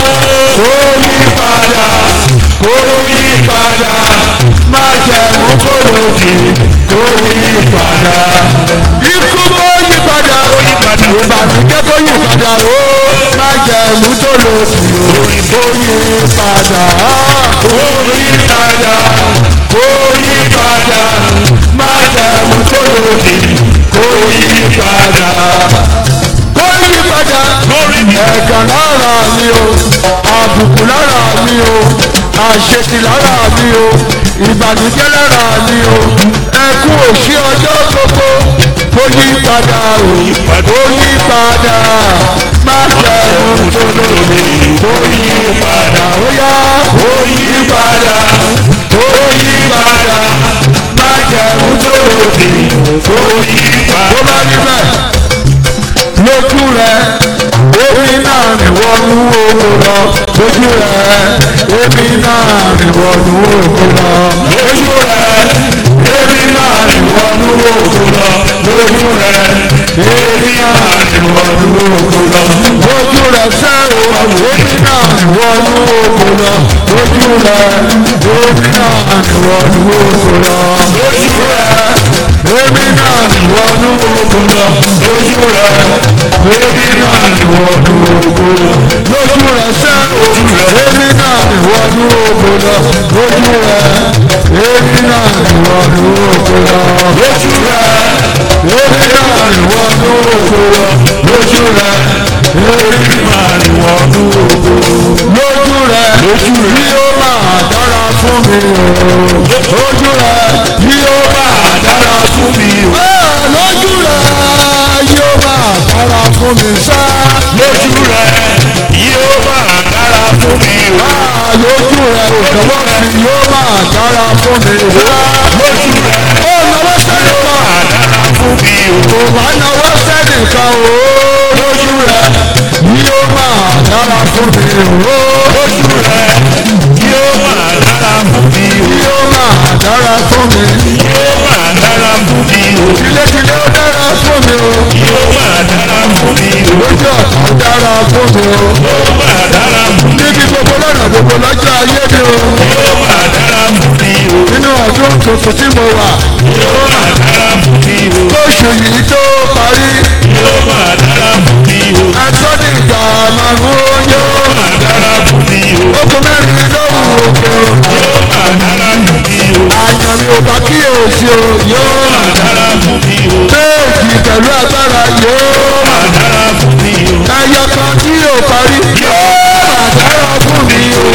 yí padà kó yí padà má jẹ̀mú tó lòdì kó yí padà ikú kó yí padà ìbànújẹ́ kó yí padà o má jẹ̀mú tó lòdì kó yí padà kó yí padà kó yí padà má jẹ̀mú tó lòdì kó yí padà kó yí padà ẹ̀gàn lára mi o àbùkù lára mi o àṣetì lára mi o ìbànújẹ́ lára mi o ẹkún òṣì ọjọ́ gbogbo kó yí padà o kó yí padà má jẹ̀mú tó lòdì kó yí padà ó yá kó yí padà kó yí padà má jẹ̀mú tó lòdì kó yí padà. tó bá níbẹ̀ lójú rẹ̀ èmi náà rìn wọnú owó lọ lójú rẹ̀ èmi náà rìn wọnú owó lọ lójú rẹ̀ èmi náà rìn wọnú owó lọ lójú rẹ̀ èmi náà rìn wọnú owó lọ lójú rẹ̀ sẹ́rù èmi náà rìn wọnú owó lọ lójú rẹ̀ èmi náà rìn wọnú owó lọ lójú rẹ̀ èmi náà rìn wọnú owó lọ lójú rẹ̀ èmi náà rìn wọnú owó lọ lójú rẹ̀ sẹ́rù èmi náà rìn wọnú owó lọ lójú rẹ̀ èmi náà rìn wọnú owó lọ lójú rẹ̀ èmi náà rìn wọnú owó lọ lójú rẹ̀ èmi náà rìn wọnú owó lójú rẹ̀ bí ó máa dára fún mi o lójú rẹ̀ bí ó máa dára fún mi o lójú rẹ̀ yóò máa dára fún mi sá lójú rẹ̀ yóò máa dára fún mi o lójú rẹ̀ òdòwò mi yóò máa dára fún mi o lójú rẹ̀ ó náwó sẹ́nìkan máa dára fún mi o kò bá náwó sẹ́nìkan o lójú rẹ̀ yóò máa dára fún mi o lójú rẹ̀ yóò máa dára fún mi o yóò máa dára fún mi yóò máa dára fún mi o tilétilé ó dára fún mi o yóò máa dára fún mi o lójú ọ̀tá dára fún mi o yóò máa dára fún mi níbi gbogbo lọ́nà gbogbo lọ́jọ́ ayé mi o yóò máa dára fún mi o nínú ọdún tuntun tí mo wà yóò máa dára fún mi o lóṣù yìí tó parí yóò máa dára fún mi o ẹ̀tọ́ ní ìgbà márùn-ún yóò máa dára fún mi o okùn mẹ́rin lóhùn òkè o yóò máa dára fún mi o àyàn mi ò bá kíyèsí o yóò máa dára fún mi o méjì pẹ̀lú agbára yóò máa dára fún mi o ẹyọ kan tí yóò parí yóò máa dára fún mi o.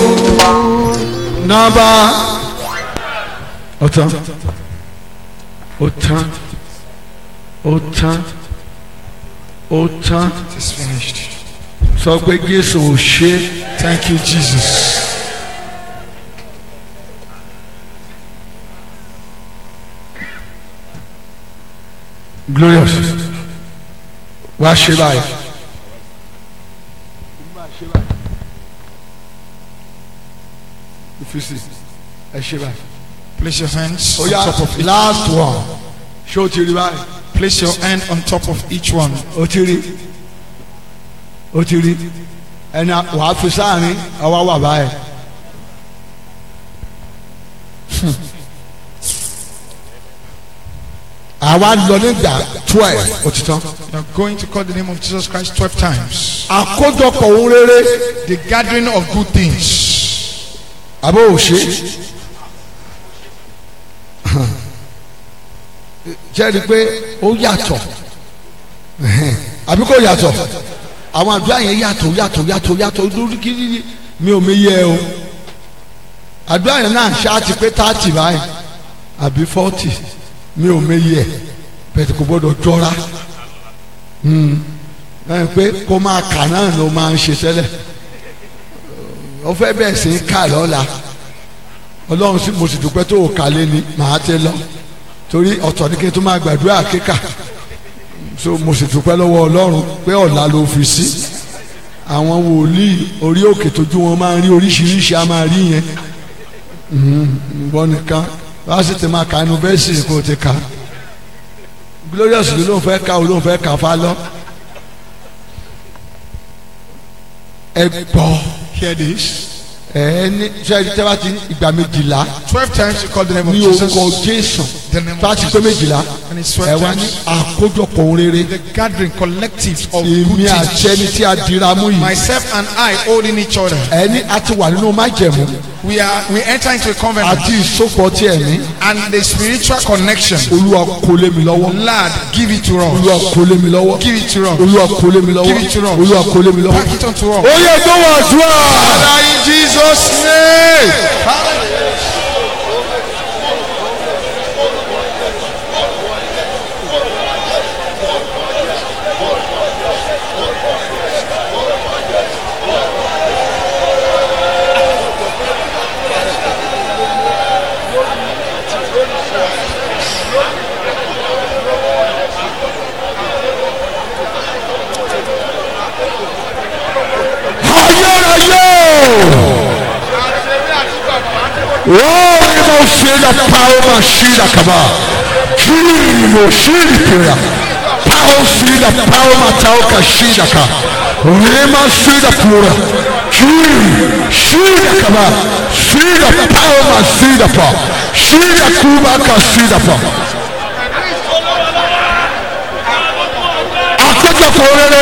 nọ́mbà ọ̀tán ọ̀tán ọ̀tán ọ̀tán It's finished. sọ pé Jésù ò ṣe. Thank you, Jesus. glorious wá ṣe báyìí. ìfisì ẹ ṣe báyìí. Place your hands ó on yá top of each. last one ṣé o ti rí báyìí. Place your hand on top of each one. o ti rí o ti rí ẹni wàá fi sáàrin àwa wà báyìí. àwa lọ nígbà twelve òtítọ́. You are going to call the name of Jesus Christ twelve times. àkójọpọ̀ ohun rere The gathering of good things. àbó òṣè. jẹ́rìí pé ó yàtọ̀ àbí kò yàtọ̀ àwọn àdúrà yẹn yàtọ̀ yàtọ̀ yàtọ̀ yàtọ̀ lórí kiri mi ò méyẹ o àdúrà yẹn náà ṣáàtì pé thirty báyìí àbí forty mi ò méyẹ bẹ́ẹ̀ kò gbọ́dọ̀ jọra ẹ pé kó máa kà náà ló máa ń ṣe tẹ́lẹ̀ ó fẹ́ bẹ́ẹ̀ sì ń kà lọ́la ọlọ́run sì mo sì dúpẹ́ tó o kà lé ni màá tẹ lọ torí ọ̀tọ̀ ní kí n tó máa gbàdúrà kíkà so mo sì dúpẹ́ lọ́wọ́ ọlọ́run pé ọ̀la ló fi sí àwọn wòlíì orí òkè tójú wọn máa ń rí oríṣiríṣi a máa rí yẹn ìwọ nìkan wá sì ti máa ka inú bẹ́ẹ̀ sì kó o ti ka glorious ló lóun fẹ́ ka o lóun fẹ́ ka fa lọ ẹ gbọ́ Hear this. ẹ ní sẹ́yìn tẹ́ bá ti ìgbà méjìlá Twelve times you call the name of ní Jesus. orúkọ Jésù The name bá of ti pé méjìlá And it's ẹ twelve wá ní times. àkójọpọ̀ ohun rere The gathering collective of good èmi àti ẹni things. tí a dira mú yìí Myself and I holding each other. ẹni a ti wà nínú májẹ̀mú We are we enter into a covenant àti ìsopọ̀ tí ẹ̀mí and the spiritual connection. Olúwa kó lé mi lọ́wọ́ Lord, give it to Olúwa us. kó lé mi lọ́wọ́ Give it to us. Olúwa kó lé mi lọ́wọ́ Give it to us. Olúwa kó lé mi lọ́wọ́. Pack it unto us. ó yẹ kó wà dùn à. Father, in Jesus' name. Oh, imo shida power mashida kaba. Kimo shida kira. Power shida power matauka shida ka. Rema shida pura. Kimo shida kaba. Shida power mashida pa. Shida kuba ka shida pa. Akoja korere.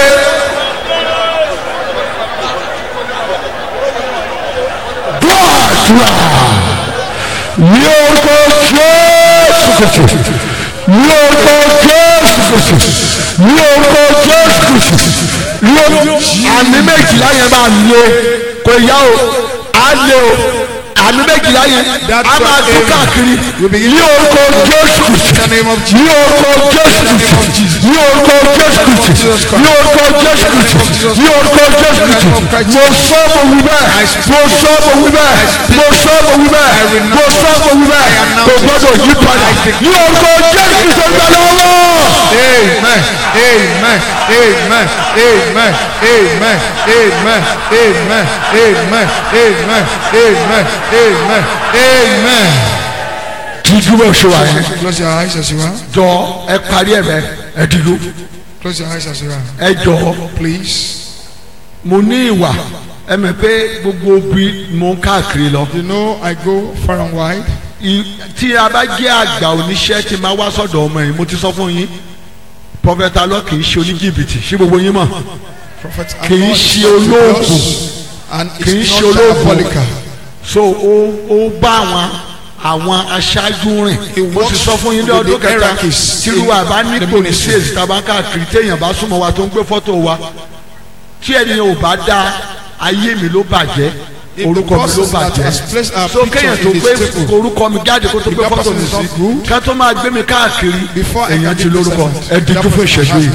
Dua. Ní orúkọ Jésù Kristi ní orúkọ Jésù Kristi ní orúkọ Jésù Kristi ní orúkọ àmì méjìlá yẹn máa lé kò yá o á lé o àmì méjìlá yẹn á máa tún káàkiri ní orúkọ Jésù Kristi ní orúkọ Jésù Kristi ní orúkọ Jésù Kristi ní orúkọ Jésù Kristi ní orúkọ Jésù Kristi mo sọ mo wí bẹ́ẹ̀ mo sọ mo wí bẹ́ẹ̀ mo sọ mo wí bẹ́ẹ̀ mo sọ mo wí bẹ́ẹ̀ kò gbọdọ̀ yí padà ní orúkọ Jésù Kristi gbà lọ́wọ́. Amen. Amen. Amen. Amen. Amen. Amen. Amen. Amen. Amen. Amen. Amen. Amen. dídú bó ṣe wà yẹn Close your eyes as you are. jọ ẹ parí ẹ bẹ ẹ dídú Close your eyes as you are. ẹ jọ Please. mo ní ìwà ẹ mọ̀ pé gbogbo bí mo ń káàkiri lọ. You know I go far and wide. I- tí a bá jẹ́ àgbà oníṣẹ́ tí máa wá sọ́dọ̀ ọmọ yìí mo ti sọ fún yín pọfẹtà lọ kì í ṣe oníjìbìtì ṣé gbogbo yín mọ̀ Prophet kì í ṣe olóògùn and kì í it's ṣe not olóògùn diabolical. so ó ó bá àwọn àwọn aṣáájú rìn mo ti sọ fún yín ní ọdún kẹta tìrúwà bá nípò ní sí èsì tàbá káàkiri téèyàn bá súnmọ́ wa tó ń gbé fọ́tò wa tí ẹnìyàn ò bá dá ayé mi ló bàjẹ́ orúkọ mi ló bàjẹ́ so kéèyàn tó gbé orúkọ mi jáde kó tó gbé fọ́tò mi sí ká tó máa gbé mi káàkiri èèyàn ti lórúkọ ẹ dídú fún ìṣẹ́jú yìí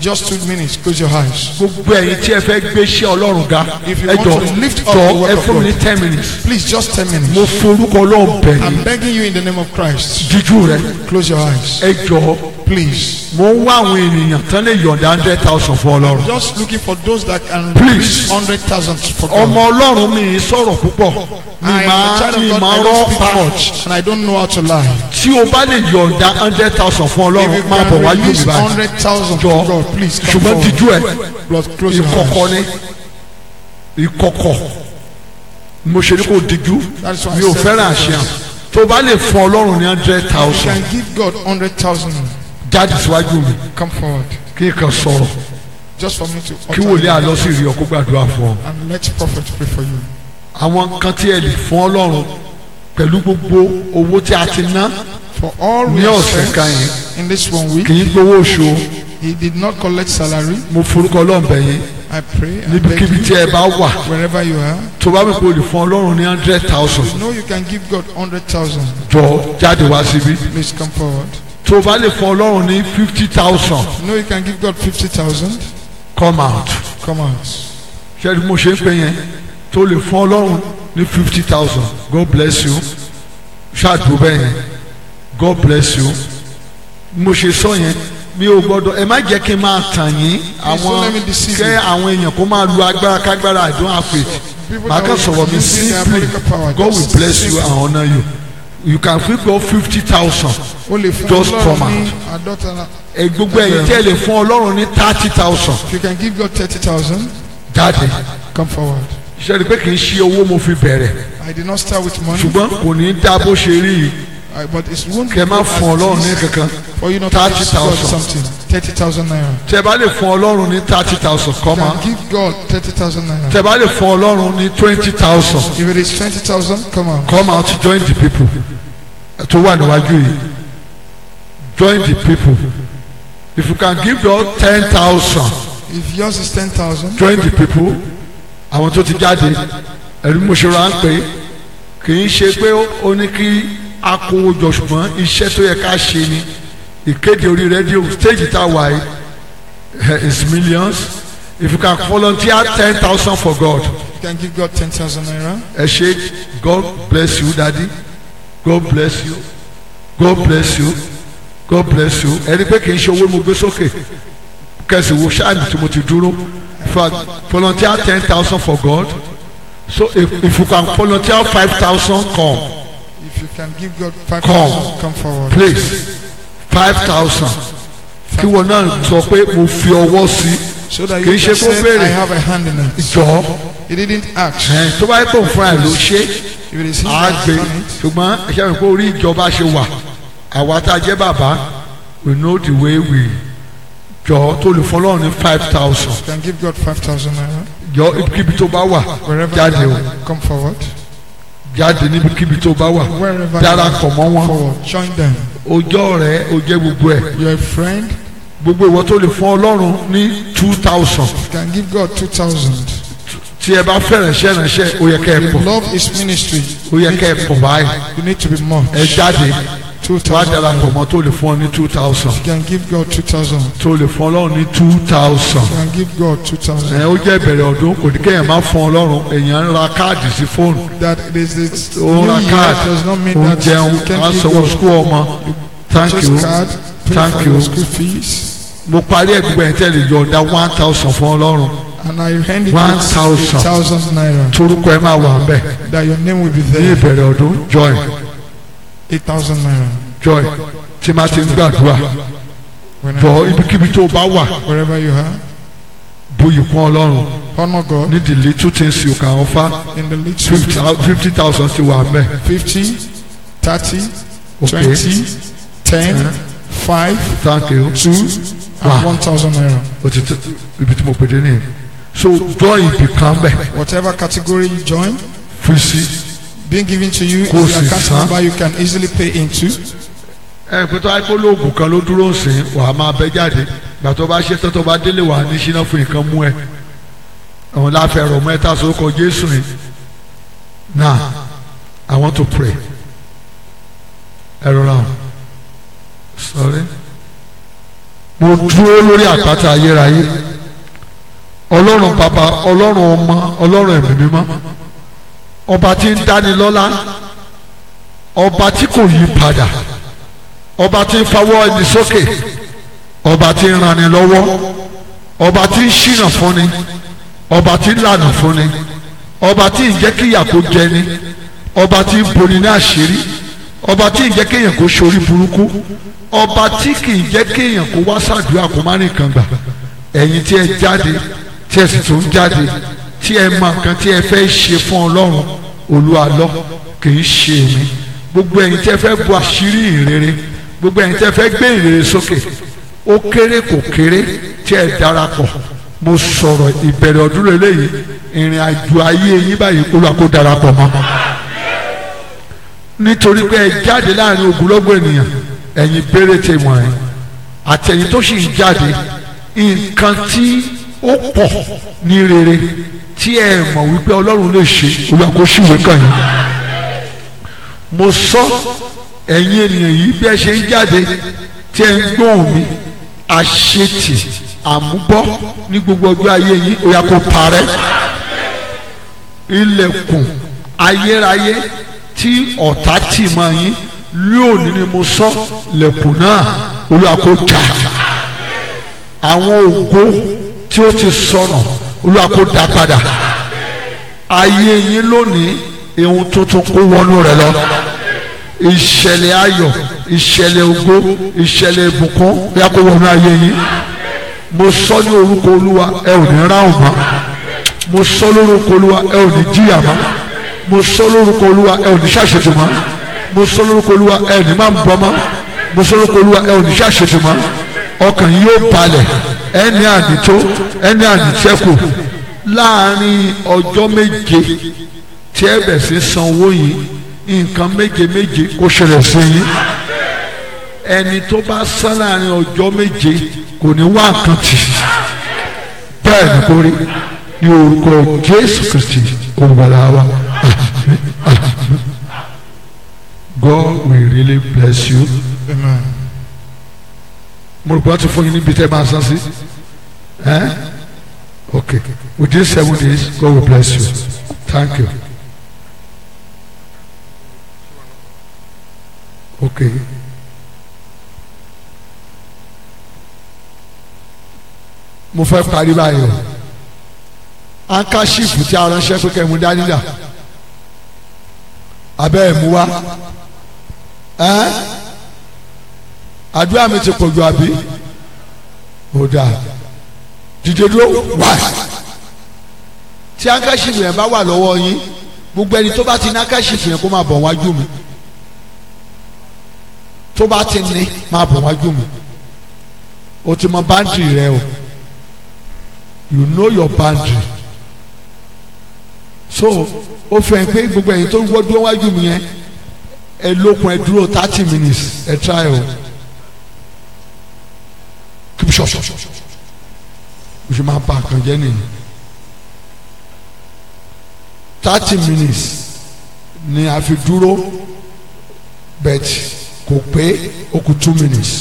Just two minutes. Close your eyes. gbogbo ẹ̀yin tí ẹ fẹ́ gbé iṣẹ́ Ọlọ́run ga If you ẹ want jọ to lift up the jọ work ẹ of fún mi ní God. ten minutes Please, just ten minutes. mo forúkọ Ọlọ́run bẹ̀ I'm yín begging you in the name of Christ. jíjú rẹ Close your eyes. ẹ jọ Please. mo ń wá àwọn ènìyàn tán lè yọ̀ǹda hundred thousand fún Ọlọ́run Just looking for those that can Please. release hundred thousand for ọmọ God. Ọlọ́run mi sọ̀rọ̀ púpọ̀ mi I am a máa child mi of God. máa I rọ́ don't speak pàrọ̀ much, and I don't know how to lie. tí o bá lè yọ̀ǹda hundred thousand fún If Ọlọ́run you máa bọ̀ can wájú mi release báyìí hundred thousand jọ for God, please come ṣùgbọ́n forward. díjú ẹ Lord, close your ìkọ̀kọ̀ eyes. ni ìkọ̀kọ̀ mo ṣe ní kò díjú That's why I mi ò said fẹ́ràn close your àṣeyàn eyes. tó bá lè fún Ọlọ́run ní hundred You thousand can give God hundred thousand. jáde síwájú mi Come forward. kí n kàn sọ̀rọ̀ Just for me to kí utter wòlíì it. àlọ́ sì rí ọ kó gbàdúrà fún ọ. And let prophet pray for you. àwọn kan tí ẹ lè fún Ọlọ́run pẹ̀lú gbogbo owó tí a ti ná For all we ní have ọ̀sẹ̀ kan yẹn spent in this one week, kì í gbowó oṣù he did not collect salary. mo forúkọ Ọlọ́run bẹ̀ yín I pray and beg níbikíbi you, tí ẹ bá wà wherever you are, tó bá mi kò lè fún Ọlọ́run ní hundred thousand you know you can give God hundred thousand. jọ jáde wá síbí Please come forward. tó bá lè fún Ọlọ́run ní fifty thousand You know you can give God fifty thousand. come out Come out. ṣé ẹni mo ṣe ń pè yẹn tó lè fún Ọlọ́run ní fifty thousand God bless you ṣáàdùn bẹ́ẹ̀ yẹn God bless you mo ṣe sọ yẹn mi ò gbọ́dọ̀ ẹ má jẹ́ kí n máa tàn yín àwọn let me deceive kẹ́ you. àwọn èèyàn kó máa lu agbára kágbára I don't have faith People màá that kàn will sọ̀rọ̀ mi use their simply political power, God will just bless you and honour you you can fit go fifty thousand Only for Just come Ọlọ́run ní àádọ́ta náà. ẹ gbogbo ẹ̀yin tí ẹ lè fún Ọlọ́run ní thirty thousand If you can give God thirty thousand, jáde come forward. ṣe rí i pé kì í ṣe owó mo fi bẹ̀rẹ̀ I did not start with money, ṣùgbọ́n kò ní dá bó ṣe rí i I, but it's won't kẹ má fún Ọlọ́run ní kankan for you not to thirty give God thousand. something. Thirty thousand naira. tẹ bá lè fún Ọlọ́run ní thirty thousand You come can out give God thirty thousand naira. tẹ bá lè fún Ọlọ́run ní twenty thousand If it is twenty thousand, come on. come out join the people tó wà níwájú yìí join the people if you can give God ten thousand If yours is ten thousand, join the people àwọn tó ti jáde ẹ̀rí mo ṣe ra ń pè é kì í ṣe pé ó ní kí a kó o jọ ṣùgbọ́n iṣẹ́ tó yẹ ká ṣe ni ìkéde orí rédíò stage tá a wà yìí eh, is millions if you can volunteer ten thousand for God you can give God ten thousand naira. ẹ ṣe God bless you daddy God bless you God bless you God bless you ẹni pé kì í ṣe owó mo gbé sókè kẹsì wo ṣáàmì tí mo ti dúró for volunteer ten thousand for God so if, if you can volunteer five thousand come If you can give God five Come. thousand, come forward. please five thousand kí wọn náà sọ pé mo fi ọwọ́ sí So that kì you í ṣe can kó say, I béèrè have a hand in it. jọ He didn't ask. ẹ tó bá yẹ kó fún ẹ ló ṣe If it is him á that gbé has done it, ṣùgbọ́n ẹ ṣe àmì pé orí ìjọba ṣe wà àwa tá a jẹ́ bàbá we know the way we jọ tó lè fọlọ́run ní five thousand you can give God five thousand naira. jọ ibikíbi tó bá wà Wherever jáde you o are, come forward. jáde níbikíbi tó bá wà Wherever you darapọ̀ mọ́ are, wọn forward. Join them. ọjọ́ rẹ̀ ó jẹ́ gbogbo ẹ̀ You're a friend. gbogbo ìwọ tó lè fún ọlọ́run ní two thousand You can give God two thousand. tí ẹ bá fẹ́ ránṣẹ́ ránṣẹ́ ó yẹ kẹ́ ẹ You pọ̀ love His ministry. ó yẹ kẹ́ ẹ pọ̀ báyìí You need to be more. ẹ jáde Two wá thousand. darapọ̀ mọ́ tó lè fún ọ ní two thousand You can give God two thousand. tó lè fún ọlọ́run ní two thousand You can give God two ẹ thousand. ó jẹ́ ìbẹ̀rẹ̀ ọdún kò ní kéèyàn má fún ọlọ́run èèyàn ń ra káàdì sí fóònù That it is this ó ń new ra year káàdì does not mean ó ń that jẹun you á can't give sanwó God skul ọmọ thank you just card, pay thank for you your school fees. mo parí ẹ̀ gbogbo ẹ̀ tẹ́lẹ̀ yọ̀ọ̀dá one thousand fún ọlọ́run And I hand it One with thousand. a thousand naira torúkọ ẹ máa wà ń bẹ̀ that your name will be ní there. ìbẹ̀rẹ̀ ọdún join Eight thousand naira. joy tí máa ti ń gbàdúrà When jọ I, ibikíbi tó bá wà wherever you are, bóyì kún ọlọ́run honor God ní the little things you can offer in the little fifty thousand ti wà mẹ́ fifty, thirty, okay twenty, ten, five, thank you two, Wow. and one thousand naira. o ti tẹ ibi tí mo pè dé nìyẹn so joy ibì kan bẹ̀ Whatever category you join, fi sí being given to you is Kò the sì account san. number you can easily pay into. ẹ pé tó àìkú lóògùn kan ló dúró ń sìn wà á máa bẹ jáde gbà tó bá ṣe tán tó bá délé wà á ní ṣínà fún nǹkan mú ẹ àwọn láfẹ́ rọ̀ mọ́ ẹ tá a sọ kọ Jésù yìí now I want to pray ẹ rọra o sorry mo dúró lórí àpáta ayérayé ọlọ́run bàbá ọlọ́run ọmọ ọlọ́run ẹ̀mí mímọ́ ọba tí ń dáni lọ́lá ọba tí kò yí padà ọba tí ń fawọ́ ẹni sókè ọba tí ń ranni lọ́wọ́ ọba tí ń ṣìnà fúnni ọba tí ń lànà fúnni ọba tí ń jẹ́ kí ìyà kó jẹni ọba tí ń boni ní àṣírí ọba tí ń jẹ́ kéèyàn kó ṣorí burúkú ọba tí kì í jẹ́ kéèyàn kó wá ṣàdúrà kó má nìkan gbà ẹ̀yin tí ẹ jáde tí ẹ sì tún jáde tí ẹ mọ nǹkan tí ẹ fẹ́ ṣe fún ọlọ́run olúwa lọ kì í ṣe èmi gbogbo ẹ̀yin tí ẹ fẹ́ bu àṣírí ìrere gbogbo ẹ̀yin tí ẹ fẹ́ gbé ìrere sókè ó kéré kò kéré tí ẹ darapọ̀ mo sọ̀rọ̀ ìbẹ̀rẹ̀ ọdún lélẹ́yìí ìrìn àjò ayé yín báyìí olúwa kó darapọ̀ mọ́ nítorí pé ẹ jáde láàrin ogunlọ́gọ̀ ènìyàn ẹ̀yin péréte wọ̀nyí àtẹ̀yin tó sì ń jáde nǹkan tí ó pọ̀ ní rere tí ẹ mọ̀ wípé ọlọ́run lè ṣe olúwa kó ṣìwé kàn yín mo sọ ẹ̀yin ènìyàn yìí bí ẹ ṣe ń jáde tí ẹ ń gbóhùn mi àṣetì àmúbọ́ ní gbogbo ọjọ́ ayé yín ó yá kó parẹ́ ilẹ̀kùn ayérayé tí ọ̀tá tì mọ́ yín lónìí ni mo sọ lẹ̀kùn náà olúwa kó jà àwọn ògo tí ó ti sọnù olúwa kó dá padà ayé yín lónìí ohun tuntun kó wọnú rẹ̀ lọ ìṣẹ̀lẹ̀ ayọ̀ ìṣẹ̀lẹ̀ ògo ìṣẹ̀lẹ̀ ìbùkún bí a kó wọnú ayé yín mo sọ ní orúkọ olúwa ẹ ò ní ráhùn mọ́ mo sọ lórúkọ olúwa ẹ ò ní jìyà mọ́ mo sọ lórúkọ olúwa ẹ ò ní ṣàṣetì mọ́ mo sọ lórúkọ olúwa ẹ ò ní máa ń bọ́ mọ́ mo sọ lórúkọ olúwa ẹ ò ní ṣàṣetì mọ́ ọkàn yìí yóò balẹ̀ ẹni ànító ẹni ànítẹ́kù láàrin ọjọ́ méje tí ẹ bẹ̀ sí san owó yìí nǹkan méje méje kó ṣẹlẹ̀ sí yín ẹni tó bá san láàrin ọjọ́ méje kò ní wá nǹkan tì bẹ́ẹ̀ ni kò rí ní orúkọ Jésù Kristi olùgbàlà wa. God will really bless you. Amen. mo rò pé wọ́n ti fún yín níbi tẹ́ máa san sí. Okay, within seven days God will bless you. Thank you. Okay. mo fẹ́ parí báyìí o ankashifu tí a ránṣẹ́ pé kẹ́ ẹ̀ mú dání dà abẹ́ ẹ̀ mú wá àdúrà mi ti pọ̀jù àbí ó dáa dìde dúró wá tí ankashifu yẹn bá wà lọ́wọ́ yín gbogbo ẹni tó bá ti ní ankashifu yẹn kó máa bọ̀ wájú mi tó bá ti ní máa bọ̀ wájú mi o ti mọ báńdìrì rẹ o you know your boundary so ó fẹ́ pé gbogbo ẹ̀yin tó ń gbọ́ dúró wájú mi yẹn ẹ lókun ẹ dúró thirty minutes ẹ try o keep short o ṣe máa bá a kan jẹ́ nìyí thirty minutes ni a fi dúró bet kò pé ó kù two minutes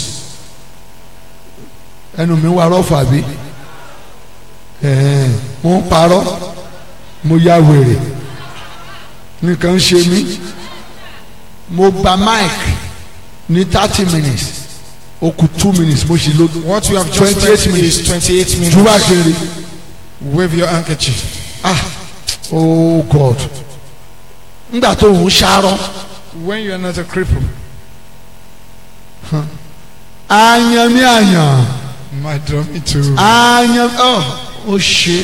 ẹnu mi wà rọ́ọ̀fù àbí mo ń parọ́ mo ya wèrè nǹkan ṣe mí mo gba mic ní thirty minutes ó kù two minutes mo ṣì lo What you have just twenty-eight read minutes is twenty-eight minutes. jùlọ àkèrè Wave your handkerchief. ah oh God ngbà tó ń ṣàárọ̀ When you are not a cripple. àyàn mi àyàn My dummy too. àyàn ọ ó ṣe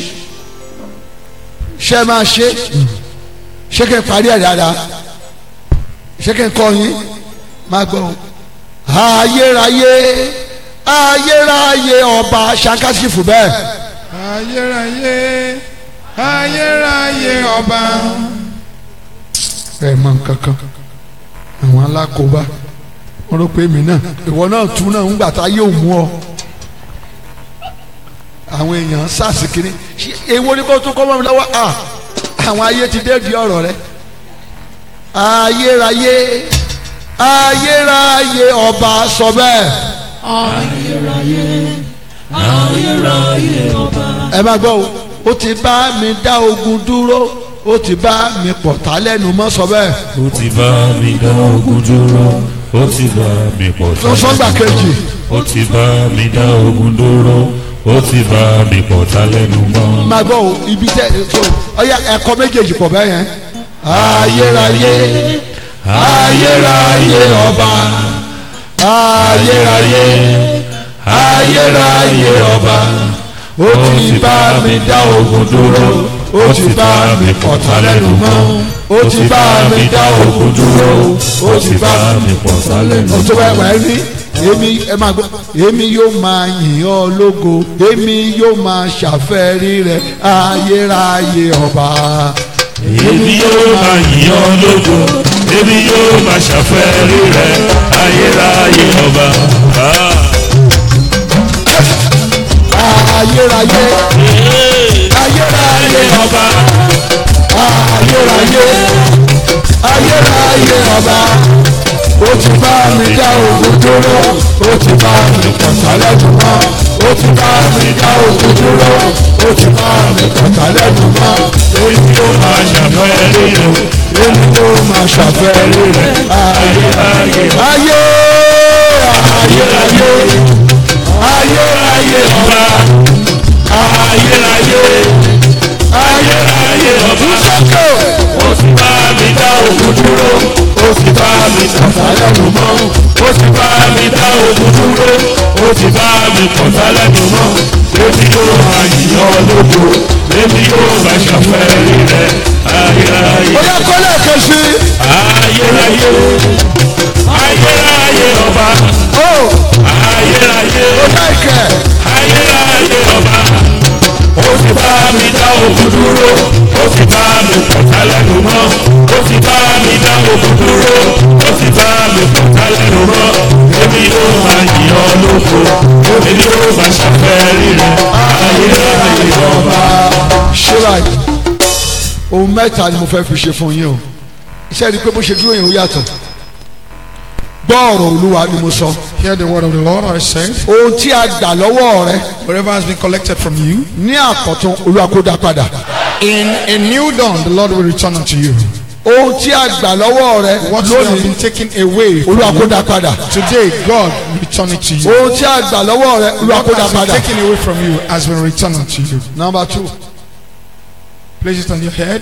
ṣe máa ṣe ṣé kẹ́ ń parí ẹ̀ dáadáa ṣé kẹ́ ń kọ́ yín máa gbọ́ ayérayé ayérayé ọba ṣàǹkàṣìfù bẹ́ẹ̀. Ayérayé, ayérayé ọba. ẹ mọ nǹkan kan àwọn alákòóbá wọn rò pé èmi náà ìwọ náà tún náà ń gbà tá yóò mú ọ àwọn èèyàn sars kiri èwo ni kò tún kọ́ mọ́ mi lọ́wọ́ à àwọn ayé ti dé di ọ̀rọ̀ rẹ ayérayé ayérayé ọba sọ bẹ́ẹ̀ ayérayé ayérayé ọba. ẹ máa gbọ́ o ó ti bá mi dá ogun dúró ó ti bá mi pọ̀tá lẹ́nu mọ́ sọ bẹ́ẹ̀. ó ti bá mi dá ogun dúró ó ti bá mi pọ̀tá lẹ́nu mọ́. sọ́gbà kejì. ó ti bá mi dá ogun dúró ó ti bá mi pọ̀tá lẹ́nu mọ́. máa gbọ́ o ibi tẹ́ so ọ̀ya ẹ̀kọ́ méjèèjì pọ̀ bẹ́ẹ̀ yẹn. ayérayé ayérayé ọba ayérayé ayérayé ọba ó ti bá mi dá ogun dúró ó ti bá mi pọ̀tá lẹ́nu mọ́ ó ti bá mi dá ogun dúró ó ti bá mi pọ̀tá lẹ́nu mọ́. ọ̀tún báyìí wáyé ní èmi ẹ máa gbọ́ èmi yóò máa yìn ọ́ lógo èmi yóò máa ṣàfẹ́rí rẹ̀ ayérayé ọba. èmi yóò máa yìn ọ́ lógo èmi yóò máa ṣàfẹ́rí rẹ̀ ayérayé ọba. ayérayé ayérayé ọba ayérayé ayérayé ọba ó ti bá mi dá ogun dúró ó ti bá mi pọ̀tá lẹ́nu mọ́ ó ti bá mi dá ogun dúró ó ti bá mi pọ̀tá lẹ́nu mọ́ èmi yóò máa ṣàfẹ́rí rẹ̀ èmi yóò máa ṣàfẹ́rí rẹ̀ ayérayé ayé ayérayé ayérayé ọba ayérayé ayérayé ọba. ó ti bá mi dá ogun dúró ó ti bá mi pọ̀tá lẹ́nu mọ́ ó ti bá mi dá ogun dúró ó ti bá mi pọ̀tá lẹ́nu mọ́. èmi yóò máa yìn ọ́ lógo èmi yóò máa ṣàfẹ́rí rẹ̀ ayérayé. ó yẹ kọ́lé kejì. ayérayé ayérayé ọba ayérayé ayérayé ọba. ó ti bá mi dá ogun dúró ó ti bá mi pọ̀tá lẹ́nu mọ́ ó ti bá mi dá ogun dúró ó ti bá mi pọ̀tá lẹ́nu mọ́. èmi yóò máa yìn ọ́ lógo èmi yóò máa ṣàfẹ́rí rẹ̀ ayérayé ọba. ṣé báyìí ohun mẹ́ta ni mo fẹ́ fi ṣe fún yín o iṣẹ́ rí i pé bó ṣe dúró yẹn ó yàtọ̀ gbọ́ ọ̀rọ̀ olúwa ni mo sọ. Hear the word of the Lord I say. ohun tí a gbà lọ́wọ́ rẹ Whatever has been collected from you, ní àkọ́tún olúwa kó dá padà. in a new dawn, the Lord will return unto you. ohun tí a gbà lọ́wọ́ rẹ What you have lónìí been taken away from olúwa kó you, dá padà. today God will return it to you. ohun tí a gbà lọ́wọ́ rẹ olúwa What kó dá has been padà. taken away from you has been returned unto you. number two. Place it on your head.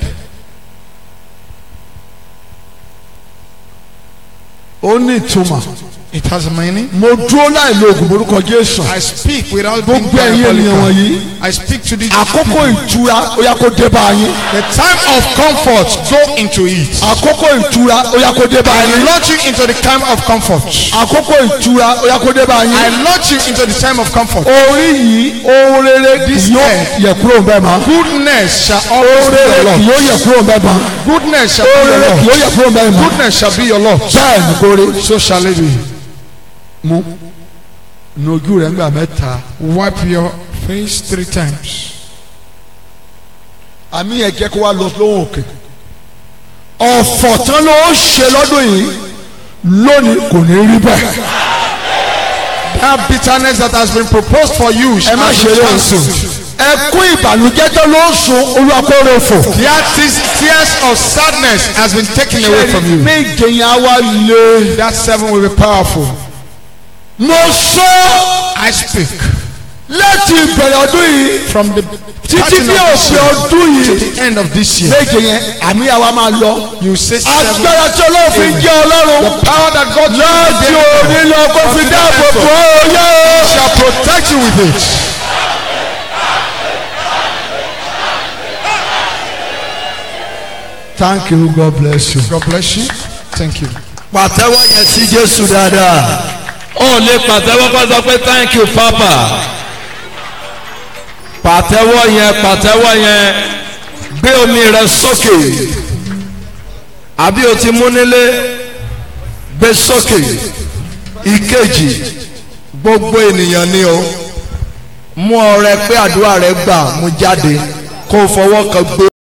ó ní ìtumọ̀. It has a meaning. mo dúró láì lo oògùn orúkọ Jésù. I speak without being gbogbo ẹ̀yin ènìyàn wọ̀nyí. I speak to the àkókò ìtura ó yá kó dé bá yín. The time of comfort, go into it. àkókò ìtura ó yá kó dé bá I yín. launch you into the time of comfort. àkókò ìtura ó yá kó dé bá I yín. launch you into the time of comfort. orí yìí ohun rere This yóò earth. yẹ kúrò bẹ́ẹ̀ mọ́. Goodness shall ohun always be rere your lot. yóò yẹ kúrò bẹ́ẹ̀ mọ́. Goodness shall be ohun your rere lot. yóò yẹ kúrò bẹ́ẹ̀ mọ́. Goodness shall be your lot. bẹ́ẹ̀ ni kò rí. So shall it be. mú nojú rẹ̀ ńgbà mẹ́ta. Wipe your face three times. àmì yẹn jẹ́ kó wá lọ lóhùn òkè. ọ̀fọ̀ tán ló ṣe lọ́dún yìí lónìí kò ní rí bẹ́ẹ̀. That bitterness that has been proposed for you ẹ shall má be ṣe eré cancelled. ẹkún ìbànújẹ́ tó ló ń sun olúwakóró fò. That is tears of sadness has been taken away from you. méje yẹn á wá lé. That seven will be powerful. mo sọ I speak láti ìbẹ̀rẹ̀ ọdún yìí from the títí starting bí of this òpin year ọdún to yìí. the end of this year. méje yẹn àmì àwa máa lọ. You say seven. agbára tí olóò fi jẹ́ ọlọ́run. The power that God láti òní lọ kó fi dáàbò bò ó yẹ. shall protect you with it. Thank you, God bless you. God bless you. Thank you. pàtẹ́wọ́ yẹn sí Jésù dáadáa. ó lè pàtẹ́wọ́ kó sọ pé thank you papa pàtẹ́wọ́ yẹn pàtẹ́wọ́ yẹn gbé omi rẹ sókè àbí o ti mú nílé gbé sókè. ìkejì gbogbo ènìyàn ni o mú ọrẹ pé àdúrà rẹ gbà mú jáde kó o fọwọ́ kan gbé.